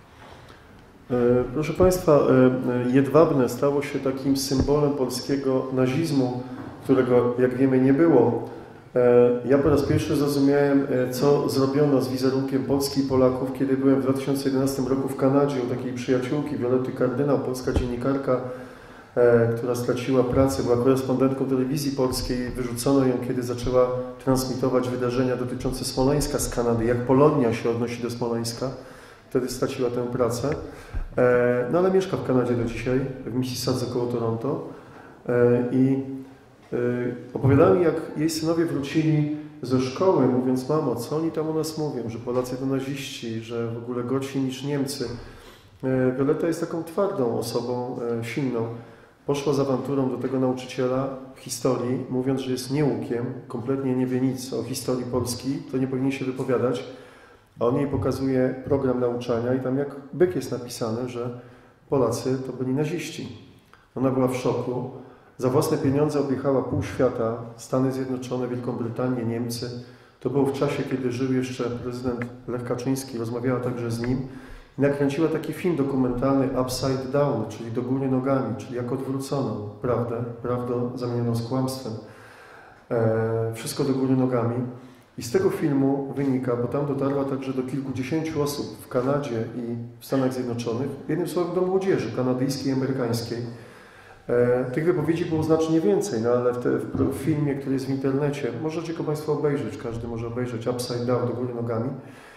Proszę Państwa, Jedwabne stało się takim symbolem polskiego nazizmu, którego, jak wiemy, nie było. Ja po raz pierwszy zrozumiałem, co zrobiono z wizerunkiem Polski i Polaków, kiedy byłem w 2011 roku w Kanadzie u takiej przyjaciółki, Violetty Kardynał, polska dziennikarka, która straciła pracę, była korespondentką telewizji polskiej, wyrzucono ją, kiedy zaczęła transmitować wydarzenia dotyczące Smoleńska z Kanady, jak Polonia się odnosi do Smoleńska. Wtedy straciła tę pracę, no ale mieszka w Kanadzie do dzisiaj, w Mississadze koło Toronto i opowiadała mi, jak jej synowie wrócili ze szkoły, mówiąc: mamo, co oni tam o nas mówią, że Polacy to naziści, że w ogóle gorsi niż Niemcy. Violetta jest taką twardą osobą, silną. Poszła z awanturą do tego nauczyciela historii, mówiąc, że jest nieukiem, kompletnie nie wie nic o historii Polski, to nie powinien się wypowiadać. A on jej pokazuje program nauczania i tam jak byk jest napisane, że Polacy to byli naziści. Ona była w szoku. Za własne pieniądze objechała pół świata, Stany Zjednoczone, Wielką Brytanię, Niemcy. To było w czasie, kiedy żył jeszcze prezydent Lech Kaczyński, rozmawiała także z nim i nakręciła taki film dokumentalny Upside Down, czyli do góry nogami, czyli jak odwrócono prawdę zamienioną z kłamstwem. Wszystko do góry nogami. I z tego filmu wynika, bo tam dotarła także do kilkudziesięciu osób w Kanadzie i w Stanach Zjednoczonych, jednym słowem do młodzieży kanadyjskiej i amerykańskiej. Tych wypowiedzi było znacznie więcej, no ale w filmie, który jest w internecie, możecie go Państwo obejrzeć, każdy może obejrzeć, Upside Down, do góry nogami.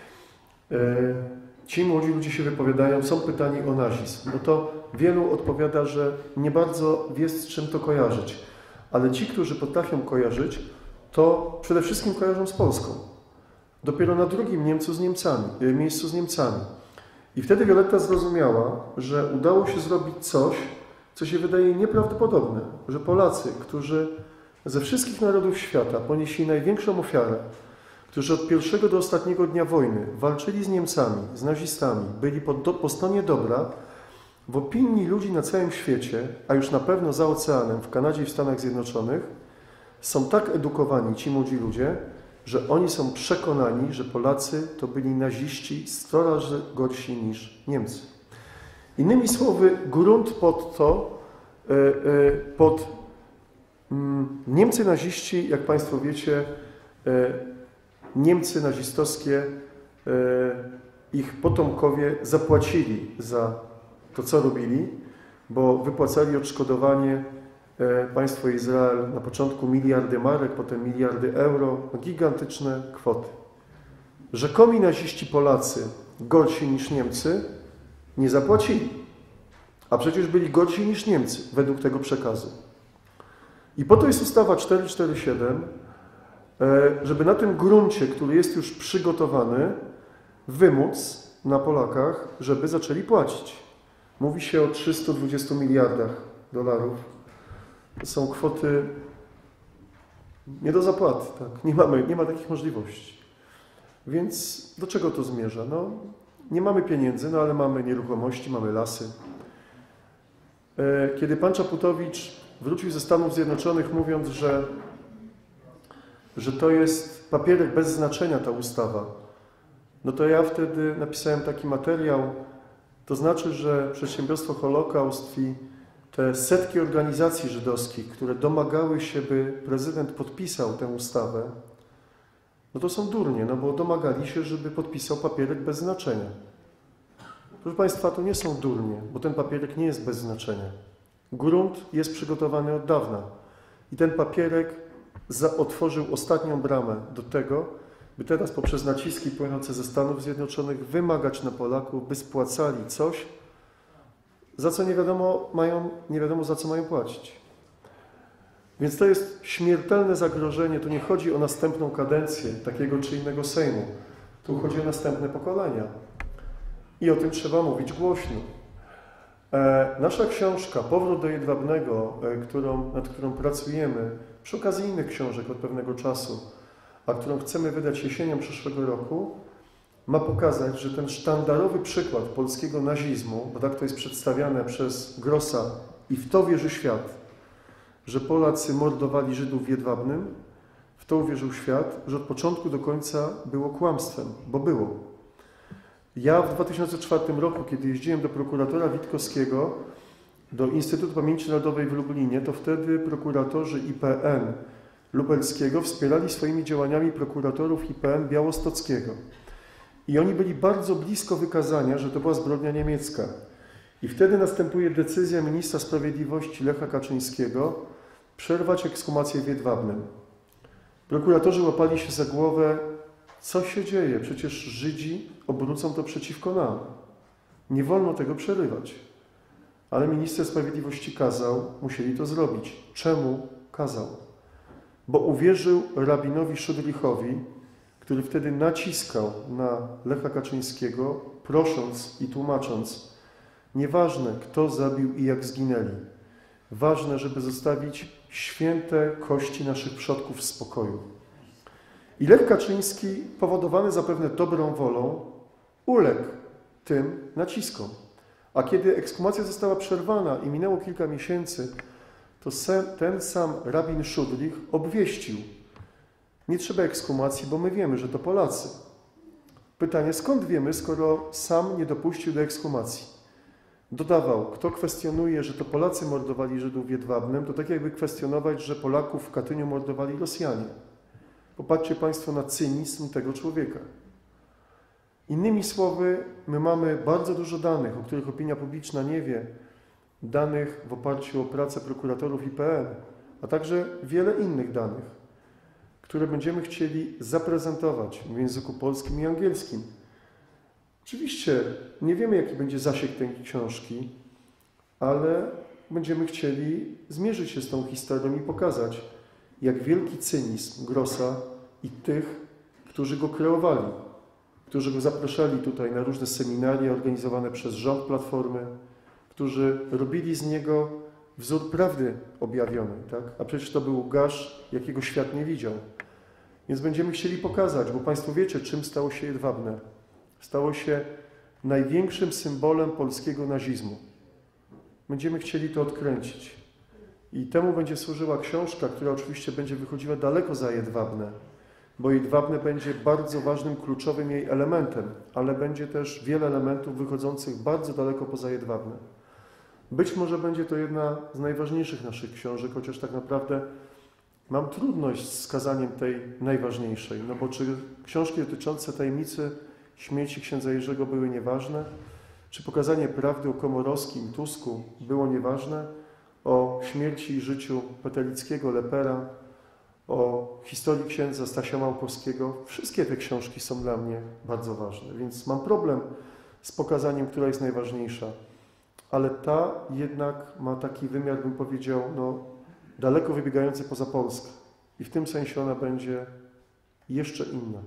Ci młodzi ludzie się wypowiadają, są pytani o nazizm. No to wielu odpowiada, że nie bardzo wie, z czym to kojarzyć. Ale ci, którzy potrafią kojarzyć, to przede wszystkim kojarzą z Polską. Dopiero na drugim miejscu z Niemcami. I wtedy Violetta zrozumiała, że udało się zrobić coś, co się wydaje nieprawdopodobne, że Polacy, którzy ze wszystkich narodów świata ponieśli największą ofiarę, którzy od pierwszego do ostatniego dnia wojny walczyli z Niemcami, z nazistami, byli po stronie dobra, w opinii ludzi na całym świecie, a już na pewno za oceanem, w Kanadzie i w Stanach Zjednoczonych, są tak edukowani ci młodzi ludzie, że oni są przekonani, że Polacy to byli naziści 100 razy gorsi niż Niemcy. Innymi słowy, grunt pod to, Niemcy naziści, jak Państwo wiecie, Niemcy nazistowskie, ich potomkowie zapłacili za to, co robili, bo wypłacali odszkodowanie państwo Izrael na początku miliardy marek, potem miliardy euro, gigantyczne kwoty. Rzekomi naziści Polacy, gorsi niż Niemcy, nie zapłacili, a przecież byli gorsi niż Niemcy według tego przekazu. I po to jest ustawa 447, żeby na tym gruncie, który jest już przygotowany, wymóc na Polakach, żeby zaczęli płacić. Mówi się o 320 miliardach dolarów. To są kwoty nie do zapłaty, tak? Nie ma takich możliwości. Więc do czego to zmierza? No, nie mamy pieniędzy, no ale mamy nieruchomości, mamy lasy. Kiedy pan Czaputowicz wrócił ze Stanów Zjednoczonych, mówiąc, że to jest papierek bez znaczenia, ta ustawa, no to ja wtedy napisałem taki materiał, to znaczy, że Przedsiębiorstwo Holokaust i te setki organizacji żydowskich, które domagały się, by prezydent podpisał tę ustawę, no to są durnie, no bo domagali się, żeby podpisał papierek bez znaczenia. Proszę Państwa, to nie są durnie, bo ten papierek nie jest bez znaczenia. Grunt jest przygotowany od dawna i ten papierek otworzył ostatnią bramę do tego, by teraz poprzez naciski płynące ze Stanów Zjednoczonych wymagać na Polaków, by spłacali coś, za co nie wiadomo za co mają płacić. Więc to jest śmiertelne zagrożenie. Tu nie chodzi o następną kadencję takiego czy innego Sejmu. Tu chodzi o następne pokolenia. I o tym trzeba mówić głośno. Nasza książka Powrót do Jedwabnego, nad którą pracujemy przy okazji innych książek od pewnego czasu, a którą chcemy wydać jesienią przyszłego roku, ma pokazać, że ten sztandarowy przykład polskiego nazizmu, bo tak to jest przedstawiane przez Grossa i w to wierzy świat, że Polacy mordowali Żydów w Jedwabnym, w to uwierzył świat, że od początku do końca było kłamstwem, bo było. Ja w 2004 roku, kiedy jeździłem do prokuratora Witkowskiego, do Instytutu Pamięci Narodowej w Lublinie, to wtedy prokuratorzy IPN lubelskiego wspierali swoimi działaniami prokuratorów IPN białostockiego. I oni byli bardzo blisko wykazania, że to była zbrodnia niemiecka. I wtedy następuje decyzja ministra sprawiedliwości Lecha Kaczyńskiego przerwać ekshumację w Jedwabnem. Prokuratorzy łapali się za głowę, co się dzieje? Przecież Żydzi obrócą to przeciwko nam. Nie wolno tego przerywać. Ale minister sprawiedliwości kazał, musieli to zrobić. Czemu kazał? Bo uwierzył rabinowi Szudrichowi, który wtedy naciskał na Lecha Kaczyńskiego, prosząc i tłumacząc, nieważne kto zabił i jak zginęli, ważne, żeby zostawić święte kości naszych przodków w spokoju. I Lech Kaczyński, powodowany zapewne dobrą wolą, uległ tym naciskom. A kiedy ekshumacja została przerwana i minęło kilka miesięcy, to ten sam rabin Szudrich obwieścił, nie trzeba ekshumacji, bo my wiemy, że to Polacy. Pytanie, skąd wiemy, skoro sam nie dopuścił do ekshumacji? Dodawał, kto kwestionuje, że to Polacy mordowali Żydów w Jedwabnem, to tak jakby kwestionować, że Polaków w Katyniu mordowali Rosjanie. Popatrzcie Państwo na cynizm tego człowieka. Innymi słowy, my mamy bardzo dużo danych, o których opinia publiczna nie wie, danych w oparciu o pracę prokuratorów IPN, a także wiele innych danych, które będziemy chcieli zaprezentować w języku polskim i angielskim. Oczywiście nie wiemy, jaki będzie zasięg tej książki, ale będziemy chcieli zmierzyć się z tą historią i pokazać, jak wielki cynizm Grossa i tych, którzy go kreowali, którzy go zapraszali tutaj na różne seminaria organizowane przez rząd Platformy, którzy robili z niego wzór prawdy objawionej, tak? A przecież to był garz, jakiego świat nie widział. Więc będziemy chcieli pokazać, bo Państwo wiecie, czym stało się Jedwabne. Stało się największym symbolem polskiego nazizmu. Będziemy chcieli to odkręcić. I temu będzie służyła książka, która oczywiście będzie wychodziła daleko za Jedwabne, bo Jedwabne będzie bardzo ważnym, kluczowym jej elementem, ale będzie też wiele elementów wychodzących bardzo daleko poza Jedwabne. Być może będzie to jedna z najważniejszych naszych książek, chociaż tak naprawdę mam trudność z wskazaniem tej najważniejszej, no bo czy książki dotyczące tajemnicy śmierci księdza Jerzego były nieważne? Czy pokazanie prawdy o Komorowskim, Tusku było nieważne? O śmierci i życiu Petelickiego, Lepera, o historii księdza Stasia Małkowskiego. Wszystkie te książki są dla mnie bardzo ważne, więc mam problem z pokazaniem, która jest najważniejsza. Ale ta jednak ma taki wymiar, bym powiedział, no, daleko wybiegający poza Polskę. I w tym sensie ona będzie jeszcze inna.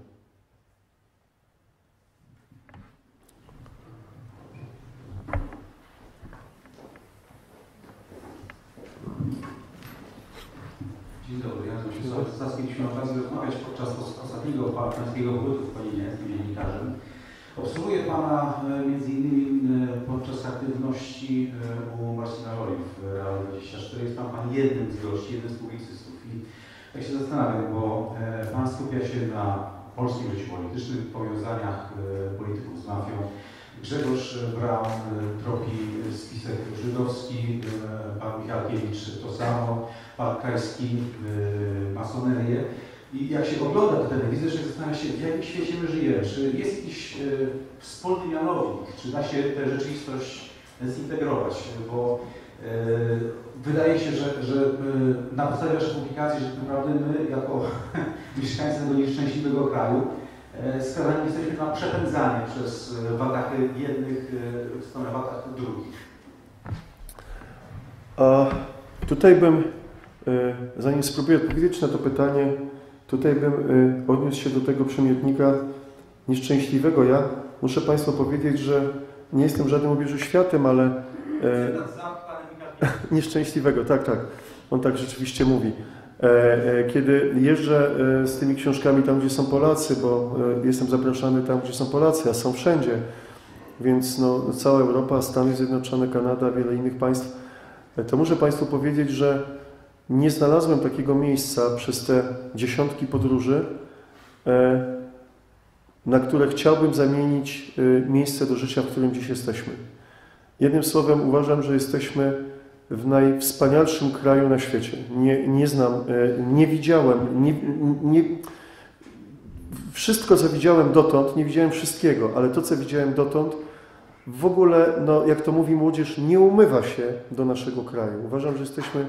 Dzień dobry, ja nazywam się Sławek Stawski. Mieliśmy okazję rozmawiać podczas ostatniego pańskiego pobytu w Koninie z dziennikarzem. Obsługuję Pana m.in. podczas aktywności u Marcina Roli w Realu 24. Jest Pan jednym z gości, jednym z publicystów. I tak się zastanawiam, bo Pan skupia się na polskim życiu politycznym, powiązaniach polityków z mafią. Grzegorz Braun tropi spisek żydowski, Pan Michalkiewicz to samo, Pan Krajski masonerię. I jak się ogląda tę telewizję, że zastanawia się, w jakim świecie my żyjemy, czy jest jakiś wspólny mianownik, czy da się tę rzeczywistość zintegrować, bo wydaje się, że na podstawie naszych publikacji, że tak naprawdę my, jako mieszkańcy tego nieszczęśliwego kraju, skazani jesteśmy na przepędzanie przez watachy jednych w stronę watach drugich. A tutaj bym, zanim spróbuję odpowiedzieć na to pytanie, tutaj bym odniósł się do tego przymiotnika nieszczęśliwego. Ja muszę Państwu powiedzieć, że nie jestem żadnym obieży światem, ale nieszczęśliwego, tak. On tak rzeczywiście mówi. Kiedy jeżdżę z tymi książkami tam, gdzie są Polacy, bo jestem zapraszany tam, gdzie są Polacy, a są wszędzie, więc no, cała Europa, Stany Zjednoczone, Kanada, wiele innych państw, to muszę Państwu powiedzieć, że nie znalazłem takiego miejsca przez te dziesiątki podróży, na które chciałbym zamienić miejsce do życia, w którym dziś jesteśmy. Jednym słowem uważam, że jesteśmy w najwspanialszym kraju na świecie. Nie znam, nie widziałem, wszystko, co widziałem dotąd, nie widziałem wszystkiego, ale to, co widziałem dotąd, w ogóle, no, jak to mówi młodzież, nie umywa się do naszego kraju. Uważam, że jesteśmy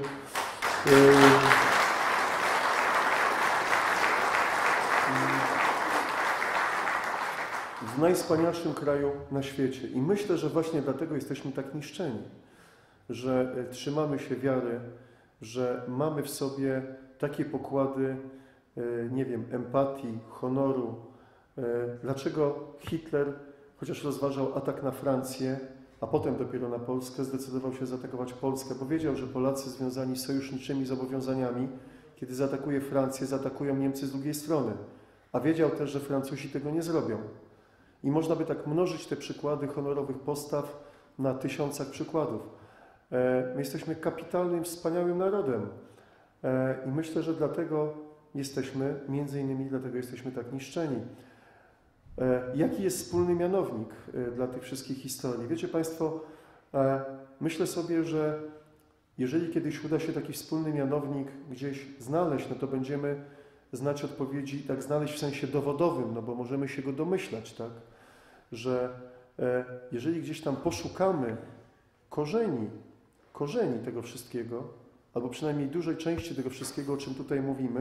w najwspanialszym kraju na świecie. I myślę, że właśnie dlatego jesteśmy tak niszczeni, że trzymamy się wiary, że mamy w sobie takie pokłady, nie wiem, empatii, honoru. Dlaczego Hitler, chociaż rozważał atak na Francję, a potem dopiero na Polskę, zdecydował się zaatakować Polskę, bo wiedział, że Polacy związani z sojuszniczymi zobowiązaniami, kiedy zaatakuje Francję, zaatakują Niemcy z drugiej strony. A wiedział też, że Francuzi tego nie zrobią. I można by tak mnożyć te przykłady honorowych postaw na tysiącach przykładów. My jesteśmy kapitalnym, wspaniałym narodem. I myślę, że dlatego jesteśmy, między innymi dlatego jesteśmy tak niszczeni. Jaki jest wspólny mianownik dla tych wszystkich historii? Wiecie Państwo, myślę sobie, że jeżeli kiedyś uda się taki wspólny mianownik gdzieś znaleźć, no to będziemy znać odpowiedzi, tak znaleźć w sensie dowodowym, no bo możemy się go domyślać, tak? Że jeżeli gdzieś tam poszukamy korzeni tego wszystkiego, albo przynajmniej dużej części tego wszystkiego, o czym tutaj mówimy,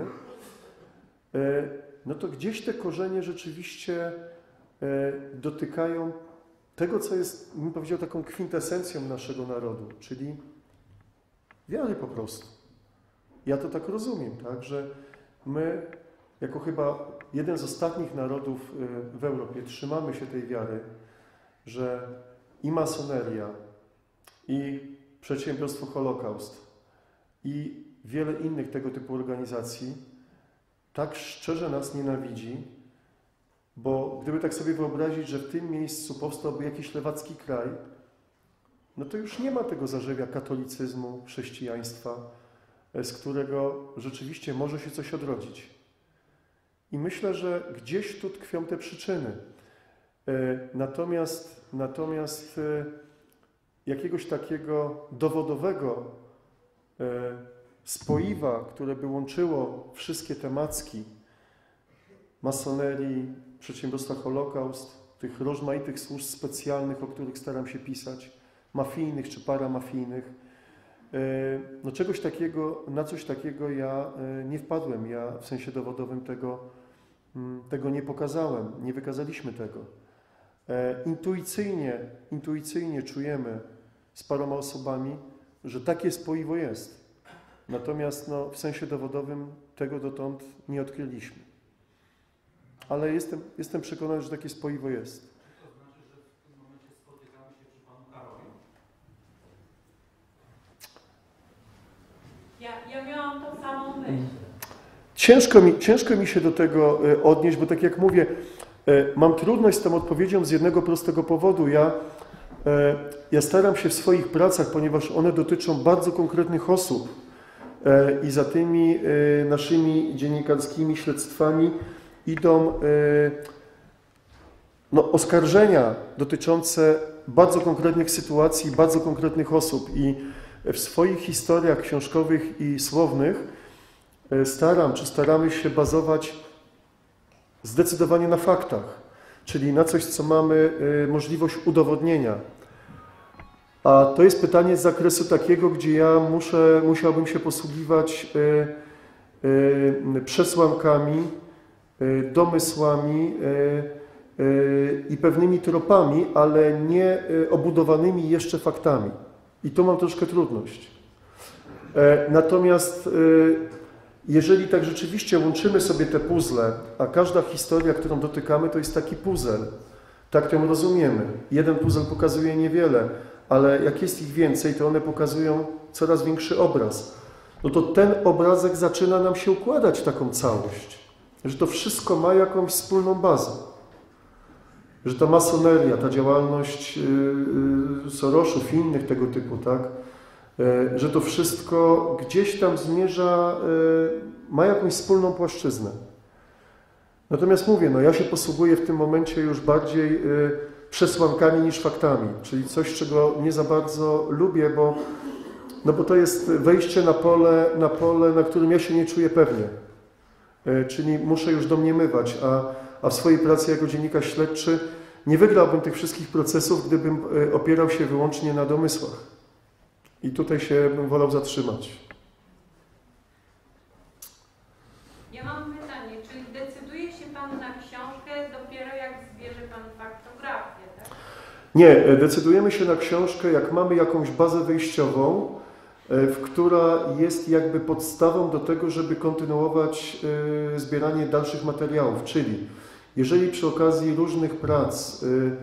no to gdzieś te korzenie rzeczywiście dotykają tego, co jest, bym powiedział, taką kwintesencją naszego narodu, czyli wiary po prostu. Ja to tak rozumiem, tak, że my, jako chyba jeden z ostatnich narodów w Europie, trzymamy się tej wiary, że i masoneria, i przedsiębiorstwo Holokaust, i wiele innych tego typu organizacji tak szczerze nas nienawidzi, bo gdyby tak sobie wyobrazić, że w tym miejscu powstałby jakiś lewacki kraj, no to już nie ma tego zarzewia katolicyzmu, chrześcijaństwa, z którego rzeczywiście może się coś odrodzić. I myślę, że gdzieś tu tkwią te przyczyny. Natomiast jakiegoś takiego dowodowego spoiwa, które by łączyło wszystkie te macki masonerii, przedsiębiorstwa Holokaust, tych rozmaitych służb specjalnych, o których staram się pisać, mafijnych czy paramafijnych, no na coś takiego ja nie wpadłem. Ja w sensie dowodowym tego nie pokazałem, nie wykazaliśmy tego. Intuicyjnie czujemy z paroma osobami, że takie spoiwo jest. Natomiast no, w sensie dowodowym tego dotąd nie odkryliśmy. Ale jestem przekonany, że takie spoiwo jest. To znaczy, że w tym momencie spotykamy się przy Panu Karolu? Ja miałam tą samą myśl. Ciężko mi się do tego odnieść, bo tak jak mówię, mam trudność z tą odpowiedzią z jednego prostego powodu. Ja staram się w swoich pracach, ponieważ one dotyczą bardzo konkretnych osób i za tymi naszymi dziennikarskimi śledztwami idą oskarżenia dotyczące bardzo konkretnych sytuacji, bardzo konkretnych osób i w swoich historiach książkowych i słownych staramy się bazować zdecydowanie na faktach, czyli na coś, co mamy możliwość udowodnienia. A to jest pytanie z zakresu takiego, gdzie ja musiałbym się posługiwać przesłankami, domysłami i pewnymi tropami, ale nie obudowanymi jeszcze faktami. I tu mam troszkę trudność. Natomiast jeżeli tak rzeczywiście łączymy sobie te puzzle, a każda historia, którą dotykamy, to jest taki puzzle, tak to rozumiemy. Jeden puzzle pokazuje niewiele, ale jak jest ich więcej, to one pokazują coraz większy obraz. No to ten obrazek zaczyna nam się układać w taką całość, że to wszystko ma jakąś wspólną bazę. Że ta masoneria, ta działalność Sorosów i innych tego typu, tak, że to wszystko gdzieś tam zmierza, ma jakąś wspólną płaszczyznę. Natomiast mówię, no ja się posługuję w tym momencie już bardziej przesłankami niż faktami, czyli coś, czego nie za bardzo lubię, bo to jest wejście na pole, na którym ja się nie czuję pewnie. Czyli muszę już domniemywać, a w swojej pracy jako dziennikarz śledczy nie wygrałbym tych wszystkich procesów, gdybym opierał się wyłącznie na domysłach. I tutaj się bym wolał zatrzymać. Ja mam pytanie, czyli decyduje się Pan na książkę dopiero jak zbierze Pan faktografię, tak? Nie, decydujemy się na książkę, jak mamy jakąś bazę wyjściową, która jest jakby podstawą do tego, żeby kontynuować zbieranie dalszych materiałów. Czyli jeżeli przy okazji różnych prac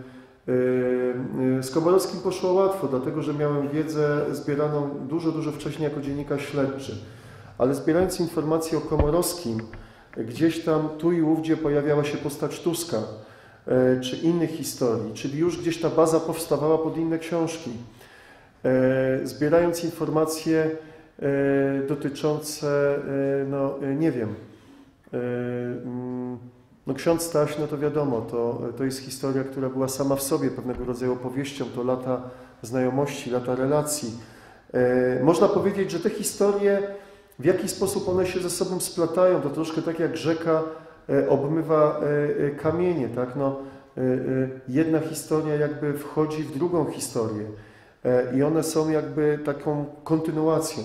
z Komorowskim poszło łatwo, dlatego że miałem wiedzę zbieraną dużo wcześniej jako dziennikarz śledczy, ale zbierając informacje o Komorowskim, gdzieś tam tu i ówdzie pojawiała się postać Tuska czy innych historii, czyli już gdzieś ta baza powstawała pod inne książki. Zbierając informacje dotyczące, nie wiem, ksiądz Staś, to wiadomo, to jest historia, która była sama w sobie pewnego rodzaju opowieścią, to lata znajomości, lata relacji. Można powiedzieć, że te historie, w jaki sposób one się ze sobą splatają, to troszkę tak jak rzeka obmywa kamienie, tak? Jedna historia jakby wchodzi w drugą historię. I one są jakby taką kontynuacją.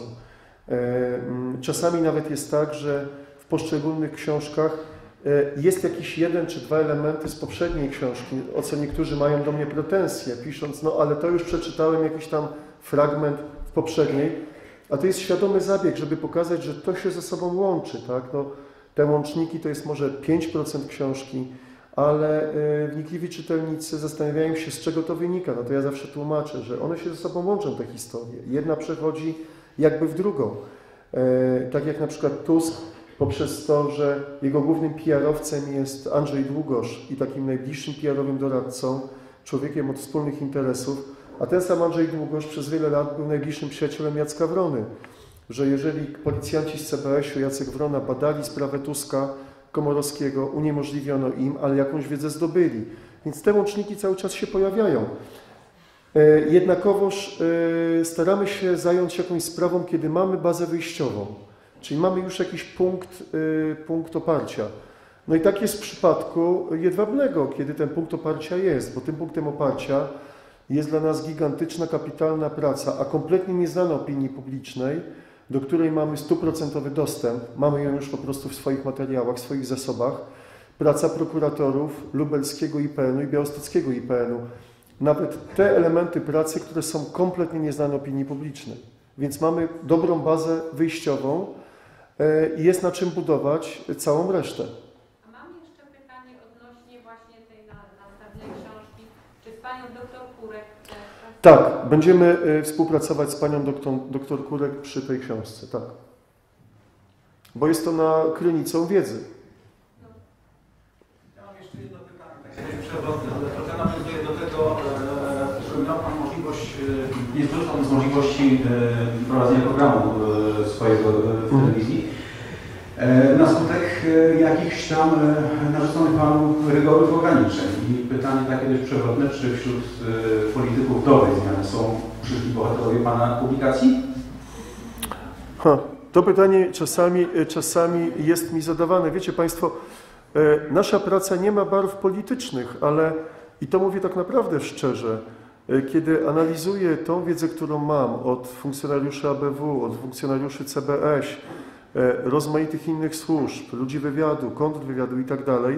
Czasami nawet jest tak, że w poszczególnych książkach jest jakiś jeden czy dwa elementy z poprzedniej książki, o co niektórzy mają do mnie pretensje, pisząc, ale to już przeczytałem jakiś tam fragment w poprzedniej, a to jest świadomy zabieg, żeby pokazać, że to się ze sobą łączy, tak? Te łączniki to jest może 5% książki, ale wnikliwi czytelnicy zastanawiają się, z czego to wynika. To ja zawsze tłumaczę, że one się ze sobą łączą, te historie. Jedna przechodzi jakby w drugą. Tak jak na przykład Tusk, poprzez to, że jego głównym PR-owcem jest Andrzej Długosz i takim najbliższym PR-owym doradcą, człowiekiem od wspólnych interesów, a ten sam Andrzej Długosz przez wiele lat był najbliższym przyjacielem Jacka Wrony. Że jeżeli policjanci z CBŚ-u, Jacek Wrona, badali sprawę Tuska, Komorowskiego, uniemożliwiono im, ale jakąś wiedzę zdobyli. Więc te łączniki cały czas się pojawiają. Jednakowoż staramy się zająć jakąś sprawą, kiedy mamy bazę wyjściową, czyli mamy już jakiś punkt oparcia. I tak jest w przypadku Jedwabnego, kiedy ten punkt oparcia jest, bo tym punktem oparcia jest dla nas gigantyczna, kapitalna praca, a kompletnie nieznana opinii publicznej, do której mamy 100% dostęp, mamy ją już po prostu w swoich materiałach, w swoich zasobach, praca prokuratorów lubelskiego IPN-u i białostockiego IPN-u. Nawet te elementy pracy, które są kompletnie nieznane opinii publicznej. Więc mamy dobrą bazę wyjściową i jest na czym budować całą resztę. A mam jeszcze pytanie odnośnie właśnie tej następnej książki. Czy z Panią doktor Kurek? Tak, będziemy współpracować z Panią doktor Kurek przy tej książce, tak. Bo jest to krynicą wiedzy. Ja mam jeszcze jedno pytanie, tak przewrotne, ale trochę nawiązuje do tego, że miał Pan możliwość, nie skorzystał z możliwości prowadzenia programu swojego w telewizji, na skutek jakichś tam narzuconych Panu rygorów ograniczeń. I pytanie takie dość przewrotne, czy wśród polityków dobrej zmiany są przyszli bohaterowie Pana publikacji? To pytanie czasami jest mi zadawane. Wiecie Państwo, nasza praca nie ma barw politycznych, ale, i to mówię tak naprawdę szczerze, kiedy analizuję tą wiedzę, którą mam od funkcjonariuszy ABW, od funkcjonariuszy CBŚ, rozmaitych innych służb, ludzi wywiadu, kontrwywiadu i tak dalej.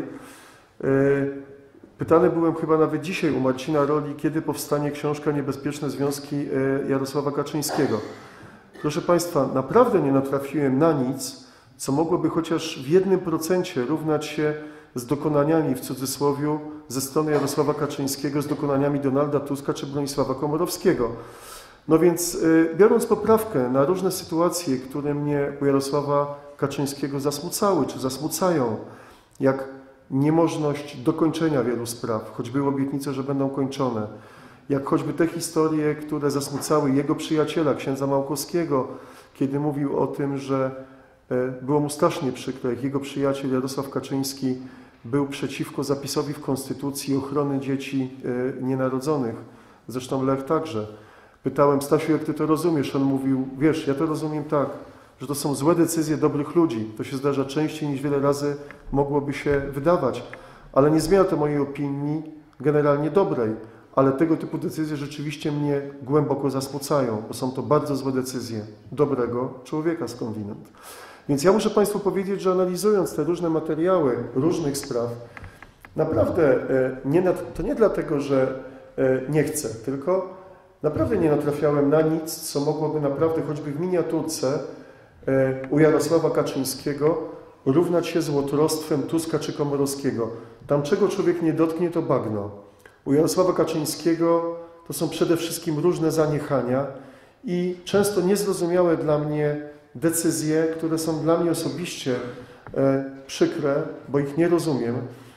Pytany byłem chyba nawet dzisiaj u Marcina Roli, kiedy powstanie książka Niebezpieczne związki Jarosława Kaczyńskiego. Proszę Państwa, naprawdę nie natrafiłem na nic, co mogłoby chociaż w 1% równać się z dokonaniami, w cudzysłowie, ze strony Jarosława Kaczyńskiego, z dokonaniami Donalda Tuska czy Bronisława Komorowskiego. No więc biorąc poprawkę na różne sytuacje, które mnie u Jarosława Kaczyńskiego zasmucały czy zasmucają, jak niemożność dokończenia wielu spraw, choć były obietnice, że będą kończone, jak choćby te historie, które zasmucały jego przyjaciela, księdza Małkowskiego, kiedy mówił o tym, że było mu strasznie przykro, jak jego przyjaciel Jarosław Kaczyński był przeciwko zapisowi w Konstytucji ochrony dzieci nienarodzonych. Zresztą Lech także. Pytałem: Stasiu, jak ty to rozumiesz? On mówił: wiesz, ja to rozumiem tak, że to są złe decyzje dobrych ludzi. To się zdarza częściej niż wiele razy mogłoby się wydawać. Ale nie zmienia to mojej opinii generalnie dobrej. Ale tego typu decyzje rzeczywiście mnie głęboko zasmucają, bo są to bardzo złe decyzje dobrego człowieka skądinąd. Więc ja muszę Państwu powiedzieć, że analizując te różne materiały różnych spraw, naprawdę to nie dlatego, że nie chcę, tylko naprawdę nie natrafiałem na nic, co mogłoby naprawdę choćby w miniaturce u Jarosława Kaczyńskiego równać się złotorostwem Tuska czy Komorowskiego. Tam czego człowiek nie dotknie, to bagno. U Jarosława Kaczyńskiego to są przede wszystkim różne zaniechania i często niezrozumiałe dla mnie decyzje, które są dla mnie osobiście przykre, bo ich nie rozumiem,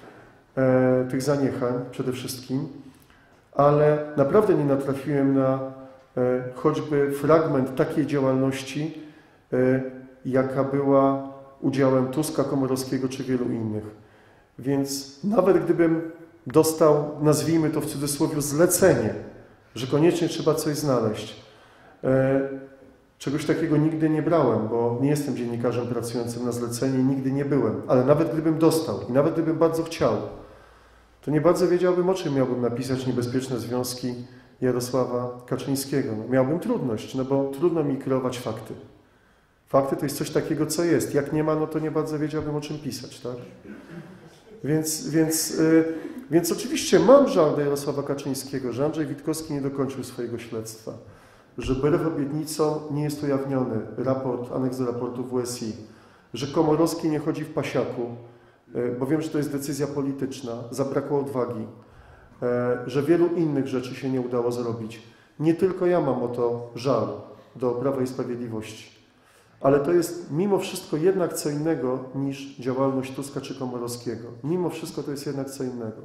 tych zaniechań przede wszystkim, ale naprawdę nie natrafiłem na choćby fragment takiej działalności, jaka była udziałem Tuska, Komorowskiego czy wielu innych. Więc nawet gdybym dostał, nazwijmy to w cudzysłowie, zlecenie, że koniecznie trzeba coś znaleźć, czegoś takiego nigdy nie brałem, bo nie jestem dziennikarzem pracującym na zlecenie i nigdy nie byłem. Ale nawet gdybym dostał i nawet gdybym bardzo chciał, to nie bardzo wiedziałbym, o czym miałbym napisać niebezpieczne związki Jarosława Kaczyńskiego. No, miałbym trudność, no bo trudno mi kreować fakty. Fakty to jest coś takiego, co jest. Jak nie ma, no to nie bardzo wiedziałbym, o czym pisać, tak? Więc oczywiście mam żal do Jarosława Kaczyńskiego, że Andrzej Witkowski nie dokończył swojego śledztwa, że wbrew obietnicom nie jest ujawniony aneks do raportu WSI, że Komorowski nie chodzi w pasiaku, bo wiem, że to jest decyzja polityczna, zabrakło odwagi, że wielu innych rzeczy się nie udało zrobić. Nie tylko ja mam o to żal do Prawa i Sprawiedliwości, ale to jest mimo wszystko jednak co innego niż działalność Tuska czy Komorowskiego. Mimo wszystko to jest jednak co innego.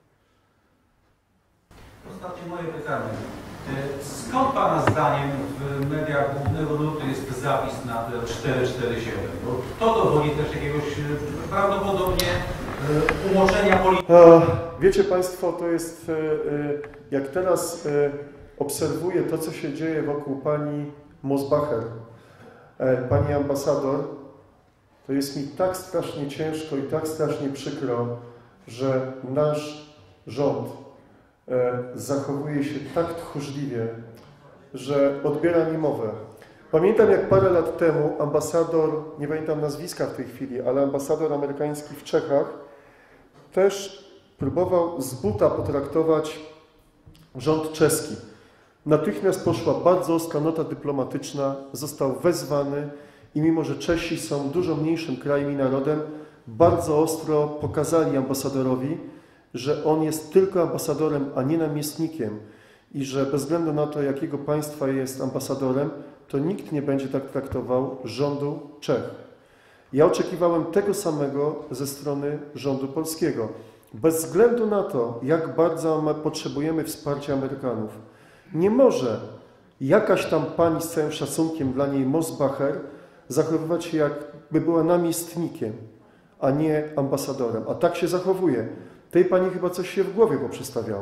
Ostatnie moje pytanie. Skąd Pana zdaniem w mediach głównego nurtu jest zapis na 447? Bo to dowodzi też jakiegoś prawdopodobnie umoczenia polityki. Wiecie Państwo, to jest, jak teraz obserwuję to, co się dzieje wokół pani Mosbacher, pani ambasador, to jest mi tak strasznie ciężko i tak strasznie przykro, że nasz rząd zachowuje się tak tchórzliwie, że odbiera mi mowę. Pamiętam, jak parę lat temu ambasador, nie pamiętam nazwiska w tej chwili, ale ambasador amerykański w Czechach też próbował z buta potraktować rząd czeski. Natychmiast poszła bardzo ostra nota dyplomatyczna, został wezwany i mimo, że Czesi są dużo mniejszym krajem i narodem, bardzo ostro pokazali ambasadorowi, że on jest tylko ambasadorem, a nie namiestnikiem i że bez względu na to, jakiego państwa jest ambasadorem, to nikt nie będzie tak traktował rządu Czech. Ja oczekiwałem tego samego ze strony rządu polskiego. Bez względu na to, jak bardzo potrzebujemy wsparcia Amerykanów, nie może jakaś tam pani z całym szacunkiem dla niej Mosbacher zachowywać się, jakby była namiestnikiem, a nie ambasadorem. A tak się zachowuje. Tej pani chyba coś się w głowie poprzestawiało.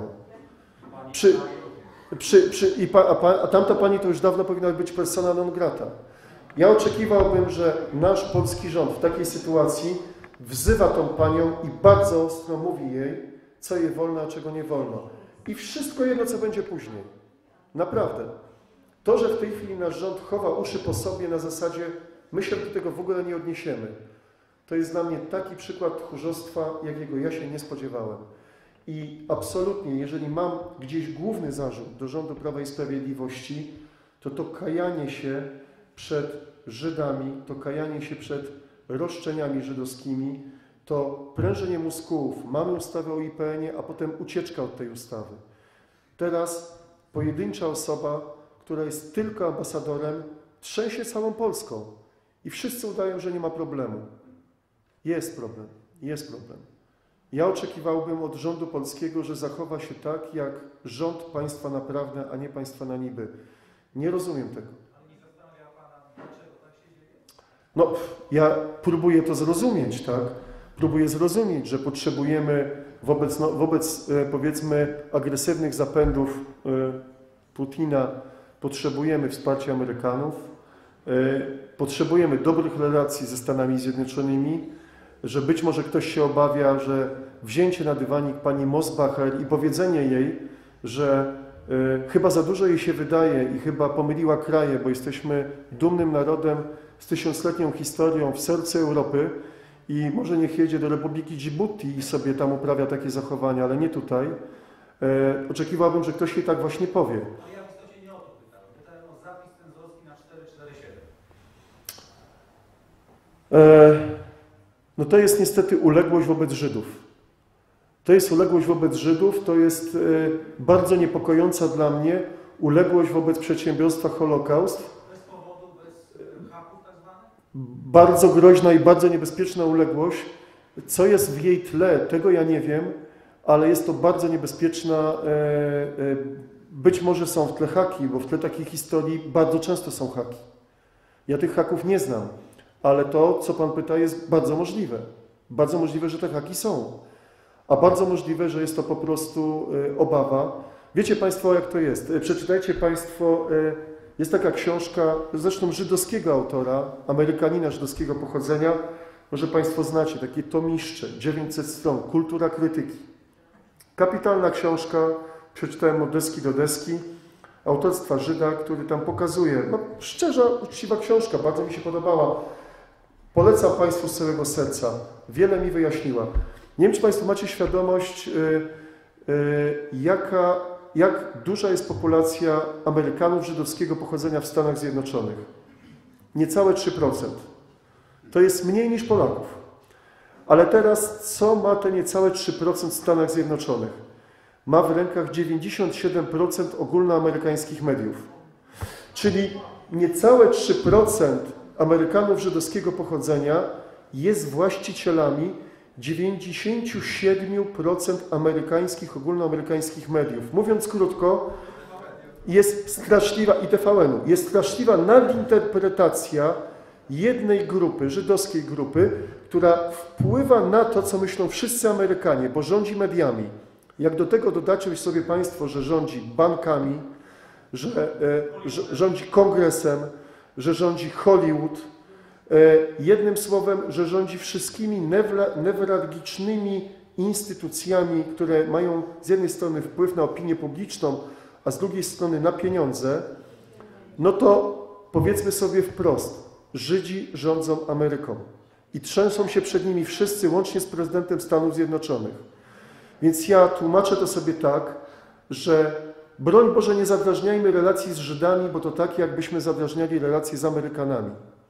A tamta pani to już dawno powinna być persona non grata. Ja oczekiwałbym, że nasz polski rząd w takiej sytuacji wzywa tą panią i bardzo ostro mówi jej, co jej wolno, a czego nie wolno. I wszystko jedno, co będzie później. Naprawdę. To, że w tej chwili nasz rząd chowa uszy po sobie na zasadzie, my się do tego w ogóle nie odniesiemy, to jest dla mnie taki przykład tchórzostwa, jakiego ja się nie spodziewałem. I absolutnie, jeżeli mam gdzieś główny zarzut do rządu Prawa i Sprawiedliwości, to kajanie się przed Żydami, to kajanie się przed roszczeniami żydowskimi, to prężenie mózgów, mamy ustawę o IPN-ie, a potem ucieczka od tej ustawy. Teraz pojedyncza osoba, która jest tylko ambasadorem, trzęsie całą Polską i wszyscy udają, że nie ma problemu. Jest problem, jest problem. Ja oczekiwałbym od rządu polskiego, że zachowa się tak, jak rząd państwa naprawdę, a nie państwa na niby. Nie rozumiem tego. Ale nie zastanawia Pana, dlaczego tak się dzieje? No, ja próbuję to zrozumieć, tak? Próbuję zrozumieć, że potrzebujemy wobec powiedzmy agresywnych zapędów Putina, potrzebujemy wsparcia Amerykanów, potrzebujemy dobrych relacji ze Stanami Zjednoczonymi, że być może ktoś się obawia, że wzięcie na dywanik pani Mosbacher i powiedzenie jej, że chyba za dużo jej się wydaje i chyba pomyliła kraje, bo jesteśmy dumnym narodem z tysiącletnią historią w sercu Europy i może niech jedzie do Republiki Dżibuti i sobie tam uprawia takie zachowania, ale nie tutaj. Oczekiwałbym, że ktoś jej tak właśnie powie. No ja w istocie nie o to pytałem. Pytałem o zapis cenzorski na 447. No to jest niestety uległość wobec Żydów. To jest uległość wobec Żydów, to jest bardzo niepokojąca dla mnie uległość wobec przedsiębiorstwa Holokaust. Bez powodu, bez haków tak zwanych? Bardzo groźna i bardzo niebezpieczna uległość. Co jest w jej tle, tego ja nie wiem, ale jest to bardzo niebezpieczna. Być może są w tle haki, bo w tle takiej historii bardzo często są haki. Ja tych haków nie znam, ale to, co Pan pyta, jest bardzo możliwe. Bardzo możliwe, że te haki są. A bardzo możliwe, że jest to po prostu obawa. Wiecie Państwo, jak to jest. Przeczytajcie Państwo, jest taka książka, zresztą żydowskiego autora, Amerykanina żydowskiego pochodzenia. Może Państwo znacie, takie tomiszcze, 900 stron, Kultura krytyki. Kapitalna książka, przeczytałem od deski do deski, autorstwa Żyda, który tam pokazuje, no szczerza, uczciwa książka, bardzo mi się podobała. Polecam Państwu z całego serca. Wiele mi wyjaśniła. Nie wiem, czy Państwo macie świadomość, jak duża jest populacja Amerykanów żydowskiego pochodzenia w Stanach Zjednoczonych. Niecałe 3%. To jest mniej niż Polaków. Ale teraz co ma te niecałe 3% w Stanach Zjednoczonych? Ma w rękach 97% ogólnoamerykańskich mediów. Czyli niecałe 3% Amerykanów żydowskiego pochodzenia jest właścicielami 97% amerykańskich, ogólnoamerykańskich mediów. Mówiąc krótko, jest straszliwa, i TVN-u, jest straszliwa nadinterpretacja jednej grupy, żydowskiej grupy, która wpływa na to, co myślą wszyscy Amerykanie, bo rządzi mediami. Jak do tego dodacie sobie Państwo, że rządzi bankami, że rządzi kongresem, że rządzi Hollywood, jednym słowem, że rządzi wszystkimi newralgicznymi instytucjami, które mają z jednej strony wpływ na opinię publiczną, a z drugiej strony na pieniądze, no to powiedzmy sobie wprost, Żydzi rządzą Ameryką i trzęsą się przed nimi wszyscy, łącznie z prezydentem Stanów Zjednoczonych. Więc ja tłumaczę to sobie tak, że broń Boże nie zadrażniajmy relacji z Żydami, bo to tak, jakbyśmy zadrażniali relacje z Amerykanami.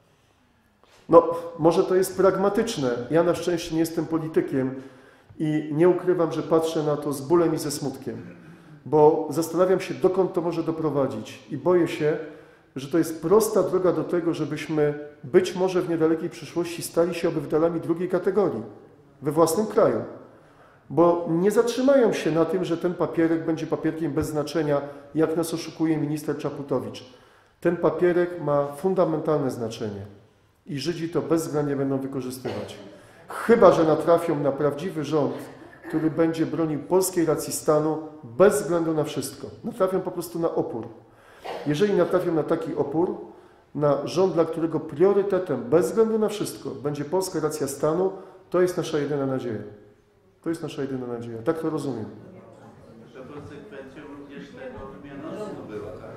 No, może to jest pragmatyczne. Ja na szczęście nie jestem politykiem i nie ukrywam, że patrzę na to z bólem i ze smutkiem, bo zastanawiam się, dokąd to może doprowadzić i boję się, że to jest prosta droga do tego, żebyśmy być może w niedalekiej przyszłości stali się obywatelami drugiej kategorii we własnym kraju. Bo nie zatrzymają się na tym, że ten papierek będzie papierkiem bez znaczenia, jak nas oszukuje minister Czaputowicz. Ten papierek ma fundamentalne znaczenie i Żydzi to bezwzględnie będą wykorzystywać. Chyba że natrafią na prawdziwy rząd, który będzie bronił polskiej racji stanu bez względu na wszystko. Natrafią po prostu na opór. Jeżeli natrafią na taki opór, na rząd, dla którego priorytetem bez względu na wszystko będzie polska racja stanu, to jest nasza jedyna nadzieja. To jest nasza jedyna nadzieja. Tak to rozumiem. To konsekwencją również tego wymiana rządu była, tak?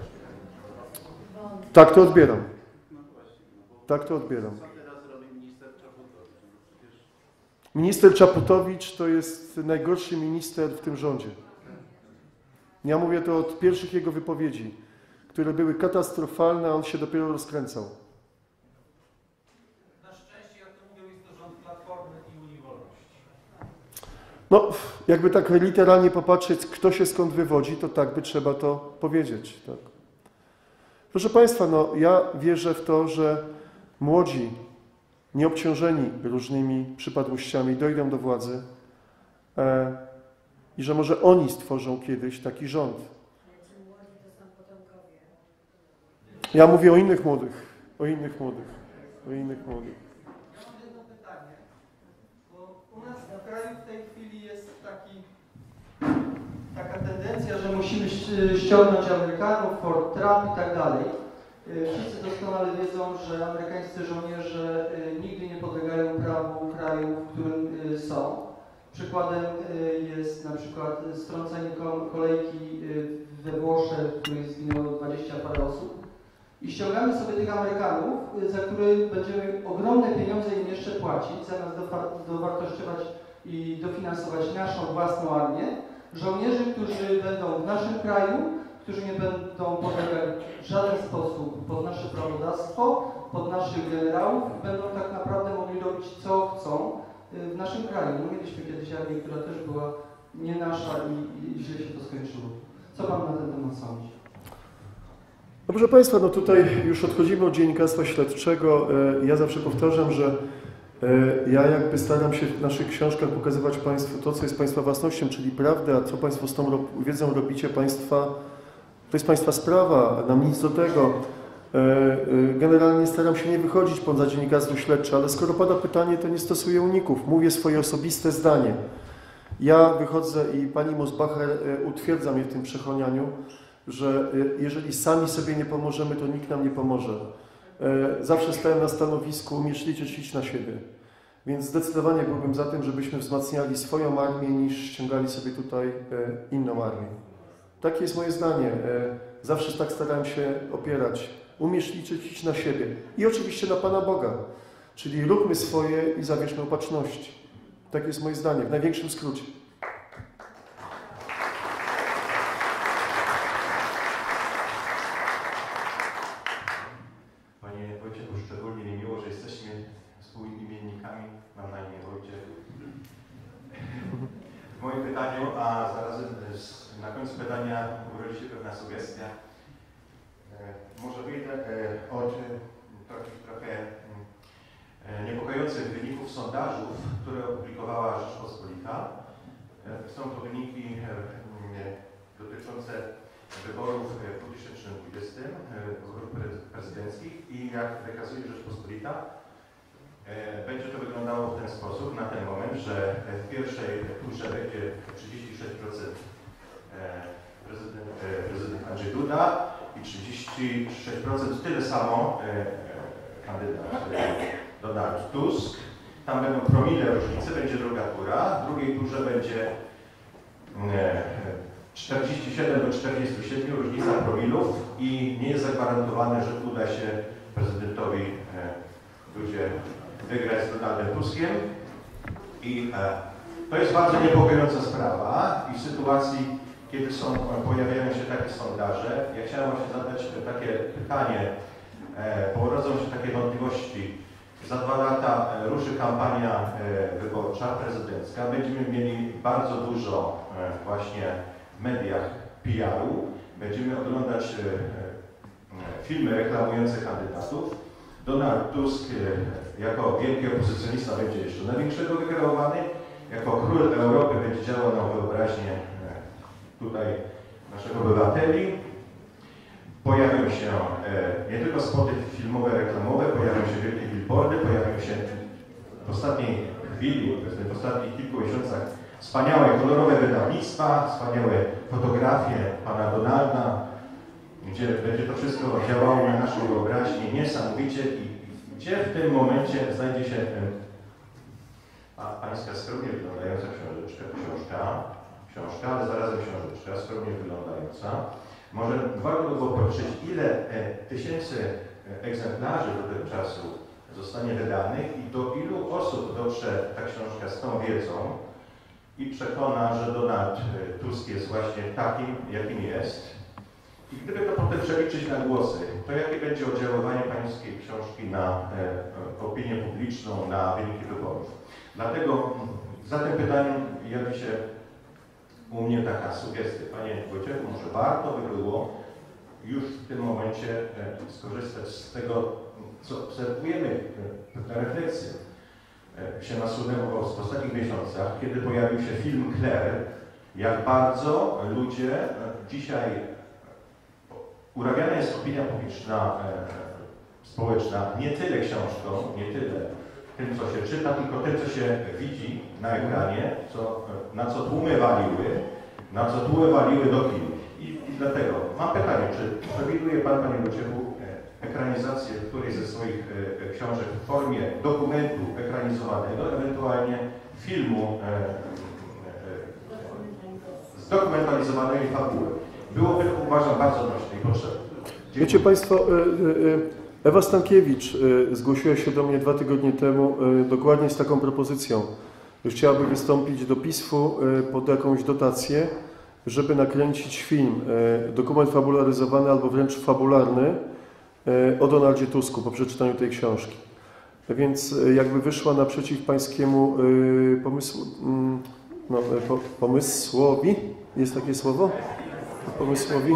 Tak to odbieram. No właśnie. No bo Tak to odbieram. co teraz robi minister Czaputowicz? No przecież... Minister Czaputowicz to jest najgorszy minister w tym rządzie. Ja mówię to od pierwszych jego wypowiedzi, które były katastrofalne, a on się dopiero rozkręcał. Na szczęście, jak to No, jakby tak literalnie popatrzeć, kto się skąd wywodzi, to tak by trzeba to powiedzieć. Tak. Proszę Państwa, no, ja wierzę w to, że młodzi, nieobciążeni różnymi przypadłościami dojdą do władzy i że może oni stworzą kiedyś taki rząd. Ja mówię o innych młodych, o innych młodych. Mam jedno pytanie, bo u nas w kraju w tej chwili jest taka tendencja, że musimy ściągnąć Amerykanów, Fort Trump i tak dalej. Wszyscy doskonale wiedzą, że amerykańscy żołnierze nigdy nie podlegają prawu kraju, w którym są. Przykładem jest na przykład strącenie kolejki we Włoszech, w której zginęło 20 parę osób. I ściągamy sobie tych Amerykanów, za których będziemy ogromne pieniądze im jeszcze płacić, zamiast dowartościować i dofinansować naszą własną armię. Żołnierzy, którzy będą w naszym kraju, którzy nie będą podlegać w żaden sposób pod nasze prawodawstwo, pod naszych generałów i będą tak naprawdę mogli robić co chcą w naszym kraju. No, mieliśmy kiedyś armię, która też była nie nasza i źle się to skończyło. Co Pan na ten temat sądzi? No proszę Państwa, no tutaj już odchodzimy od dziennikarstwa śledczego. Ja zawsze powtarzam, że ja jakby staram się w naszych książkach pokazywać Państwu to, co jest Państwa własnością, czyli prawdę, a co Państwo z tą wiedzą robicie Państwa, to jest Państwa sprawa, nam nic do tego. Generalnie staram się nie wychodzić poza dziennikarstwo śledcze, ale skoro pada pytanie, to nie stosuję uników. Mówię swoje osobiste zdanie. Ja wychodzę i pani Mosbacher utwierdza mnie w tym przechonianiu, że jeżeli sami sobie nie pomożemy, to nikt nam nie pomoże. Zawsze stałem na stanowisku, umiesz liczyć, idź na siebie. Więc zdecydowanie byłbym za tym, żebyśmy wzmacniali swoją armię, niż ściągali sobie tutaj inną armię. Takie jest moje zdanie. Zawsze tak starałem się opierać. Umiesz liczyć, idź na siebie. I oczywiście na Pana Boga. Czyli róbmy swoje i zawierzmy opatrzności. Takie jest moje zdanie, w największym skrócie. Panie Wojciechu, szczególnie mi miło, że jesteśmy współimiennikami. Mam na imię Wojciech. W moim pytaniu, a zarazem na końcu pytania urodzi się pewna sugestia. Może wyjdę od takich trochę niepokojących wyników sondażów, które opublikowała Rzeczpospolita. Są to wyniki dotyczące wyborów w 2020, wyborów prezydenckich i jak wykazuje Rzeczpospolita, będzie to wyglądało w ten sposób na ten moment, że w pierwszej turze będzie 36% prezydent Andrzej Duda i 36% tyle samo kandydat Donald Tusk. Tam będą promile różnicy, będzie druga tura. W drugiej turze będzie 47 do 47 różnica promilów i nie jest zagwarantowane, że uda się prezydentowi Dudzie wygrać z Donaldem Tuskiem. I to jest bardzo niepokojąca sprawa i w sytuacji, kiedy pojawiają się takie sondaże, ja chciałem właśnie zadać takie pytanie, bo rodzą się takie wątpliwości. Za 2 lata ruszy kampania wyborcza, prezydencka. Będziemy mieli bardzo dużo właśnie w mediach PR-u. Będziemy oglądać filmy reklamujące kandydatów. Donald Tusk jako wielki opozycjonista będzie jeszcze na większego wykreowany. Jako król Europy będzie działał na wyobraźnię tutaj naszych obywateli. Pojawią się nie tylko spoty filmowe, reklamowe, pojawią się wielkie billboardy, pojawią się w ostatniej chwili, w ostatnich kilku miesiącach wspaniałe, kolorowe wydawnictwa, wspaniałe fotografie pana Donalda, gdzie będzie to wszystko działało na naszą wyobraźnię niesamowicie i gdzie w tym momencie znajdzie się pańska skromnie wyglądająca książka, ale zarazem książeczka, skromnie wyglądająca. Może warto było policzyć, ile tysięcy egzemplarzy do tego czasu zostanie wydanych i do ilu osób dotrze ta książka z tą wiedzą i przekona, że Donald Tusk jest właśnie takim, jakim jest. I gdyby to potem przeliczyć na głosy, to jakie będzie oddziaływanie pańskiej książki na opinię publiczną, na wyniki wyborów. Dlatego Za tym pytaniem jawi się u mnie taka sugestia. Panie Wojciechu, może warto by było już w tym momencie skorzystać z tego, co obserwujemy, pewna refleksja się nasunęła w ostatnich miesiącach, kiedy pojawił się film Claire, jak bardzo ludzie dzisiaj, urabiana jest opinia publiczna, społeczna, nie tyle książką, nie tyle tym, co się czyta, tylko tym, co się widzi na ekranie, na co tłumy waliły do kin. I dlatego mam pytanie, czy przewiduje Pan, Panie Wojciechu, ekranizację którejś ze swoich książek w formie dokumentu ekranizowanego, ewentualnie filmu zdokumentalizowanej fabuły? Byłoby to, uważam, bardzo nośne i potrzebne. Wiecie Państwo, Ewa Stankiewicz zgłosiła się do mnie 2 tygodnie temu dokładnie z taką propozycją, że chciałaby wystąpić do PISF-u pod jakąś dotację, żeby nakręcić film, dokument fabularyzowany albo wręcz fabularny o Donaldzie Tusku po przeczytaniu tej książki. Więc jakby wyszła naprzeciw pańskiemu pomysłowi, jest takie słowo? Pomysłowi.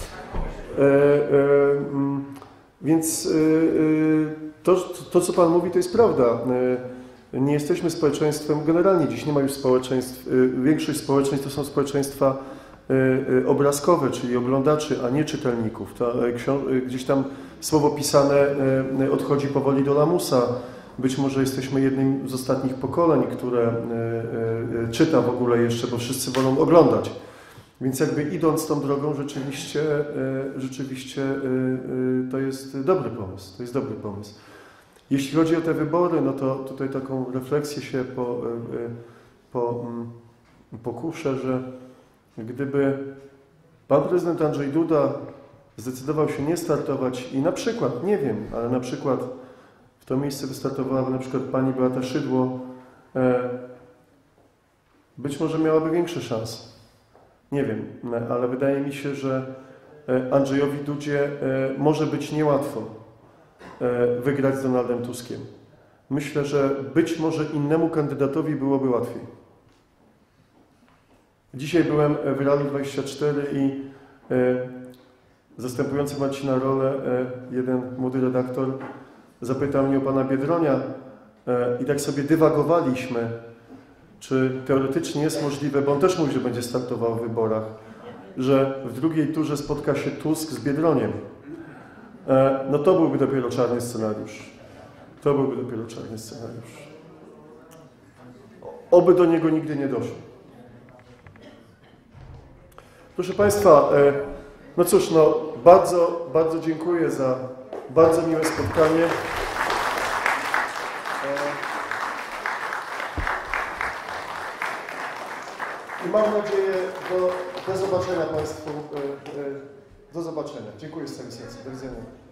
Więc to, co Pan mówi, to jest prawda. Nie jesteśmy społeczeństwem, generalnie dziś nie ma już społeczeństw, większość społeczeństw to są społeczeństwa obrazkowe, czyli oglądaczy, a nie czytelników. Gdzieś tam słowo pisane odchodzi powoli do lamusa. Być może jesteśmy jednym z ostatnich pokoleń, które czyta w ogóle jeszcze, bo wszyscy wolą oglądać. Więc jakby idąc tą drogą, rzeczywiście to jest dobry pomysł. To jest dobry pomysł. Jeśli chodzi o te wybory, no to tutaj taką refleksję się pokuszę, że gdyby pan prezydent Andrzej Duda zdecydował się nie startować i na przykład, nie wiem, ale na przykład w to miejsce wystartowałaby na przykład pani Beata Szydło, być może miałaby większe szanse. Nie wiem, ale wydaje mi się, że Andrzejowi Dudzie może być niełatwo wygrać z Donaldem Tuskiem. Myślę, że być może innemu kandydatowi byłoby łatwiej. Dzisiaj byłem w Realu 24 i zastępujący Marcina rolę jeden młody redaktor zapytał mnie o pana Biedronia i tak sobie dywagowaliśmy, czy teoretycznie jest możliwe, bo on też mówi, że będzie startował w wyborach, że w drugiej turze spotka się Tusk z Biedroniem. No to byłby dopiero czarny scenariusz. To byłby dopiero czarny scenariusz. Oby do niego nigdy nie doszło. Proszę Państwa, no cóż, no bardzo, bardzo dziękuję za bardzo miłe spotkanie. I mam nadzieję, do zobaczenia Państwu. Do zobaczenia. Dziękuję z całej serca. Do widzenia.